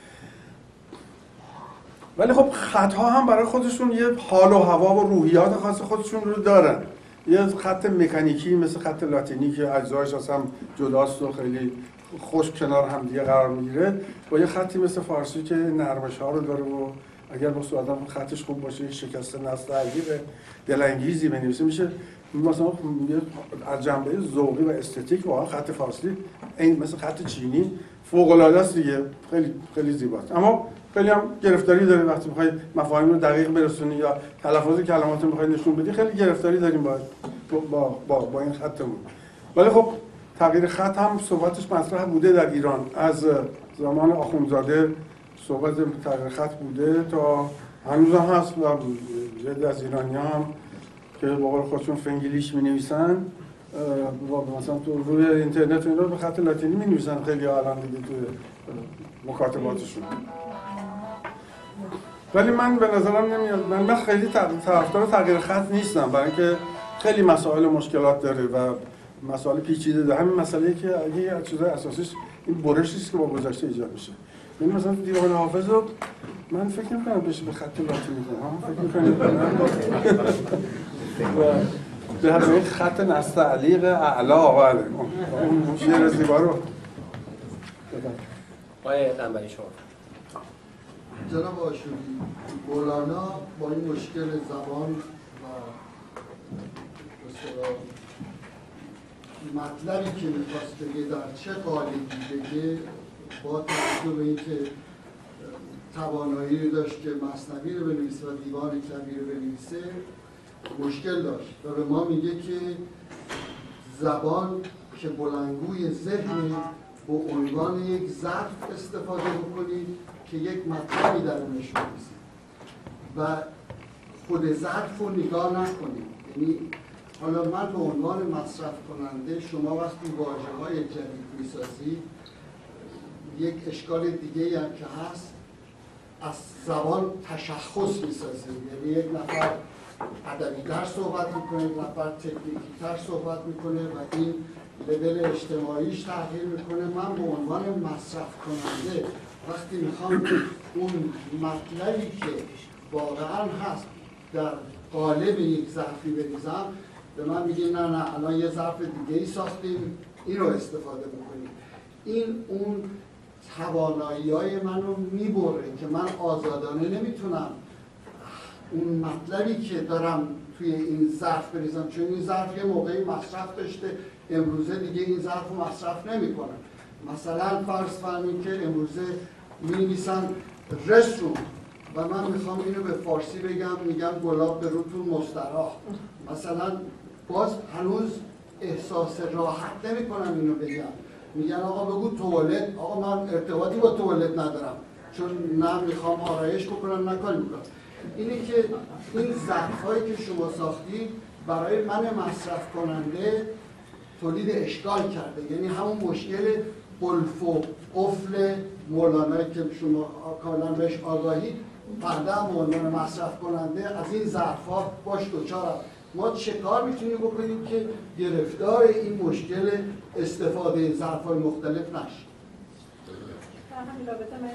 ولی خب خط‌ها هم برای خودشون یه حال و هوا و روحیات خاص خودشون رو دارن. یه خط مکانیکی مثل خط لاتینی که اجزایش اصلا جداست و خیلی خوش کنار هم دیگه قرار میگیره، با یه خطی مثل فارسی که نرمش‌ها رو داره و اگر بس آدم خطش خوب باشه شکسته نستعلیق دلانگیزی بنویسه میشه. مثلا از جنبه ذوقی و استتیک واقعا خط فارسی این مثل خط چینی فوق‌العاده است دیگه، خیلی خیلی زیباست. اما خیلی هم گرفتاری داره وقتی می‌خوای مفاهیم رو دقیق برسونی یا تلفظ کلمات رو می‌خوای نشون بدی، خیلی گرفتاری داریم با این خطمون. ولی خب تغییر خط هم صحبتش مطرح بوده در ایران، از زمان آخوندزاده صحبت تغییر خط بوده تا هنوز هم هست و جد از ایرانی‌ها هم که به قول خودشون فنگلیش می‌نویسن مثلا تو روی اینترنت اینا به خط لاتینی می‌نویسن خیلی الان دیگه تو مکاتباتشون. ولی من به نظرم نمیاد، من خیلی طرفدار تغییر خط نیستم، برای اینکه خیلی مسائل و مشکلات داره و مسائل پیچیده داره. همین مسئله‌ای که اگه چیزای اساسیش این برشی است که با گذشته ایجاد میشه. یعنی مثلا دیوان حافظ رو من فکر نمی‌کنم بشه به خط لاتینی کنم، فکر می‌کنم به همین خط نستعلیق اعلا بله اون شعر زیبا رو آقای قنبری شما. جناب آشوری، مولانا با این مشکل زبان و مطلبی که می‌خواست بگه در چه قالبی بگه با توجه به اینکه توانایی رو داشت که مثنوی رو بنویسه و دیوان کبیر رو بنویسه مشکل داشت و به ما میگه که زبان که بلندگوی ذهن به عنوان یک ظرف استفاده بکنید که یک مطلبی درونش بنویسید و خود ظرف رو نگاه نکنید. یعنی حالا من به عنوان مصرف کننده، شما وقتی واژه‌های جدید میسازید یک اشکال دیگه هم که هست، از زبان تشخص میسازید. یعنی یک نفر ادبی‌تر صحبت میکنه، یک نفر تکنیکی‌تر صحبت میکنه و این لول اجتماعیش تغییر میکنه. من به عنوان مصرف کننده وقتی میخوام اون مطلبی که واقعا هست در قالب یک ظرفی بریزم، به من میگه نه الان یه ظرف دیگه ای ساختیم، این رو استفاده بکنیم. این اون توانایی‌های من رو میبره که من آزادانه نمیتونم اون مطلبی که دارم توی این ظرف بریزم، چون این ظرف یه موقعی مصرف داشته، امروزه دیگه این ظرف رو مصرف نمی‌کنم. مثلا فرض فرمایید که امروزه می‌نویسن رستوران و من میخوام اینو به فارسی بگم، میگم گلاب به روتون مستراح، مثلا باز هنوز احساس راحت نمی‌کنم اینو بگم. میگن آقا بگو توالت، آقا من ارتباطی با توالت ندارم چون نه میخوام آرایش بکنم نه کاری میکنم. اینه که این ظرف‌هایی که شما ساختید برای من مصرف کننده تولید اشکال کرده. یعنی همون مشکل قلف و قفل مولانایی که شما کاملا بهش آگاهید، بنده هم به عنوان مصرف کننده از این ظرف‌ها باش دچارم. ما چه کار میتونیم بکنیم که گرفتار این مشکل استفاده ظرف‌های مختلف نشیم؟ در همین رابطه من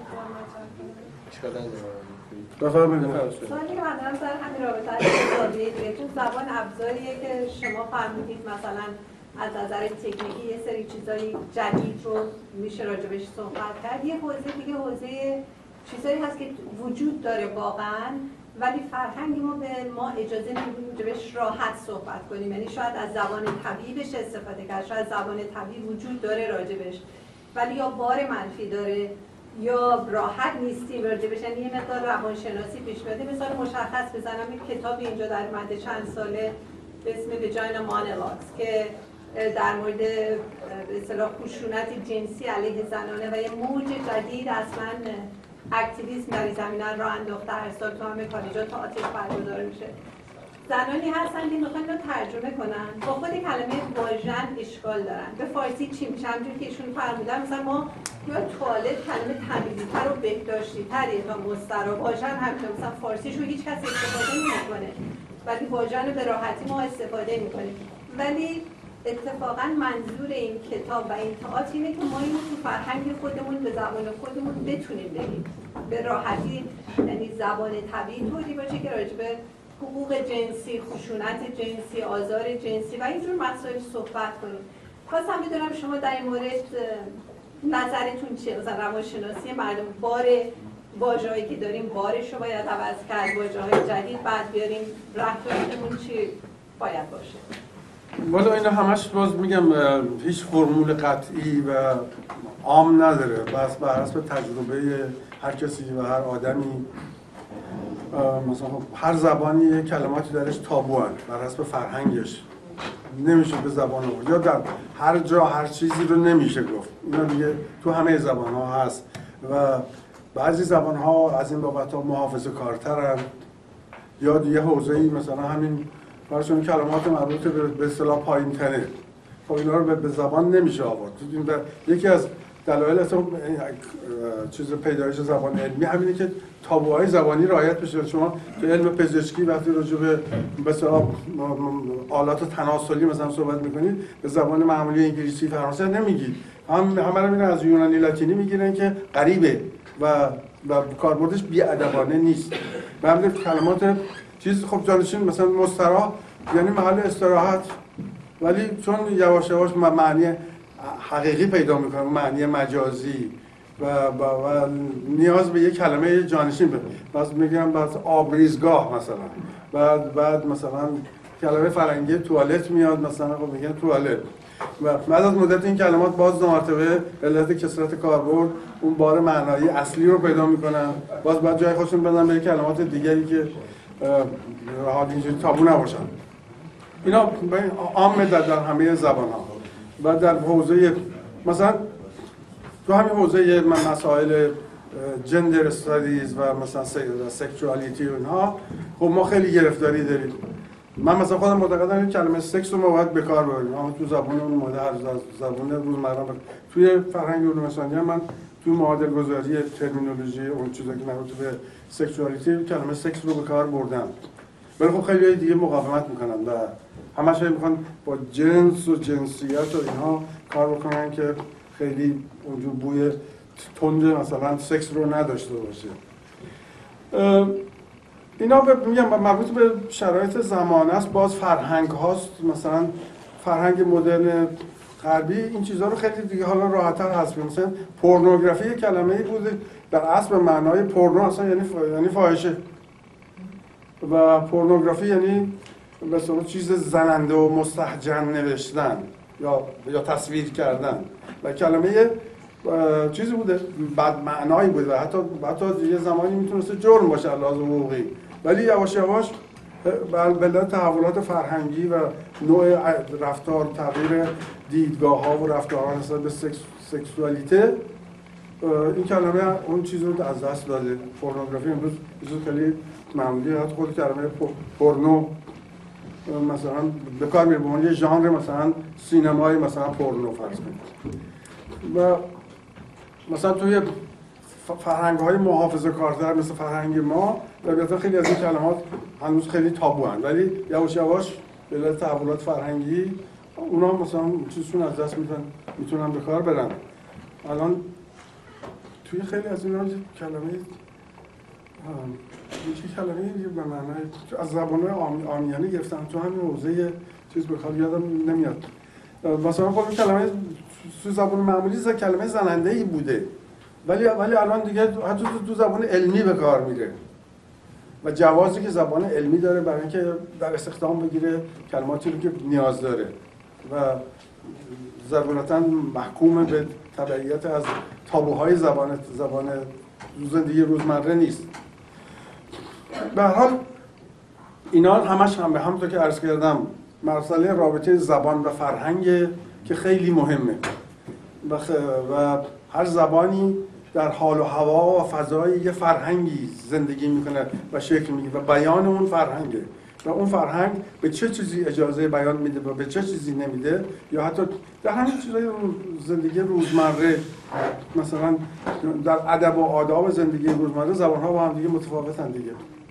سوالی که من دارم سر همین رابطه از چون زبان ابزاریه که شما فهمیدید مثلا از نظر تکنیکی یه سری چیزایی جدید رو میشه راجبش صحبت کرد. یه حوزه دیگه حوزه چیزایی هست که وجود داره واقعا، ولی فرهنگ ما به ما اجازه نمیده راجبش راحت صحبت کنیم. یعنی شاید از زبان طبیعی بشه استفاده کرد، شاید زبان طبیعی وجود داره راجبش، ولی یا بار منفی داره یا راحت نیستیم راجبش. یعنی یه مقدار روانشناسی پیش میاد. مثال مشخص بزنم، یک کتابی اینجا در اومده چند ساله به اسم وجاینا مونولوگز که در مورد به اصطلاح خشونت جنسی علیه زنانه و یه موج جدید اصلا اکتیویسم در این زمینه راه انداخته. هر سال تو همه کالج‌ها تئاتر برگزار میشه. زنانی هستن که میخوان رو ترجمه کنن، با خود کلمه واژن اشکال دارن. به فارسی چی میشه؟ همونجوری که ایشون فرمودن، مثلا ما یا توالت کلمه تمیزی‌تر و بهداشتی‌تریه تا مسترا. واژن همینطور، مثلا فارسیش رو هیچ کس استفاده نمی‌کنه، ولی واژن رو به راحتی ما استفاده می‌کنیم. ولی اتفاقا منظور این کتاب و این تئاتر اینه که ما اینو تو فرهنگ خودمون به زبان خودمون بتونیم بگیم به راحتی. یعنی زبان طبیعی طوری باشه که راجع به حقوق جنسی، خشونت جنسی، آزار جنسی و اینجور مسائل صحبت کنیم. خواستم بدونم شما در این مورد نظرتون چیه؟ مثلا روانشناسی مردم، بار واژه‌ای که داریم بارش رو باید عوض کرد، واژه‌های جدید بعد بیاریم، رفتارمون چی باید باشه؟ والا اینا همش باز میگم هیچ فرمول قطعی و عام نداره، بس بر حسب تجربه هر کسی و هر آدمی. مثلا هر زبانی کلماتی درش تابو هست بر حسب فرهنگش، نمیشه به زبان آورد، یا در هر جا هر چیزی رو نمیشه گفت. اینا دیگه تو همه زبان ها هست و بعضی زبان ها از این بابت ها محافظه کارترن، یا دیگه حوزه‌ای مثلا همین براشون کلمات مربوط به اصطلاح پایین‌تره. خب اینا رو به زبان نمیشه آورد. یکی از دلایل اصلا چیز پیدایش زبان علمی همینه که تابوهای زبانی رعایت بشه. شما تو علم پزشکی وقتی راجع به اصطلاح آلات تناسلی مثلا صحبت می‌کنید، به زبان معمولی انگلیسی فرانسه نمیگید. همه رو از یونانی لاتینی میگیرن که غریبه و کاربردش بی‌ادبانه نیست. به همین کلمات چیز خب جانشین مثلا مستراح یعنی محل استراحت، ولی چون یواش یواش معنی حقیقی پیدا میکنه، معنی مجازی و نیاز به یک کلمه جانشین بده. بعضی میگن بعد آبریزگاه مثلا، بعد مثلا کلمه فرنگی توالت میاد مثلا، خب میگن توالت. و بعد از مدت این کلمات باز دو مرتبه به علت کثرت کاربرد اون بار معنایی اصلی رو پیدا میکنن، باز بعد جای خودشون بدن به کلمات دیگری که حال اینجوری تابو نباشن. اینا عامه در همه زبان ها و در حوزه مثلا تو همین حوزه مسائل جندر استادیز و مثلا سکشوالیتی و اینها، خب ما خیلی گرفتاری داریم. من مثلا خودم معتقدم این کلمه سکس رو ما باید به کار ببریم، اما تو زبانمون مورد هر زبان روزمره توی فرهنگ علوم انسانی من تو معادل گذاری ترمینولوژی اون چیزایی که مربوط به سکشوالیتی کلمه سکس رو به کار بردم، ولی خب خیلی دیگه مقاومت میکنن و همش میخوان با جنس و جنسیت و اینها کار بکنن که خیلی اونجور بوی تند مثلا سکس رو نداشته باشه. اینا میگم مربوط به شرایط زمانه است. باز فرهنگ هاست، مثلا فرهنگ مدرن غربی این چیزها رو خیلی دیگه حالا راحت‌تر حذف می‌کنه. مثلا پورنوگرافی یک کلمه‌ای بوده در اصل معنای پورنو اصلا یعنی فاحشه و پورنوگرافی یعنی به اصطلاح چیز زننده و مستهجن نوشتن یا تصویر کردن و کلمه چیزی بوده بد معنایی بوده و حتی یه زمانی میتونسته جرم باشه از لحاظ حقوقی، ولی یواش یواش به علت تحولات فرهنگی و نوع رفتار، تغییر دیدگاه‌ها و رفتارها نسبت به سکسوالیته این کلمه اون چیز رو از دست داده. پورنوگرافی امروز چیز خیلی معمولیه، حتی خود کلمه پورنو مثلا به کار میره به عنوان یه ژانر، مثلا سینمای مثلا پورنو فرض کنید. و مثلا توی فرهنگ‌های محافظه‌کارتر مثل فرهنگ ما طبیعتا خیلی از این کلمات هنوز خیلی تابو هستند، ولی یواش یواش به علت تحولات فرهنگی اونا مثلا چیزشون از دست میتونن به کار برن. الان توی خیلی از اینا کلمه به معنای از زبان‌های عامیانه گرفتن تو همین حوزه چیز به کار یادم نمیاد. مثلا خب این کلمه تو زبان معمولی کلمه زننده‌ای بوده، ولی الان دیگه حتی تو زبان علمی به کار میره و جوازی که زبان علمی داره برای اینکه در استخدام بگیره کلماتی رو که نیاز داره و ضرورتاً محکوم به تبعیت از تابوهای زبان زندگی روزمره نیست. به هر حال اینا همش هم به همونطور که عرض کردم مسئله رابطه زبان و فرهنگ که خیلی مهمه و هر زبانی در حال و هوا و فضای یه فرهنگی زندگی میکنه و شکل میگیره و بیان اون فرهنگه و اون فرهنگ به چه چیزی اجازه بیان میده و به چه چیزی نمیده، یا حتی در همین چیزای زندگی روزمره مثلا در ادب و آداب زندگی روزمره زبان‌ها با هم دیگه متفاوتن دیگه.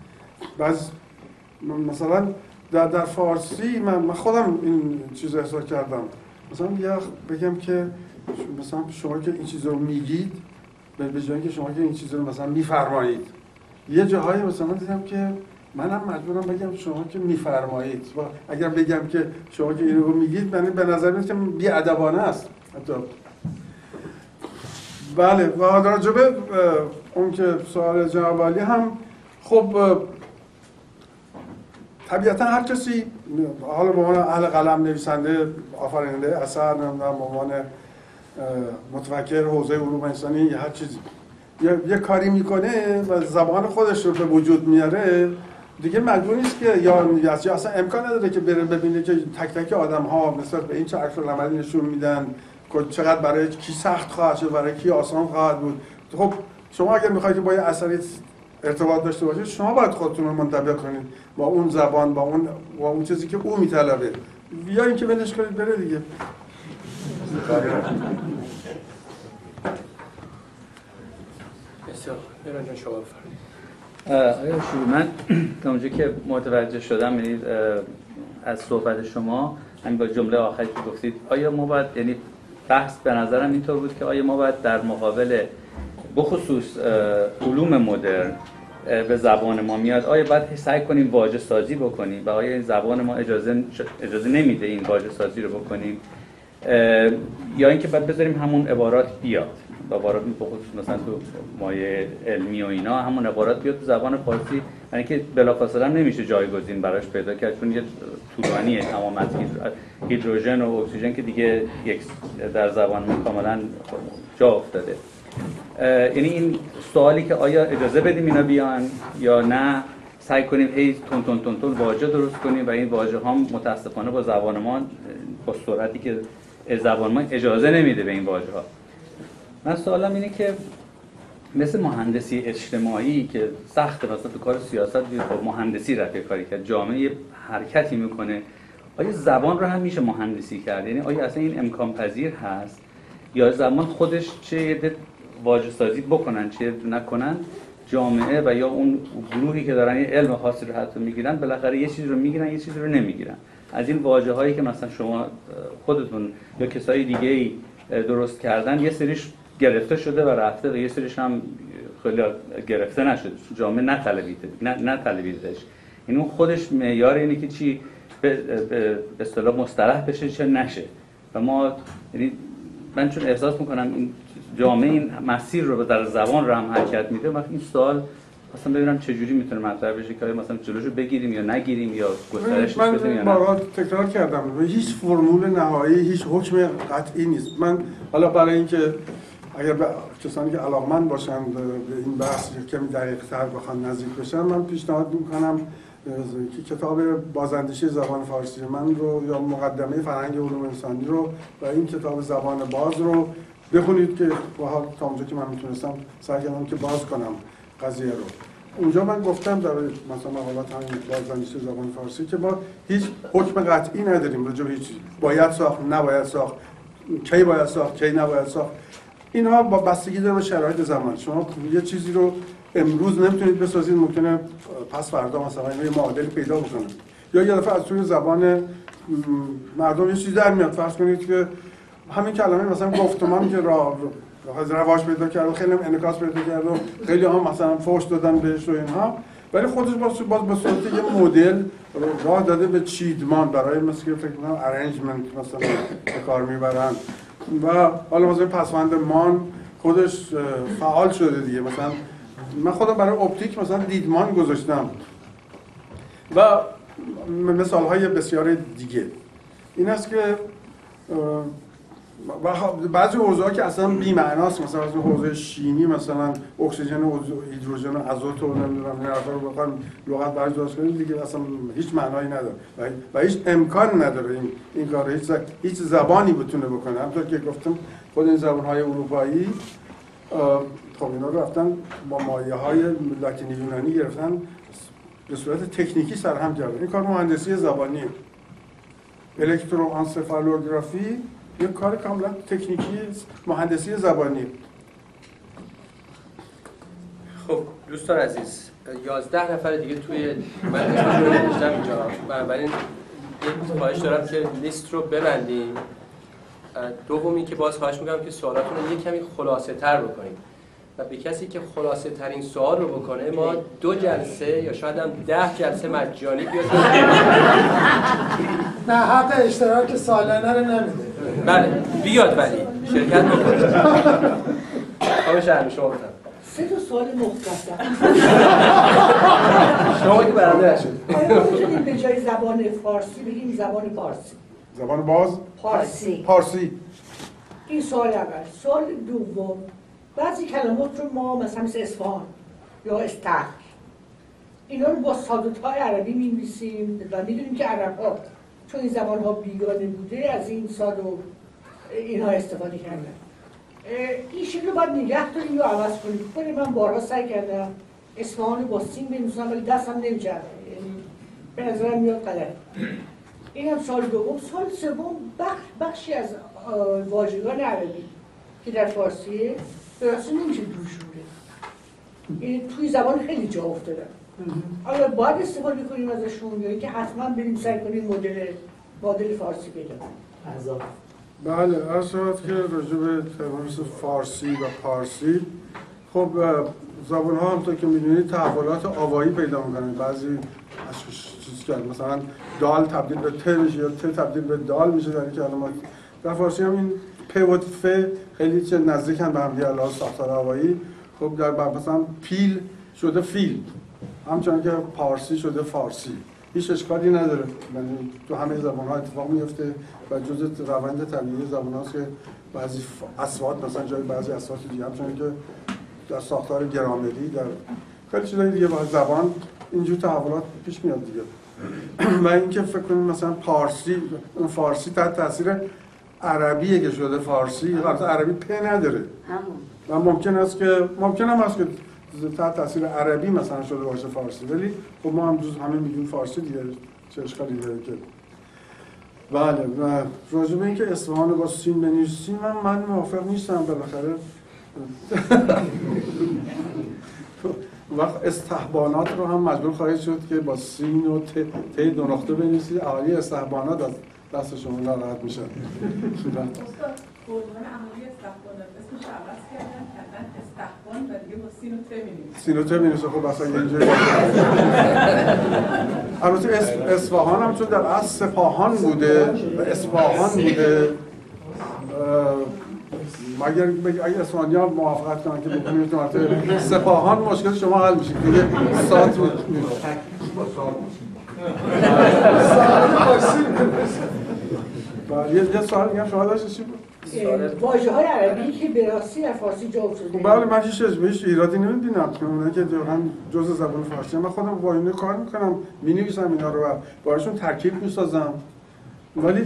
مثلا در فارسی من خودم این چیز احساس کردم، مثلا بگم که مثلا شما که این چیز رو میگید به جای اینکه شما که این چیز رو مثلا میفرمایید، یه جاهایی مثلا دیدم که منم مجبورم بگم شما که میفرمایید و اگر بگم که شما که اینو میگید یعنی به نظر میاد که بی‌ادبانه است حتی. بله و راجع به اون که سوال جناب عالی هم خب طبیعتا هر کسی حالا به عنوان اهل قلم، نویسنده، آفریننده اثر، به عنوان متفکر حوزه علوم انسانی یا هر چیزی یه کاری میکنه و زبان خودش رو به وجود میاره دیگه مجبور نیست که یا اصلا امکان نداره که بره ببینه که تک تک آدم ها نسبت به این چه عکس‌العملی نشون میدن، چقدر برای کی سخت خواهد شد، برای کی آسان خواهد بود. خب شما اگر میخواید که با یه اثری ارتباط داشته باشید شما باید خودتون رو منطبق کنید با اون زبان، با اون چیزی که او میطلبه، یا اینکه ولش کنید بره دیگه. آیا شروع من تا اونجا که متوجه شدم یعنی از صحبت شما همین با جمله آخری که گفتید آیا ما باید یعنی بحث به نظرم اینطور بود که آیا ما باید در مقابل بخصوص علوم مدرن به زبان ما میاد آیا باید سعی کنیم واژه سازی بکنیم و آیا این زبان ما اجازه نمیده این واژه سازی رو بکنیم یا اینکه باید بذاریم همون عبارات بیاد و عبارات بخصوص مثلا تو مایه علمی و اینا همون عبارات بیاد تو زبان فارسی، یعنی اینکه بلافاصله نمیشه جایگزین براش پیدا کرد چون یه طولانیه تمام از هیدروژن و اکسیژن که دیگه یک در زبان ما کاملا جا افتاده. یعنی این سوالی که آیا اجازه بدیم اینا بیان یا نه سعی کنیم هی تون واژه درست کنیم و این واژه ها متاسفانه با زبان ما با سرعتی که زبان ما اجازه نمیده به این واژه ها. من سوالم اینه که مثل مهندسی اجتماعی که سخت مثلا تو کار سیاست با مهندسی رفته کاری کرد، جامعه حرکتی میکنه، آیا زبان رو هم میشه مهندسی کرد؟ یعنی آیا اصلا این امکان پذیر هست یا زبان خودش چه واژه سازی بکنن چه نکنن جامعه و یا اون گروهی که دارن یه علم خاصی رو حتی میگیرن بالاخره یه چیزی رو میگیرن یه چیزی رو نمیگیرن. از این واژه هایی که مثلا شما خودتون یا کسای دیگه‌ای درست کردن یه سریش گرفته شده و رفته و یه سریش هم خیلی گرفته نشده، جامعه نطلبیدش. این اون خودش معیار اینه که چی به اصطلاح مصطلح بشه چه نشه. و ما یعنی من چون احساس میکنم این جامعه این مسیر رو در زبان رو هم حرکت میده، وقتی این سوال اصلا ببینم چه جوری میتونه مطرح بشه که مثلا جلوشو بگیریم یا نگیریم یا گسترش بدیم یا نه. من تکرار کردم هیچ فرمول نهایی، هیچ حکم قطعی نیست. من حالا برای اینکه اگر کسانی که علاقمند باشن به این بحث کمی دقیق‌تر بخوان نزدیک بشن، من پیشنهاد میکنم که کتاب بازاندیشی زبان فارسی من رو یا مقدمه فرهنگ علوم انسانی رو و این کتاب زبان باز رو بخونید که تا اونجا که من میتونستم سعی کردم که باز کنم قضیه رو. اونجا من گفتم در مثلا مقالات همین بازاندیشی زبان فارسی که ما هیچ حکم قطعی نداریم راجع به هیچ باید ساخت نباید ساخت. کی باید ساخت کی نباید ساخت. اینها با بستگی داره به شرایط زمان. شما یه چیزی رو امروز نمیتونید بسازید، ممکنه پس فردا مثلا یه معادل پیدا بکنه، یا یه دفعه از توی زبان مردم یه چیزی در میاد. فرض کنید که همین کلمه مثلا گفتمان که رواج پیدا کرد و خیلی انعکاس پیدا کرد و خیلی هم مثلا فحش دادن بهش و اینها، ولی خودش باز به صورت یه مدل راه داده به چیدمان برای مثلا فکر کنم ارنجمنت مثلا به کار میبرن و حالا مثلا پسوند مان خودش فعال شده دیگه. مثلا من خودم برای اپتیک مثلا دیدمان گذاشتم و مثال‌های بسیار دیگه. این است که بعضی حوزه‌ها که اصلا بی‌معناست، مثلا از حوزه شیمی مثلا اکسیژن و هیدروژن و آزوت و نمیدونم این حرفا رو بخوایم لغت برای درست کنیم دیگه اصلا هیچ معنایی نداره و هیچ امکان نداره این کار هیچ زبانی بتونه بکنه. همونطور که گفتم خود این زبان‌های اروپایی خب اینا رو رفتن با مایه‌های لاتینی یونانی گرفتن به صورت تکنیکی سرهم کردن. این کار مهندسی زبانیه. الکتروانسفالوگرافی یک کار کاملا تکنیکی مهندسی زبانی. خب دوستان عزیز 11 نفر دیگه توی من اسمشون رو نوشتم اینجا، بنابراین یک خواهش دارم که لیست رو ببندیم. دومی که باز خواهش میکنم که سوالاتون رو یک کمی خلاصه تر بکنید و به کسی که خلاصه ترین سوال رو بکنه ما 2 جلسه یا شاید هم 10 جلسه مجانی بیاد. نه حق اشتراک سالانه رو نمیده. بله بیاد ولی شرکت بکنه. آقای شهرمی شما بفرمایید. 3 سوال مختصر. شما که برنده نشد. آیا میتونیم به جای زبان فارسی بگیم زبان پارسی؟ زبان باز؟ پارسی. این سوال اول. سوال دوم، بعضی کلمات رو ما مثلا مثل اصفهان یا استخر اینا رو با سادت‌های عربی می‌نویسیم و می‌دونیم که عرب‌ها چون این زبان‌ها بیگانه بوده از این ساد و اینها استفاده کردن. این شکل رو باید نگه داریم یا عوض کنیم. من بارها سعی کردم اصفهان رو با سین بنویسم ولی دستم نمی‌چرخه، یعنی به نظرم میاد غلط. اینم سوال دوم. سوال سوم، بخشی از واژگان عربی که در فارسیه به راستی نمیشه دوشوره، یعنی توی زبان خیلی جا افتادن. آیا باید استفاده کنیم ازشون یا اینکه حتما بریم سعی کنیم مدل فارسی پیدا کنیم؟ بله، عرض شد که راجع به مثل فارسی و پارسی خب زبان‌ها همونطور که می‌دونید تحولات آوایی پیدا می‌کنن. بعضی چیزی که مثلا دال تبدیل به ت میشه یا ت تبدیل به دال میشه در کلمات. در فارسی هم این پ و ف خیلی چه نزدیکن به هم دیگه علاوه ساختار آوایی. خب در مثلا پیل شده فیل، همچنان که پارسی شده فارسی. هیچ اشکالی نداره، یعنی تو همه زبان‌ها اتفاق میفته و جزء روند طبیعی زبان‌هاست که بعضی اصوات مثلا جای بعضی اصوات دیگه همچنان که در ساختار گرامری در خیلی چیزای دیگه با زبان اینجور تحولات پیش میاد دیگه. و اینکه فکر کنیم مثلا فارسی تحت تاثیر عربیه که شده فارسی، البته عربی پ نداره و ممکن هم هست که تحت تاثیر عربی مثلا شده باشه فارسی، ولی خب ما هم جز همه میگیم فارسی دیگه، چه اشکالی داره که. بله، و راجع به اینکه اصفهان رو با سین بنویسیم من موافق نیستم. بالاخره وقت استحبانات رو هم مجبور خواهید شد که با سین و ت 2 نقطه بنویسید. اهالی استحبانات از دست شما ناراحت میشن. استاد قربان اهالی استحبانات اسمش عوض کردن استحبان و دیگه با سین و ت می‌نویسن. سین و ت می‌نویسن. خب اصلا یه جایی البته اصفهان هم چون در اصل سپاهان بوده و اصفهان بوده، اگر اصفهانی‌ها موافقت کنن که بکنیم تو مرتبه سپاهان مشکل شما حل میشه دیگه. ساعت رو یه سوال میگم شما داشتید چی بود؟ واژه‌های عربی که به راستی در فارسی جا افتاده. بله، من هیچ ایرادی نمی‌بینم. اونایی که واقعا جزء زبان فارسی من خودم با اینا کار می‌کنم، می‌نویسم اینا رو و باهاشون ترکیب می‌سازم. ولی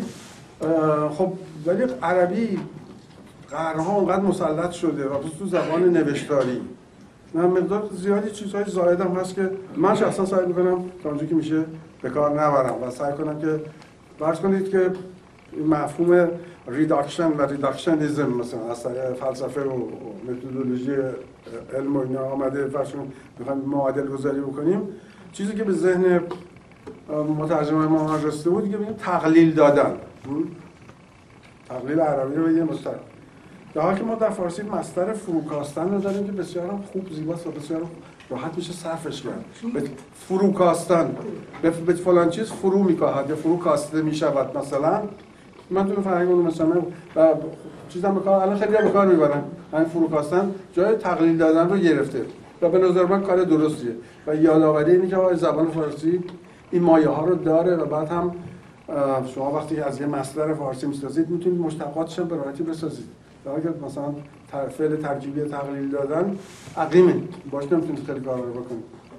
عربی قرن‌ها اونقدر مسلط شده و تو زبان نوشتاری نه مقدار زیادی چیزهای زائد هم هست که من شخصا سعی می‌کنم تا اونجایی که میشه به کار نبرم و سعی کنم که فرض کنید که مفهوم ریداکشن و ریداکشنیزم مثلا از طریق فلسفه و متدولوژی علم و اینا آمده فرضون میخوایم معادل گذاری بکنیم. چیزی که به ذهن مترجمان ما رسیده بود که بگیم تقلیل دادن، تقلیل عربی رو بگیم مستقل، در حالی که ما در فارسی مصدر فروکاستن رو داریم که بسیار خوب زیباست و بسیار راحت میشه صرفش کرد. فروکاستن به فلان چیز فرو میکاهد یا فرو کاسته میشود. مثلا من تو فرهنگ اون مثلا و چیزام بکار الان خیلی به کار میبرن، همین فروکاستن جای تقلیل دادن رو گرفته و به نظر من کار درستیه و یادآوری اینه که زبان فارسی این مایه ها رو داره و بعد هم شما وقتی از یه مصدر فارسی میسازید میتونید مشتقاتش هم به راحتی بسازید. در حالی که مثلا فعل ترکیبی تقلیل دادن عقیمه، باش نمیتونید خیلی کار رو بکنید.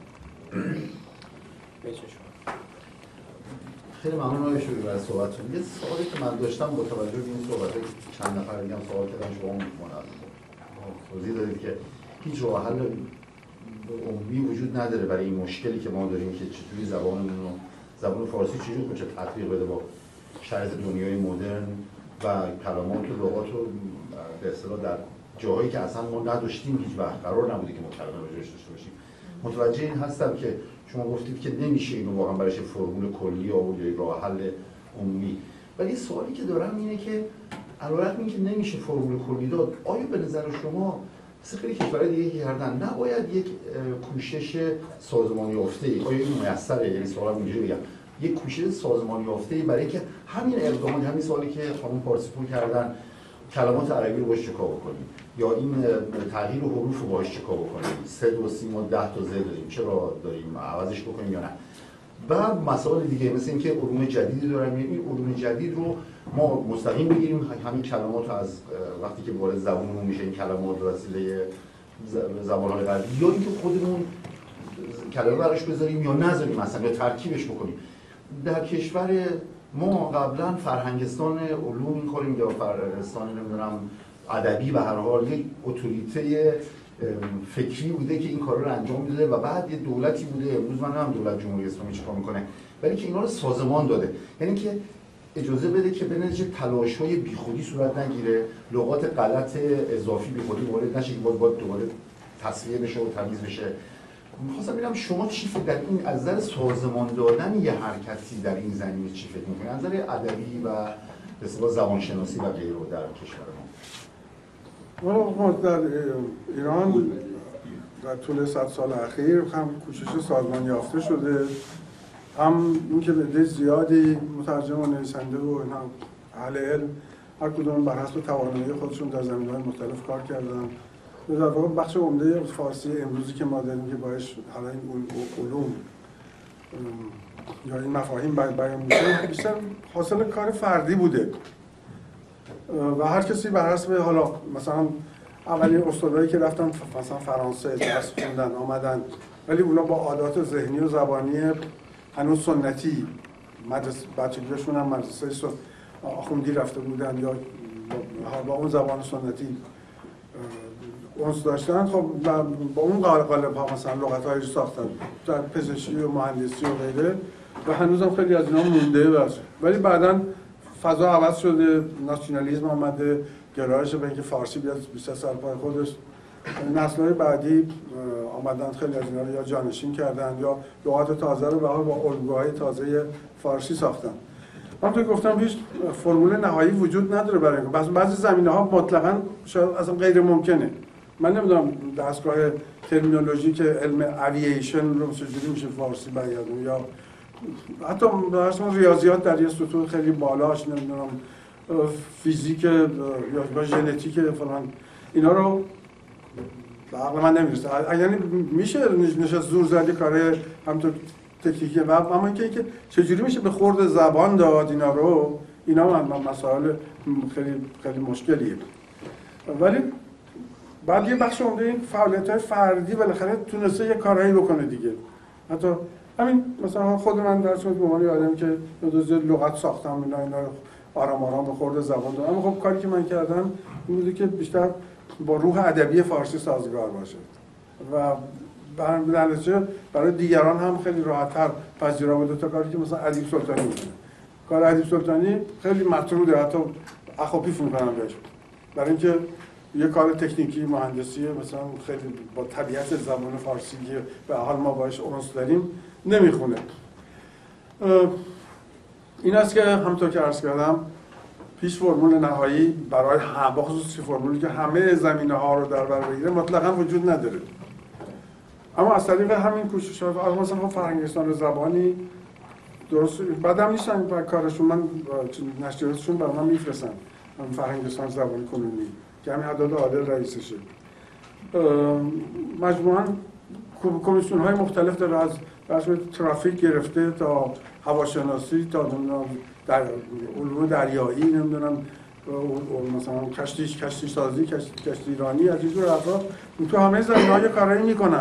خیلی ممنون آقای شوری برای صحبتتون. یه سوالی که من داشتم با توجه به این صحبت‌ها چند نفر دیگه هم سوال کردن شما توضیح دادید که هیچ راه حل عمومی وجود نداره برای این مشکلی که ما داریم که چطوری زبان فارسی چجوری میشه تطبیق بده با شرایط دنیای مدرن و کلمات و لغات رو به اصطلاح در جاهایی که اصلا ما نداشتیم، هیچ وقت قرار نبوده که ما کلمه راجعش داشته باشیم. متوجه این هستم که شما گفتید که نمیشه اینو واقعا برایش فرمول کلی آورد یا راه حل عمومی، ولی سوالی که دارم اینه که علاوه اینکه نمیشه فرمول کلی داد، آیا به نظر شما مثل خیلی کشورهای دیگه که کردن نباید یک کوشش سازمانی یافته‌ای، آیا این میسره؟ یعنی سوالم اینجوری بگم، یک کوشش سازمانی یافته‌ای برای که همین اقدامات، همین سوالی که خانم پارسیپور کردن، کلمات عربی رو باهاش چیکار بکنیم یا این تغییر حروف رو باهاش چیکار بکنیم، 3 2 3 ما 10 تا ز داریم چرا داریم عوضش بکنیم یا نه. و مسائل دیگه مثل اینکه علوم جدیدی دارن، این علوم جدید رو ما مستقیم بگیریم همین کلمات رو از وقتی که وارد زبانمون میشه این کلمات به وسیله زبان‌های غربی، یا اینکه خودمون کلمه براش بذاریم یا نذاریم مثلا یا ترکیبش بکنیم. در کشور ما قبلا فرهنگستان علوم می‌کنیم یا فرهنگستان نمیدونم ادبی به هر حال یک اتوریته فکری بوده که این کارا رو انجام میده و بعد یه دولتی بوده، امروز من هم دولت جمهوری اسلامی چیکار میکنه، ولی که اینا رو سازمان داده، یعنی که اجازه بده که به نتیجه تلاش‌های بیخودی صورت نگیره، لغات غلط اضافی بیخودی وارد نشه که باید دوباره تصفیه بشه و تمیز بشه. می‌خواستم ببینم شما چی فکر در این از نظر سازمان دادن یه حرکتی در این زمینه چی فکر می‌کنید؟ از نظر ادبی و به اصطلاح زبانشناسی و غیره در کشور ما در ایران در طول 100 سال اخیر هم کوشش سازمان یافته شده، هم اینکه به عده زیادی مترجم و نویسنده و اینا اهل علم هر کدوم بر حسب توانایی خودشون در زمینه‌های مختلف کار کردن. در واقع بخش عمده فارسی امروزی که ما داریم که باعث حالا این علوم یا این مفاهیم بیان میشه بیشتر حاصل کار فردی بوده و هر کسی بر حسب حالا مثلا اولی استادایی که رفتن مثلا فرانسه درس خوندن آمدن، ولی اونا با عادات ذهنی و زبانی هنوز سنتی، مدرسه بچگیشون هم مدرسه آخوندی رفته بودن یا با اون زبان سنتی اونس داشتن، خب با اون قالب ها مثلا لغت‌هایی رو ساختن در پزشکی و مهندسی و غیره و هنوزم خیلی از اینا مونده. ولی بعداً فضا عوض شده، ناسیونالیسم آمده، گرایش به اینکه فارسی بیاد 20 سال پای خودش، نسل‌های بعدی آمدن خیلی از اینا رو یا جانشین کردن یا لغات تازه رو به حال با الگوهای تازه فارسی ساختن. همونطور که گفتم هیچ فرمول نهایی وجود نداره برای این. بعضی زمینه‌ها مطلقاً شاید اصلا غیر ممکنه. من نمیدونم دستگاه ترمینولوژی که علم اوییشن رو چجوری میشه فارسی بیان یا حتی درس ریاضیات در یه سطوح خیلی بالاش، نمیدونم فیزیک یا ژنتیک فلان، اینا رو به عقل من نمیرسه. یعنی میشه نشه زور زدی کاره همونطور تکنیکی و اما اینکه چجوری میشه به خورد زبان داد اینا رو، اینا مسائل خیلی خیلی مشکلیه. ولی بعد یه بخش عمده این فعالیت‌های فردی بالاخره تونسته یه کارایی بکنه دیگه. حتی همین مثلا خود من درس خوندم به عنوان آدمی که دو لغت ساختم اینا آرام آرام به خورد زبان دادم، اما خب کاری که من کردم این بوده که بیشتر با روح ادبی فارسی سازگار باشه و در نتیجه برای دیگران هم خیلی راحت‌تر پذیرا بوده تا کاری که مثلا ادیب سلطانی می‌کنه. کار ادیب سلطانی خیلی مطروده، حتی اخاپیف میکنن بهش، برای اینکه یه کار تکنیکی مهندسی مثلا خیلی با طبیعت زبان فارسی که به حال ما باش انس داریم نمیخونه. این است که همونطور که عرض کردم پیش فرمول نهایی برای با خصوص فرمولی که همه زمینه‌ها رو در بر بگیره مطلقاً وجود نداره. اما از طریق همین کوشش‌ها مثلا فرهنگستان زبانی درست بعدم نیستن با کارشون، من نشریاتشون برای من میفرستن، فرهنگستان زبانی کنونی که همین حداد عادل رئیسشه. مجموعاً کمیسیون‌های مختلف داره، از ترافیک گرفته تا هواشناسی تا در علوم دریایی، نمیدونم مثلا کشتی سازی، کشتیرانی، از این جور افراد تو همه زمینه‌های کارایی میکنن.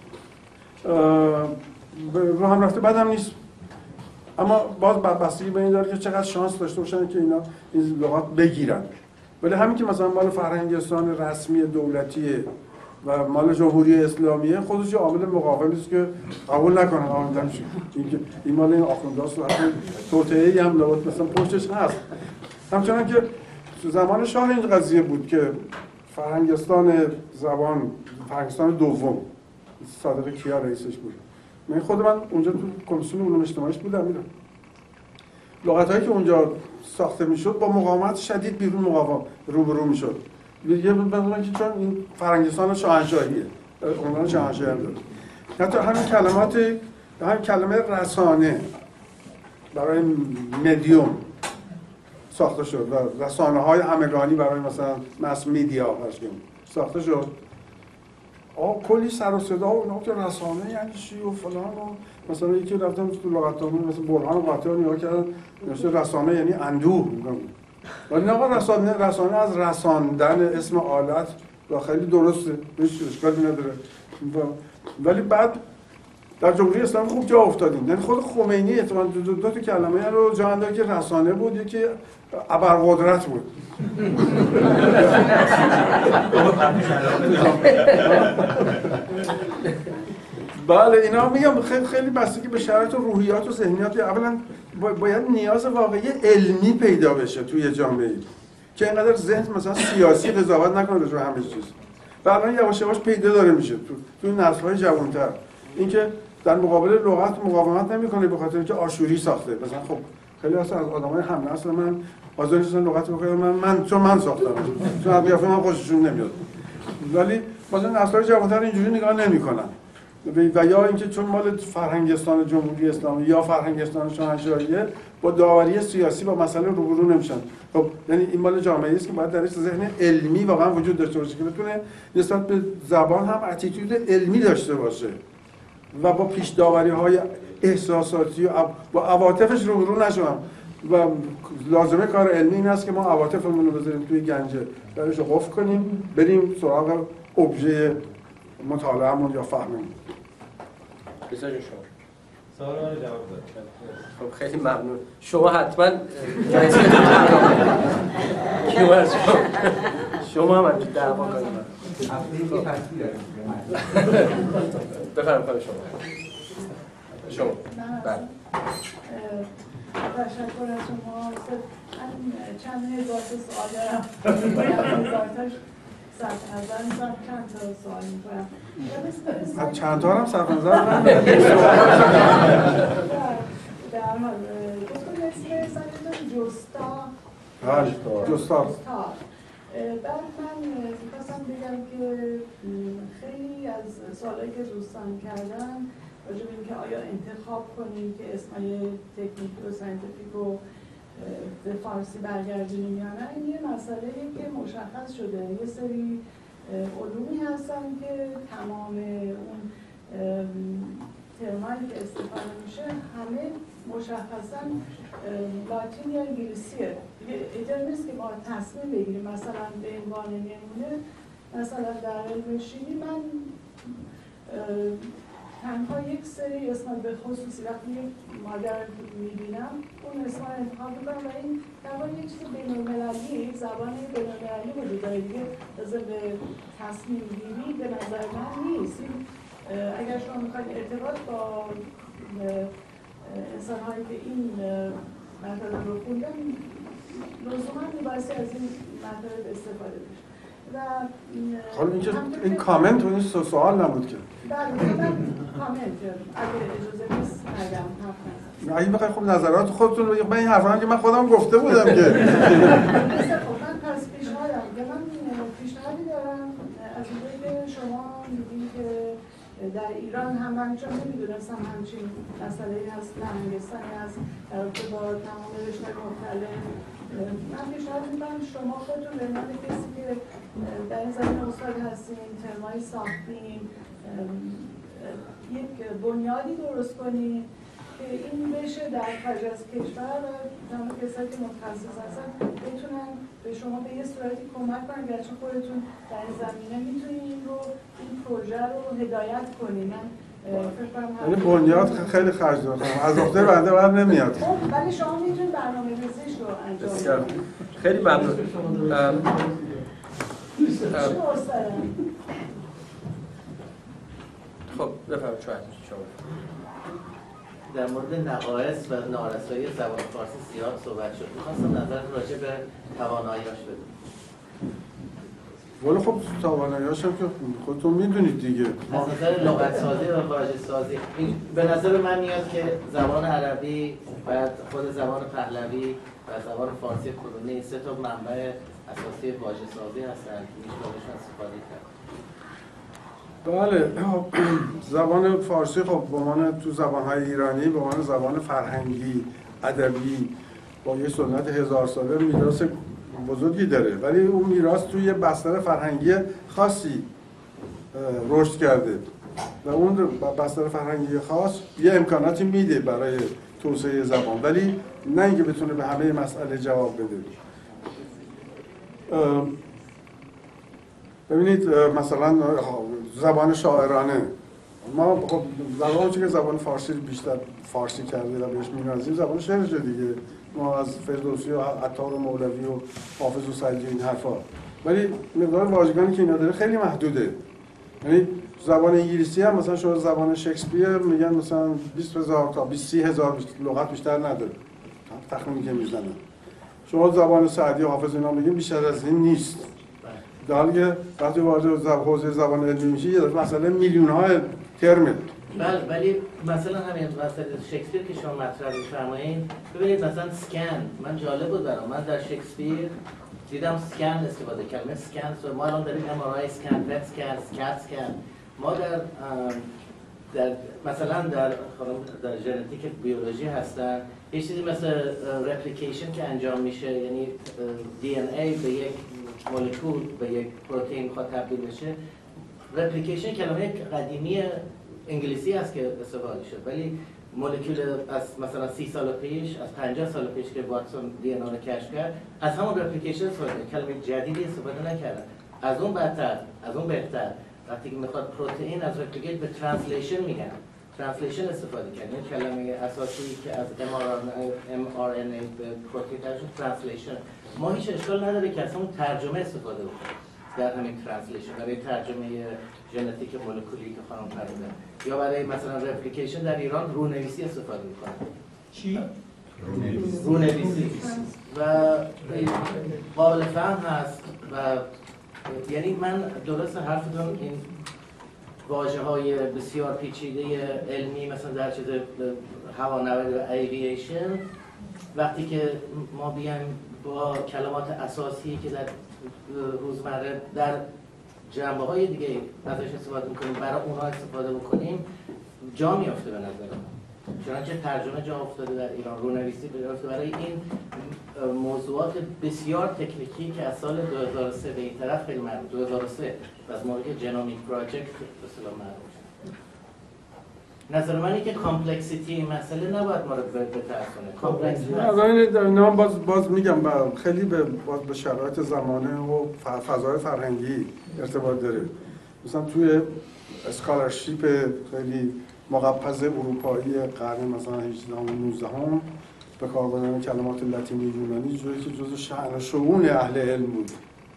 رو هم رفته بدم نیست، اما باز بستگی به این داره که چقدر شانس داشته باشن که اینا این لغات بگیرن. ولی همین که مثلا مال فرهنگستان رسمی دولتیه و مال جمهوری اسلامیه، خودش یه عامل مقاومی است که قبول نکنن آمدن شد. این مال این آخونداست و حتی توطئه‌ای هم لغات مثلا پشتش هست. همچنان که زمان شاه این قضیه بود که فرهنگستان زبان، فرهنگستان دوم، صادق کیا رئیسش بود. من خود من اونجا تو کمیسیون علوم اجتماعیش بودم، میدونم لغتایی که اونجا ساخته میشد با مقاومت شدید روبرو میشد. یه مثلا که چون این فرهنگستان شاهنشاهیه، عنوان شاهنشاهی هم داره. حتی همین کلمه رسانه برای مدیوم ساخته شد و رسانه‌های همگانی برای مثلا مس میدیا ساخته شد. کلی سر و صدا و اینا که رسانه یعنی چی و فلان و مثلا یکی رفتم تو لغتنامه مثلا برهان قاطع نگاه کردن مثلا رسانه یعنی اندوه، ولی نه رسانه از رساندن اسم آلت و خیلی درسته، هیچ اشکالی نداره. ولی بعد در جمهوری اسلامی خوب جا افتادیم. یعنی خود خمینی اتفاقا دو تا کلمه رو جا انداخت که رسانه بود، یکی ابرقدرت بود. بله اینا میگم خیلی بستگی به شرایط و روحیات و ذهنیات. اولا باید نیاز واقعی علمی پیدا بشه توی جامعه که اینقدر ذهن مثلا سیاسی قضاوت نکنه راجع به همه چیز. و الان یواش یواش پیدا داره میشه تو نسل‌های جوان‌تر، اینکه در مقابل لغت مقاومت نمی‌کنه به خاطر اینکه عاشوری ساخته. مثلا خب خیلی از آدمای هم نسل من حاضر نیستن لغت بکنن چون من ساختم، چون از قیافه من خوششون نمیاد. ولی مثلا نسل‌های جوان‌تر اینجوری نگاه نمی‌کنن. و یا اینکه چون مال فرهنگستان جمهوری اسلامی یا فرهنگستان شاهنشاهیه با داوری سیاسی با مسئله روبرو نمیشن. خب یعنی این مال جامعه‌ای است که باید درش ذهن علمی واقعا وجود داشته باشه که بتونه نسبت به زبان هم اتیتود علمی داشته باشه و با پیش داوری‌های احساساتی و با عواطفش روبرو نشون. و لازمه کار علمی این است که ما عواطفمون رو بذاریم توی گنجه، درش قفل کنیم، بریم سراغ ابژه مطالعه‌مون یا فهممون. بذارید شما سوال رو جواب داد. خب خیلی ممنون. شما حتما جایزه کیو از شما هم از دعوا کنید. هفته‌ای که تصویر داریم. بفرمایید شما. بله. تشکر از شما. چند هزار سوال دارم. صرف نظر می‌کنم چند تا سوال می‌کنم. چند تا هم صرف نظر من. در حال گفتم اسم زنتون جستا. بعد من می‌خواستم بگم که خیلی از سوالایی که دوستان کردن راجع به اینکه آیا انتخاب کنیم که اسمای تکنیکی و ساینتیفیک رو به فارسی برگردونیم یا نه، این یه مسئله‌ایه که مشخص شده. یه سری علومی هستن که تمام اون ترمایی که استفاده میشه همه مشخصاً لاتین یا انگلیسیه. اینجا نیست که ما تصمیم بگیریم. مثلا به عنوان نمونه مثلا در علم شیمی من تنها یک سری اسم به خصوصی وقتی یک مادر میبینم اون اسم رو انتخاب میکنم و این در یک چیز بین‌المللی، یک زبان بین‌المللی وجود داره دیگه. لازم به تصمیم گیری به نظر من نیست. اگر شما میخواید ارتباط با انسان‌هایی که این مطالب رو خوندم لزوما میبایستی از این مطالب استفاده بشه و خب این کامنت و این سوال نبود که بله من کامنت اگه اجازه نیست نگم حرف اگه بخواید خب نظرات خودتون بگید. من این حرفا هم که من خودم گفته بودم که خب من پس پیشنهادم که من پیشنهادی دارم از اونجایی که شما میگین که در ایران هم من چون نمیدونستم همچین مسئله هست فرهنگستانی هست در رابطه با تمام رشته مختلف من پیشنهاد میکنم شما خودتون به عنوان کسی که در این زمینه استاد هستین ترمایی ساختین یک بنیادی درست کنین که این بشه در خارج از کشور و تمام کسایی که متخصص هستن بتونن به شما به یه صورتی کمک کنن گرچه خودتون در این زمینه میتونین این پروژه رو هدایت کنین. من یعنی بنیاد خیلی خرج داره از عهده بنده بر نمیاد. خب ولی شما میتونید برنامه‌ریزیش رو انجام بدید. خیلی ممنون. خب بفرمایید شما. در مورد نقایص و نارسایی زبان فارسی زیاد صحبت شد. می‌خواستم نظر راجع به توانایی‌اش بدم. ولی خب توانایی‌اش هم که خودتون میدونید دیگه. از نظر لغت‌سازی و واژه‌سازی به نظر من میاد که زبان عربی و خود زبان پهلوی و زبان فارسی کنونی سه تا منبع اساسی واژه‌سازی هستن که میشه ازشون استفاده کرد. بله زبان فارسی خب به عنوان تو زبان‌های ایرانی به عنوان زبان فرهنگی ادبی با یه سنت 1000 ساله میراث بزرگی داره، ولی اون میراث توی بستر فرهنگی خاصی رشد کرده و اون بستر فرهنگی خاص یه امکاناتی میده برای توسعه زبان، ولی نه اینکه بتونه به همه مسئله جواب بده. ببینید مثلا زبان شاعرانه ما خب زبانی که زبان فارسی بیشتر فارسی کرده و بهش می‌نازیم زبان شعرشه دیگه، ما از فردوسی و عطار و مولوی و حافظ و سعدی این حرفا، ولی مقدار واژگانی که اینا داره خیلی محدوده. یعنی زبان انگلیسی هم مثلا شما زبان شکسپیر میگن مثلا 20000 تا 20000 لغت بیشتر نداره تخمینی که میزنن. شما زبان سعدی و حافظ اینا میگین بیشتر از این نیست. در حالی که وقتی وارد حوزه زبان علمی میشه یه مثلا میلیون‌ها ترمه. بله ولی مثلا همین مثلا شکسپیر که شما مطرح می‌فرمایید ببینید مثلا سکن من جالب بود برام، من در شکسپیر دیدم سکن استفاده کردم. سکن ما الان داریم MRI سکن، پت سکن، سکت سکن. ما در مثلا در ژنتیک بیولوژی هستن یه چیزی مثل رپلیکیشن که انجام میشه، یعنی DNA به یک مولکول به یک پروتئین خواهد تبدیل بشه. رپلیکیشن کلمه قدیمی انگلیسی است که استفاده شد، ولی مولکول از مثلا 30 سال پیش از 50 سال پیش که واتسون دی ان ا رو کشف کرد از همون رپلیکیشن استفاده کلمه جدیدی استفاده نکردن. از اون بدتر از اون بهتر وقتی که میخواد پروتئین از رپلیکیت به ترنسلیشن میگن، ترنسلیشن استفاده کرد. این کلمه اساسی که از mRNA به پروتئین ترجمه ترنسلیشن. ما هیچ اشکال نداره که از همون ترجمه استفاده بکنیم در همین ترنسلیشن برای ترجمه ژنتیک مولکولی که خانم فرمودن، یا برای مثلا رپلیکیشن در ایران رونویسی استفاده میکنن. چی؟ رونویسی و قابل فهم هست و یعنی من درست حرفتون این واژه‌های بسیار پیچیده علمی مثلا در چیز هوانوردی و ایوییشن وقتی که ما بیایم با کلمات اساسی که در روزمره در جنبه‌های دیگه ازش استفاده می‌کنیم برای اونها استفاده بکنیم جا میافته به نظر من. چنانچه ترجمه جا افتاده در ایران، رونویسی بیافته برای این موضوعات بسیار تکنیکی که از سال 2003 به این طرف خیلی معروف 2003 از موقعی که جنومیک پراجکت به اصطلاح معروف شد. نظر من اینه که کامپلکسیتی مسئله نباید ما رو بترسونه. کامپلکسیتی اینا باز میگم خیلی به شرایط زمانه و فضای فرهنگی ارتباط داره. مثلا توی اسکالرشیپ خیلی مقبض اروپایی قرن مثلا 18 و 19 به کار بردن کلمات لاتینی یونانی جوری که جزو شأن و شؤون اهل علم بود.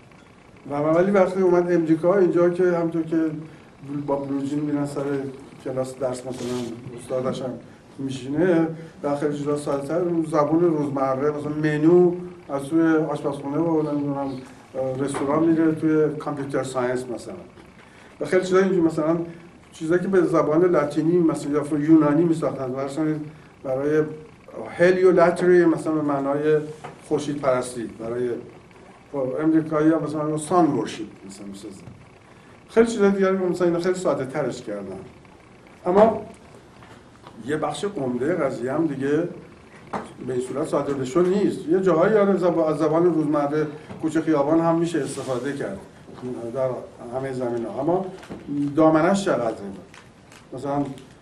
ولی وقتی اومد امریکا اینجا که همونطور که با بلوجین میرن سر کلاس درس مثلا استادش هم میشینه و خیلی چیزا ساده‌تر زبان روزمره، مثلا منو از توی آشپزخونه و نمیدونم رستوران میره توی کامپیوتر ساینس مثلا و خیلی چیزا اینجوری، مثلا چیزایی که به زبان لاتینی مثلا یا یونانی میساختن برای هلیولاتری مثلا به معنای خورشید پرستی، برای امریکایی‌ها مثلا سان ورشیپ مثلا میسازن. خیلی چیزای دیگه مثلا اینا خیلی ساده ترش کردن. اما یه بخش عمده قضیه هم دیگه به این صورت ساده بشو نیست. یه جاهایی از زبان روزمره کوچه خیابان هم میشه استفاده کرد در همه زمینه‌ها، اما دامنش چقدره؟ مثلا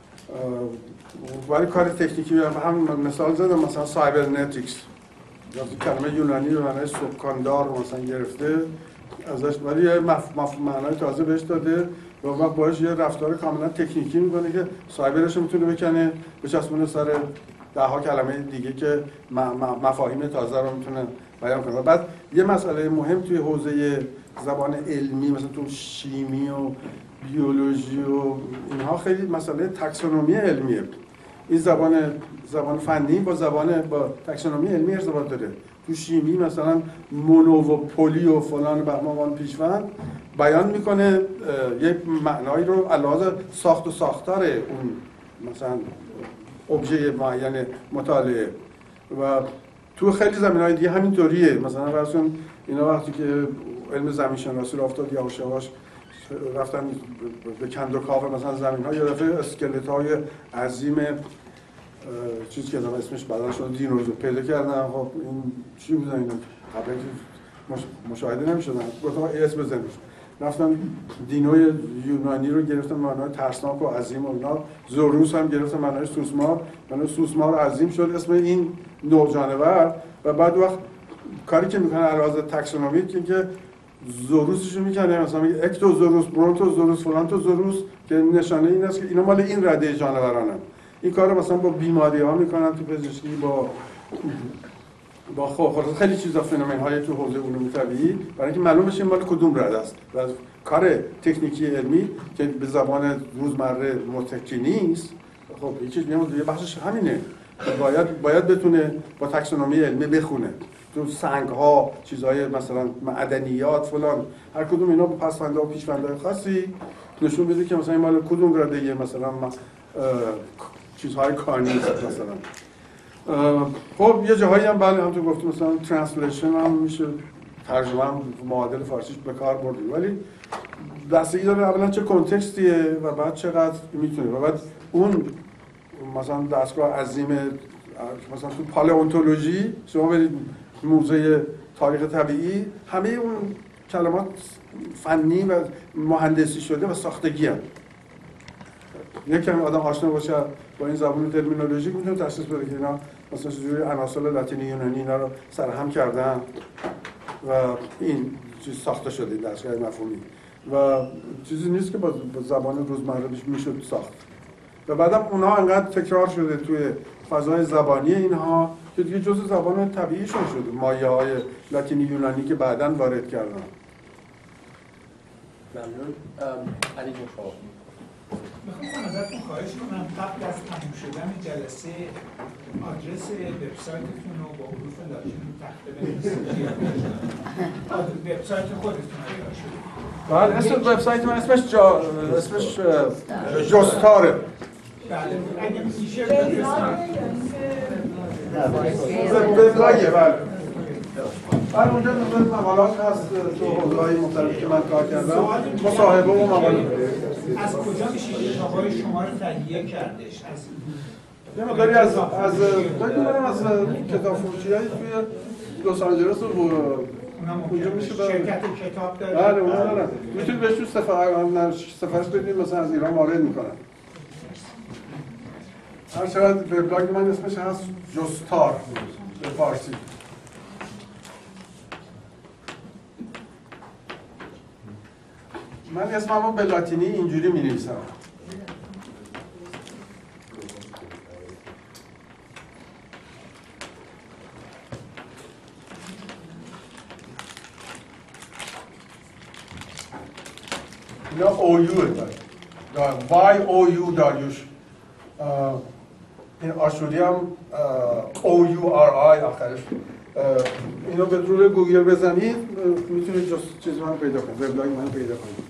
برای کار تکنیکی هم مثال زدم، مثلا سایبرنتیکس کلمه یونانی رو معنای سکاندار مثلا گرفته ازش، ولی یه معنای تازه بهش داده و وقت باش یه رفتار کاملا تکنیکی میکنه که سایبرش میتونه بکنه بچسبونه سر ده ها کلمه دیگه که مفاهیم تازه رو میتونه بیان کنه. و بعد یه مسئله مهم توی حوزه زبان علمی مثلا تو شیمی و بیولوژی و اینها خیلی مسئله تاکسونومی علمیه. این زبان فنی با تاکسونومی علمی ارتباط داره. تو شیمی مثلا مونو و پلی و فلان بهمان پیشوند بیان میکنه یک معنایی رو علاوه ساخت و ساختار اون مثلا ابژه معین مطالعه. و تو خیلی زمینه‌های دیگه همینطوریه. مثلا فرض کن اینا وقتی که علم زمین شناسی رو افتاد یواش یواش رفتن به کند و کاو مثلا زمین‌ها، یه دفعه اسکلت‌های عظیم چیزی که اسمش بدل شد دینوزور پیدا کردن. خب این چی بودن اینا؟ قبلا مشاهده نمی‌شدن. گفتم اسم بزنید. رفتن دینوی یونانی رو گرفتن معنای ترسناک و عظیم و اینا. زوروس هم گرفتن معنای سوسمار. معنای سوسمار عظیم شد اسم این نوع جانور. و بعد وقت کاری که میکنه علاوه تاکسونومیک که زوروسشو میکنه، مثلا میگه اکتوزوروس، برونتوزوروس، فلانتوزوروس که نشانه این است که اینا مال این رده جانورانن. این کارو مثلا با بیماری‌ها میکنن تو پزشکی، با خیلی چیزا فنومن‌های تو حوزه علوم طبیعی، برای اینکه معلوم بشه مال کدوم رده است. و کار تکنیکی علمی که به زبان روزمره متکی نیست، خب یه بخشش همینه. باید بتونه با تاکسونومی علمی بخونه. تو سنگ‌ها، چیزهای مثلا معدنیات فلان، هر کدوم اینا با پس‌فندها و پیش‌فندهای خاصی نشون بده که مثلا این مال کدوم رده مثلا چیزهای کانی مثلا. خب یه جاهایی هم بله هم تو گفتیم مثلا ترنسلیشن هم میشه، ترجمه هم معادل فارسیش به کار بردیم، ولی دستگی داره اولا چه کنتکستیه و بعد چقدر میتونه. و بعد اون مثلا دستگاه عظیم مثلا تو پالئونتولوژی شما برید موزه تاریخ طبیعی، همه اون کلمات فنی و مهندسی شده و ساختگی هم. یک کمی آدم آشنا باشه با این زبان ترمینولوژیک میتونه تشخیص بده که اینا مثلا چجوری عناصر لاتینی یونانی اینا رو سرهم کردن و این چیز ساخته شده در دستگاه مفهومی و چیزی نیست که با زبان روزمره میشد ساخت. و بعدم اونها انقدر تکرار شده توی فضای زبانی اینها که دیگه جزء زبان طبیعیشون شده، مایه‌های لاتینی یونانی که بعداً وارد کردن. ممنون. علی شما. میخواستم ازتون خواهش کنم قبل از تموم شدن جلسه آدرس وبسایتتون رو با حروف لاتین تخته بنویسید. وبسایت خودتون رو بله، اسم وبسایت من اسمش جستاره. بله، اگه میشه بفرستم. وبلاگه بله. بعد اونجا مقالات هست تو حوزه‌های مختلفی که من کار کردم، مصاحبه و مقالات. از کجا میشه کتاب‌های شما رو تهیه کردش؟ یه مقداری از کتاب فروشی‌های توی لس آنجلس و اونجا میشه شرکت کتاب داره. بله اونها دارن. میتونید بهشون سفارش بدید، مثلا از ایران وارد میکنن. هر چقدر وبلاگ من اسمش هست جستار به فارسی. من اسممو به لاتینی اینجوری می‌نویسم. اینا OU داره. Y-O-U داریوش. این آشوری هم OURI آخرش. اینو به روی گوگل بزنید میتونید چیز من پیدا کنید، وبلاگ من پیدا کنید.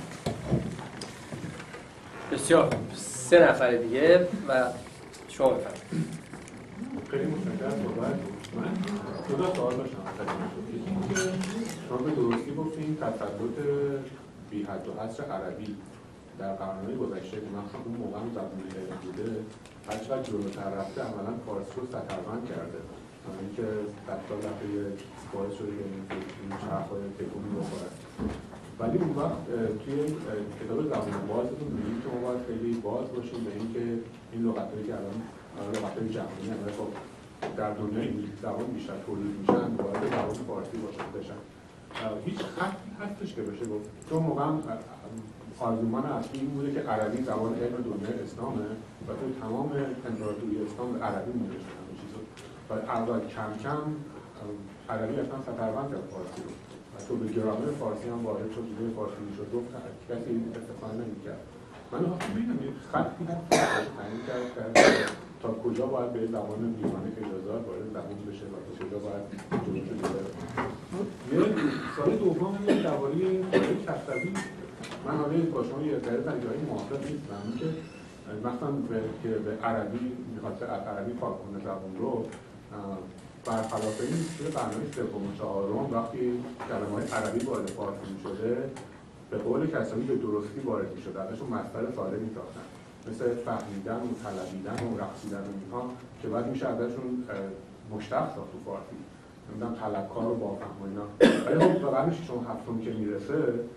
بسیار. 3 نفر دیگه و شما بفرمایید. خیلی متشکرم صحبت. من 2 تا سوال داشتم از اینکه شما به درستی گفتین تسلط بی حد و حصر عربی در قرن‌های گذشته که مثلا اون موقع زبان علم بوده هر چقدر جلوتر رفته عملاً فارسی رو سطح‌بند کرده. همین که حتی دفعه باعث شده که این چرخ‌های تکونی بخوره. ولی اون وقت توی کتاب زبان بازتون میگید که ما باید خیلی باز باشیم به اینکه این لغت‌هایی که الان لغت‌های جهانی هستن خب در دنیای انگلیسی زبان بیشتر تولید میشن وارد زبان فارسی بشن. هیچ خطی هستش که بشه گفت چون موقع آرزومان اصلی این بوده که عربی زبان علم دنیای اسلامه و توی تمام امپراتوری اسلام عربی می‌نوشتن همه چیزو و اول کم کم عربی اصلا خطربند کرد فارسی رو و تو به گرامر فارسی هم وارد شد دیگه فارسی میشد گفت کسی استفاده نمی‌کرد. من خواستم ببینم یه خطی هست تعیین کرد تا کجا باید به زبان بیگانه اجازات وارد زبان بشه و تا کجا باید جلوشو بگیره. یه سال دوم درباره کارهای کسروی من حالا با شما یه ذره تجربه‌ای موافق نیستم که مثلا که به عربی می‌خواد عربی پاک کنه زبان رو برخلاف این توی قرن‌های سوم و چهارم وقتی کلمه‌های عربی وارد فارسی می‌شده به قول کسروی به درستی وارد می‌شد ازشون مصدر سالم می‌ساختن مثل فهمیدن و طلبیدن و رقصیدن و اینها که بعد میشه ازشون مشتق ساخت تو فارسی نمیدونم طلبکار و بافهم و اینا ولی خب به قرن ششم و هفتم که میرسه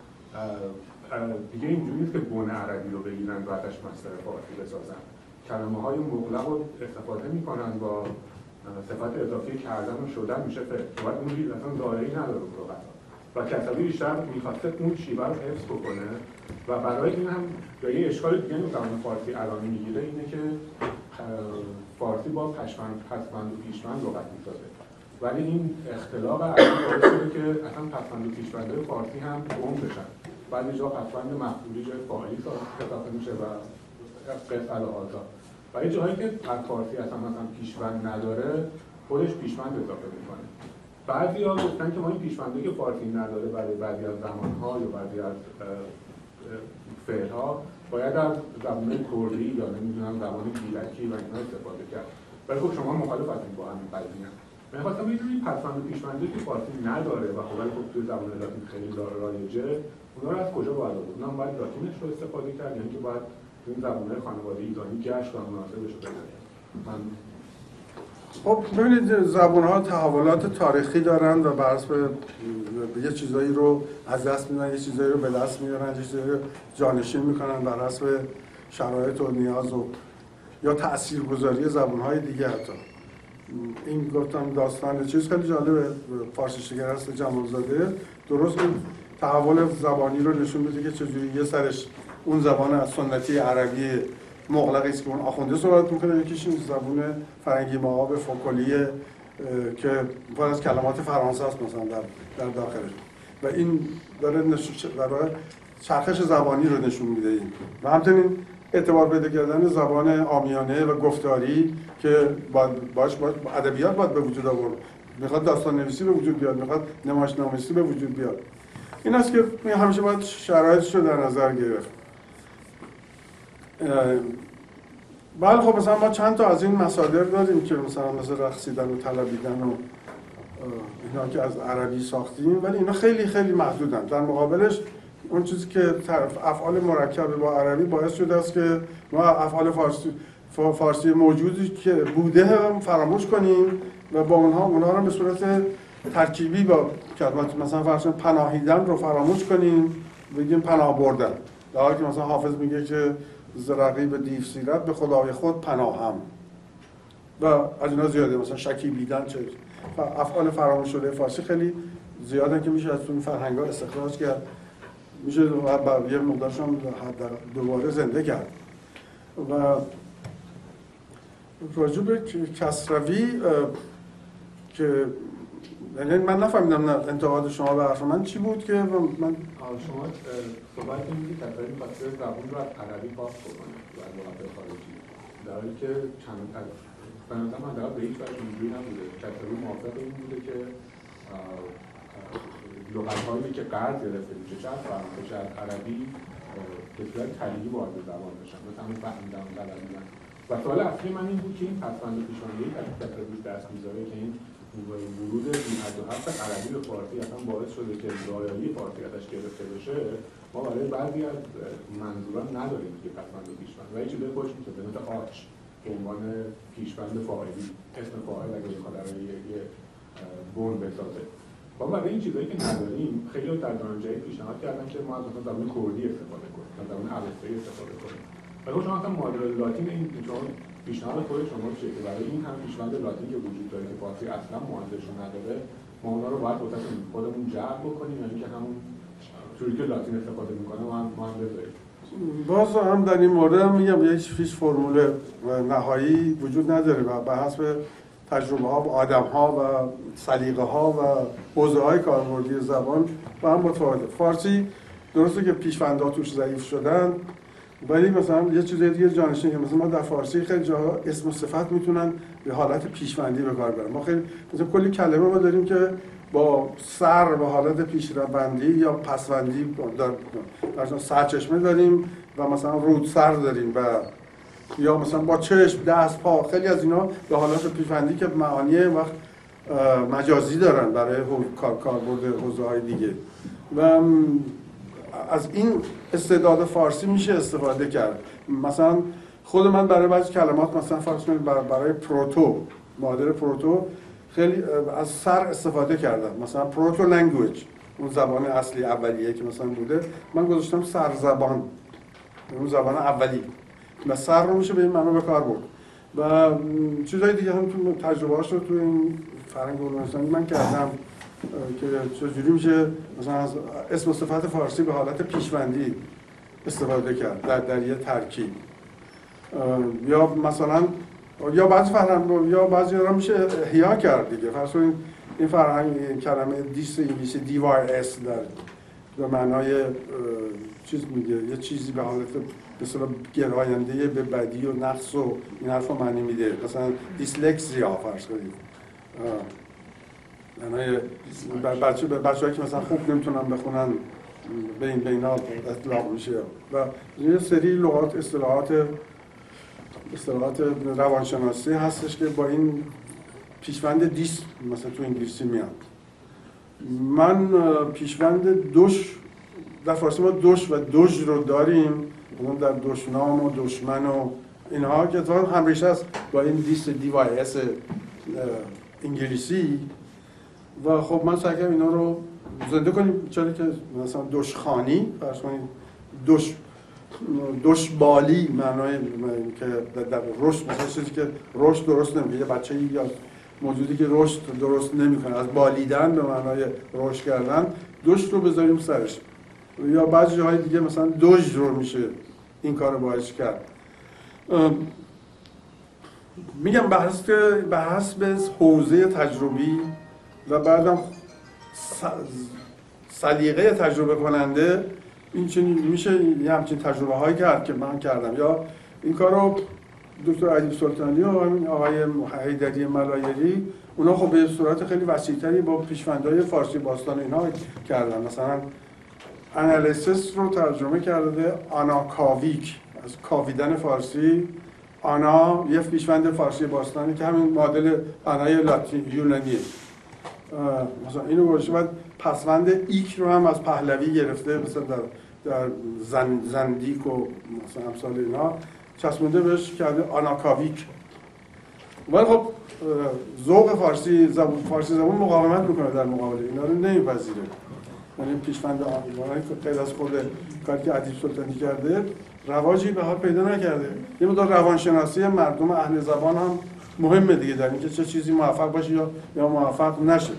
دیگه اینجوری نیست که بن عربی رو بگیرن و ازش مصدر فارسی بسازن کلمه‌های مغلق رو استفاده میکنن با صفت اضافی کردن و شدن میشه فعل که باید اون دید اصلا دارایی نداره اون لغت‌ها و کسروی بیشتر میخواسته اون شیوه رو حفظ بکنه و برای این هم یه اشکال دیگه این زبان فارسی الان میگیره اینه که فارسی با پسوند و پیشوند لغت میسازه ولی این اختلاق عربی باعث شده که اصلا پسوند و پیشوندهای فارسی هم گم بشن بعضی جا پسوند مفعولی جای فاعلی اضافه میشه و قفل آزا و یه جاهایی که فارسی اصلا مثلا پیشوند نداره خودش پیشوند اضافه میکنه بعضی ها گفتن که ما این پیشوندی که فارسی نداره برای بعضی از زمانها یا بعضی از فعلها باید از زبان کردی یا نمیدونم زبان گیلکی و اینا استفاده کرد ولی خب شما مخالف هستید با همین قضیه من خواستم ببینم پسوند و پیشوندی که فارسی نداره و خب ولی خب توی زبان لاتین خیلی رایجه اونا رو از کجا باید آورد؟ اونا باید لاتینش رو استفاده کرد یعنی که باید این زبان‌های خانواده ایرانی گشت و مناسبش رو بزنید من خب ببینید زبان‌ها تحولات تاریخی دارن و بر حسب یه چیزایی رو از دست میدن یه چیزایی رو به دست میارن یه چیزایی رو جانشین میکنن بر حسب شرایط و نیاز و یا تاثیرگذاری زبان‌های دیگه حتی این گفتم داستان چیز خیلی جالبه فارسی شگر هست جمالزاده درست این تحول زبانی رو نشون میده که چجوری یه سرش اون زبان از سنتی عربی مغلقی است که اون آخونده صحبت میکنه یکیش این زبان فرنگی مآب فوکالیه که پر از کلمات فرانسه است مثلا در داخلش و این داره چرخش زبانی رو نشون میده این و همچنین اعتبار پیدا کردن زبان عامیانه و گفتاری که باش ادبیات باید به وجود آورد میخواد داستان نویسی به وجود بیاد میخواد نمایشنامه‌نویسی به وجود بیاد این است که همیشه باید شرایطش رو در نظر گرفت بله خب مثلا ما چند تا از این مصادر داریم که مثل رقصیدن و طلبیدن و اینا که از عربی ساختیم ولی اینا خیلی خیلی محدودن در مقابلش اون چیزی که افعال مرکب با عربی باعث شده است که ما افعال فارسی موجودی که بوده هم فراموش کنیم و با اونها رو به صورت ترکیبی با کلمات مثلا فرض پناهیدن رو فراموش کنیم بگیم پناه بردن در حالی که مثلا حافظ میگه که ز رقیب دیو سیرت به خدای خود پناهم و از اینا زیاده مثلا شکیبیدن چه افعال فراموش شده فارسی خیلی زیادن که میشه از اون فرهنگ‌ها استخراج کرد میشه یه مقدارشون دوباره زنده کرد و راجع به کسروی که یعنی من نفهمیدم انتقاد شما به حرف من چی بود که من شما صحبت می‌کنید که کسروی می‌خواد زبان رو از عربی پاک بکنه و لغت خارجی در حالی که به نظر من در به هیچ وجه اینجوری نبوده. کتابی موافق این بوده که لغت‌هایی که قرض گرفته میشه چه از فرانسه چه از عربی به صورت طبیعی وارد زبان بشن، مثل همون فهمیدن و بلدیدن. و سوال اصلی من این بود که این پسوند پیش‌بینی که کتاب روش دست می‌ذاره که این ورود بی‌حد عربی به فارسی اصلا باعث شده که رایایی فارسی ازش گرفته بشه. ما برای بعضی از منظوران نداریم که پسوند پیش‌بند و یه چیزای خوش میشه به نوع آچ به عنوان پیش‌بند فاعلی، اسم فاعل اگه بخواد برای یه بون بسازه. ما برای این چیزایی که نداریم خیلی در دانشجویی پیشنهاد کردن که ما از مثلا زبان کردی استفاده کنیم، از زبان اوستایی استفاده کنیم. ولی شما مثلا مدل لاتین این چون پیشنهاد خود شما چیه که برای این هم پیشنهاد لاتین که وجود داره که فارسی اصلا معادلش نداره، ما اونا رو باید واسه خودمون جلب بکنیم، یعنی که همون جوری که لاتین استفاده میکنه ما هم بذاریم. باز هم در این مورد هم میگم هیچ فرمول نهایی وجود نداره و به حسب تجربه ها و آدم ها و سلیقه ها و حوزه های کاربردی زبان با هم متفاوته. فارسی درسته که پیش‌بندها توش ضعیف شدن، ولی مثلا یه چیز دیگه جانشین که مثلا ما در فارسی خیلی جاها اسم و صفت میتونن به حالت پیش‌بندی به کار برن. ما خیلی مثلا کلی کلمه ما داریم که با سر به حالت پیش‌بندی یا پس‌بندی داریم. مثلا سرچشمه داریم و مثلا رودسر داریم و یا مثلا با چشم، دست، پا، خیلی از اینا به حالت پیش‌بندی که معانی وقت مجازی دارن برای کاربرد حوزه‌های دیگه. و از این استعداد فارسی میشه استفاده کرد. مثلا خود من برای بعضی کلمات مثلا فرض کنید برای پروتو، معادل پروتو خیلی از سر استفاده کردم. مثلا پروتو لنگویج، اون زبان اصلی اولیه که مثلا بوده، من گذاشتم سر زبان، اون زبان اولی و سر رو میشه به این معنا به کار برد. و چیزای دیگه هم تو تجربه‌هاش رو تو این فرهنگ علوم من کردم که چجوری میشه مثلا از اسم و صفت فارسی به حالت پیش‌بندی استفاده کرد در یه ترکیب. یا مثلا یا بعضی را میشه احیا کرد دیگه. فرض کنید این فرهنگ کلمه دیس انگلیسی DYS در معنای چیز میگه، یه چیزی به حالت مثلا گراینده به بدی و نقص و این حرفا معنی میده. مثلا دیسلکسیا فرض کنید، معنای بچه‌هایی که مثلا خوب نمیتونن بخونن به اینا اطلاق میشه. و یه سری لغات اصطلاحات روانشناسی هستش که با این پیشوند دیس مثلا تو انگلیسی میاد. من پیشوند دوش در فارسی ما دوش و دوژ رو داریم، مثلا در دشنام و دشمن و اینها که اتفاقا هم ریشه است با این دیس DYS انگلیسی. و خب من سعی کردم اینا رو زنده کنیم، چرا که مثلا دشخانی فرض کنید دشبالی معنای که در رشد مثلا چیزی که رشد درست نمیکنه، یه بچه‌ای یا موجودی که رشد درست نمیکنه از بالیدن به معنای رشد کردن دشت رو بذاریم سرش. یا بعضی جاهای دیگه مثلا دوژ رو میشه این کارو باعث کرد. میگم به حسب حوزه تجربی و بعدم سلیقه تجربه کننده این چنین میشه یه همچین تجربه هایی کرد که من کردم. یا این کارو دکتر ادیب سلطانی و آقای حیدری ملایری اونا خب به صورت خیلی وسیع‌تری با پیشوندهای فارسی باستان اینا کردن. مثلا انالیسیس رو ترجمه کرده آناکاویک، از کاویدن فارسی. آنا یه پیشوند فارسی باستانی که همین معادل آنای لاتین یونانیه. مثلا اینو گذاشته. بعد پسوند ایک رو هم از پهلوی گرفته، مثلا در زندیک و مثلا امثال اینا چسبونده بهش کرده آناکاویک. ولی خب ذوق فارسی زبان مقاومت میکنه در مقابل اینا رو نمیپذیره. یعنی پیشوند آنایی که غیر از خود کاری که ادیب سلطانی کرده رواجی به حال پیدا نکرده. یه مقدار روانشناسی مردم اهل زبان هم مهمه دیگه در اینکه چه چیزی موفق باشه یا موفق نشه.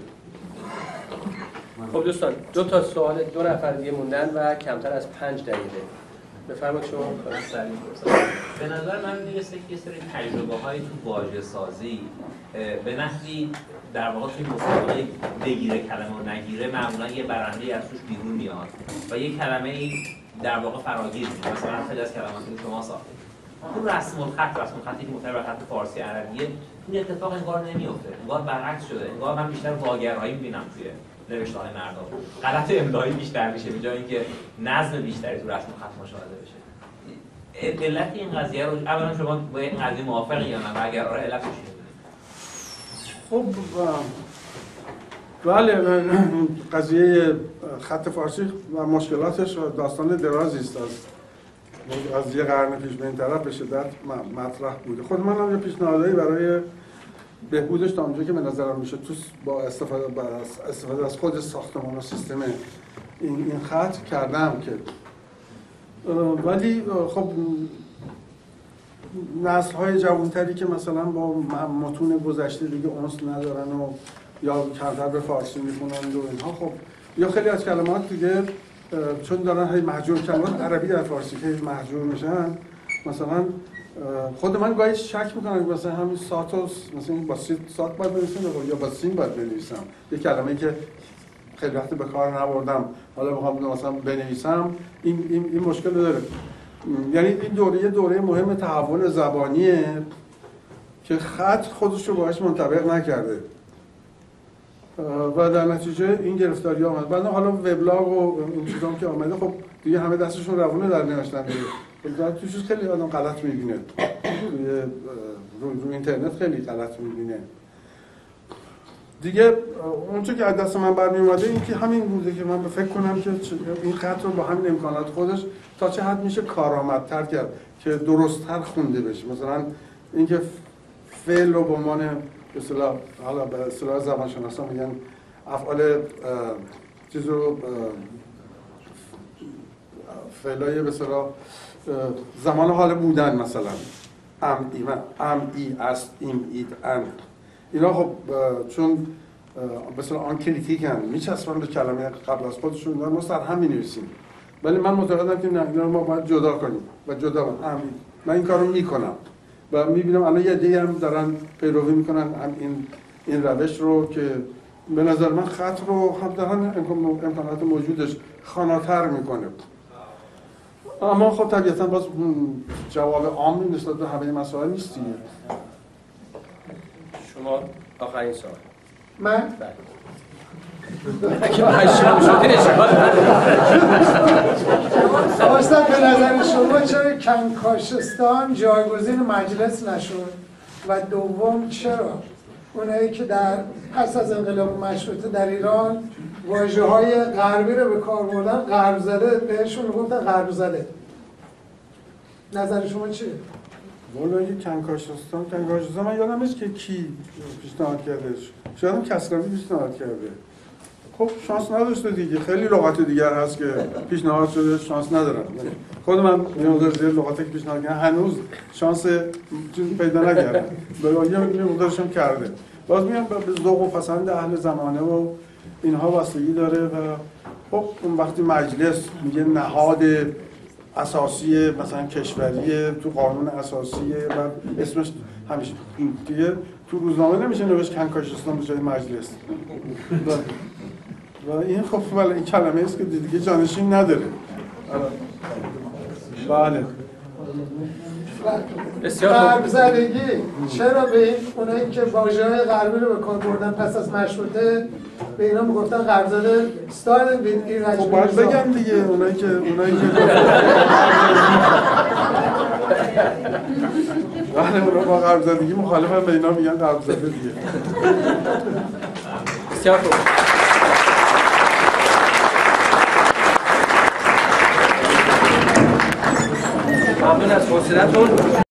خب دوستان دو تا سوال، دو نفر دیگه موندن و کمتر از 5 دقیقه. بفرمایید شما. به نظر من میرسه که یه سری تجربه‌های تو واژه سازی به نحوی در واقع توی مسابقه بگیره کلمه و نگیره معمولا یه برنده‌ای از توش بیرون میاد و یه کلمه‌ای در واقع فراگیر میشه. مثلا خیلی از کلمات شما ساختید. تو رسم الخطی که مطابق بر خط فارسی عربیه این اتفاق انگار نمیفته، انگار برعکس شده، انگار من بیشتر واگرایی می‌بینم توی نوشته‌های مردم، غلط املایی بیشتر میشه به جای اینکه نظم بیشتری تو رسم الخط مشاهده بشه. علت این قضیه رو اولا شما با این قضیه موافقی یا نه و اگر آره علتش چیه؟ خب بله، قضیه خط فارسی و مشکلاتش داستان درازی است، از یه قرن پیش به این طرف به شدت مطرح بوده. خود من هم یه پیشنهادایی برای بهبودش تا اونجا که به نظرم میشه تو با استفاده از خود ساختمان و سیستم این خط کردم که ولی خب نسل‌های جوان‌تری که مثلا با متون گذشته دیگه انس ندارن و یا کمتر به فارسی میخونن و اینها، خب یا خیلی از کلمات دیگه چون دارن هی مهجور، کلمات عربی در فارسی که مهجور میشن، مثلا خود من گاهی شک میکنم مثلا همین ساتوس مثلا با سات باید بنویسم یا با سین باید بنویسم، یه کلمه‌ای که خیلی وقت به کار نبردم حالا میخوام مثلا بنویسم، این مشکل داره. یعنی این دوره مهم تحول زبانیه که خط خودش رو باهاش منطبق نکرده و در نتیجه این گرفتاری آمد. بعد حالا وبلاگ و این چیزا که آمده، خب دیگه همه دستشون روونه در نوشتن دیگه، توش خیلی آدم غلط می‌بینه، رو اینترنت خیلی غلط می‌بینه دیگه. اونچه که از دست من برمی اومده این که همین بوده که من فکر کنم که این خط رو با همین امکانات خودش تا چه حد میشه کارآمدتر کرد که درست‌تر خونده بشه. مثلا اینکه فعل رو به عنوان به اصطلاح، حالا به اصطلاح زبانشناسا میگن افعال چیز رو فعلای به اصطلاح زمان حال بودن، مثلا ام ای است ایم ایت ان، اینا خب چون به اصطلاح آن کریتیکن میچسبن به کلمه قبل از خودشون، اینا ما سر هم می‌نویسیم. ولی من معتقدم که نه، اینا رو ما باید جدا کنیم و جدا من این کارو میکنم و میبینم الان یه عده‌ای هم دارن پیروی میکنن هم این روش رو که به نظر من خط رو هم دارن امکانات موجودش خواناتر میکنه. اما خب طبیعتا باز جواب عامی نسبت به همه مسائل نیست دیگه. شما آخرین سوال. من خواستم به نظر شما چرا کنکاشستان جایگزین مجلس نشد و دوم چرا اونایی که در پس از انقلاب مشروطه در ایران واژه‌های غربی رو به کار بردن، غرب زده بهشون میگفتن غرب زده. نظر شما چیه؟ والا یه کنکاشستان من یادم نیست که کی پیشنهاد کردش، شاید هم کسروی پیشنهاد کرده. خب شانس نداشته دیگه، خیلی لغات دیگر هست که پیشنهاد شده شانس ندارن. خود من یه مقدار زیر لغاتی که پیشنهاد کردن هنوز شانس پیدا نکردم، یه مقدارش هم کرده. باز میگم به ذوق و پسند اهل زمانه و اینها واسطگی داره و خب اون وقتی مجلس میگه نهاد اساسی مثلا کشوریه تو قانون اساسیه و اسمش همیشه دیگه تو روزنامه نمیشه نوشت کنکاشستان به جای مجلس و این خب ولی این کلمه است که دیگه جانشین نداره. بله غرب زدگی چرا به این اونایی که واژه‌های غربی رو به کار بردن پس از مشروطه به اینا میگفتن غرب زده استایل وید ایرج؟ خب باید بگم دیگه اونایی که بله اونا با غرب زدگی مخالفن، به اینا میگن غرب زده دیگه. بسیار خوب. ممنون از حوصله‌تون.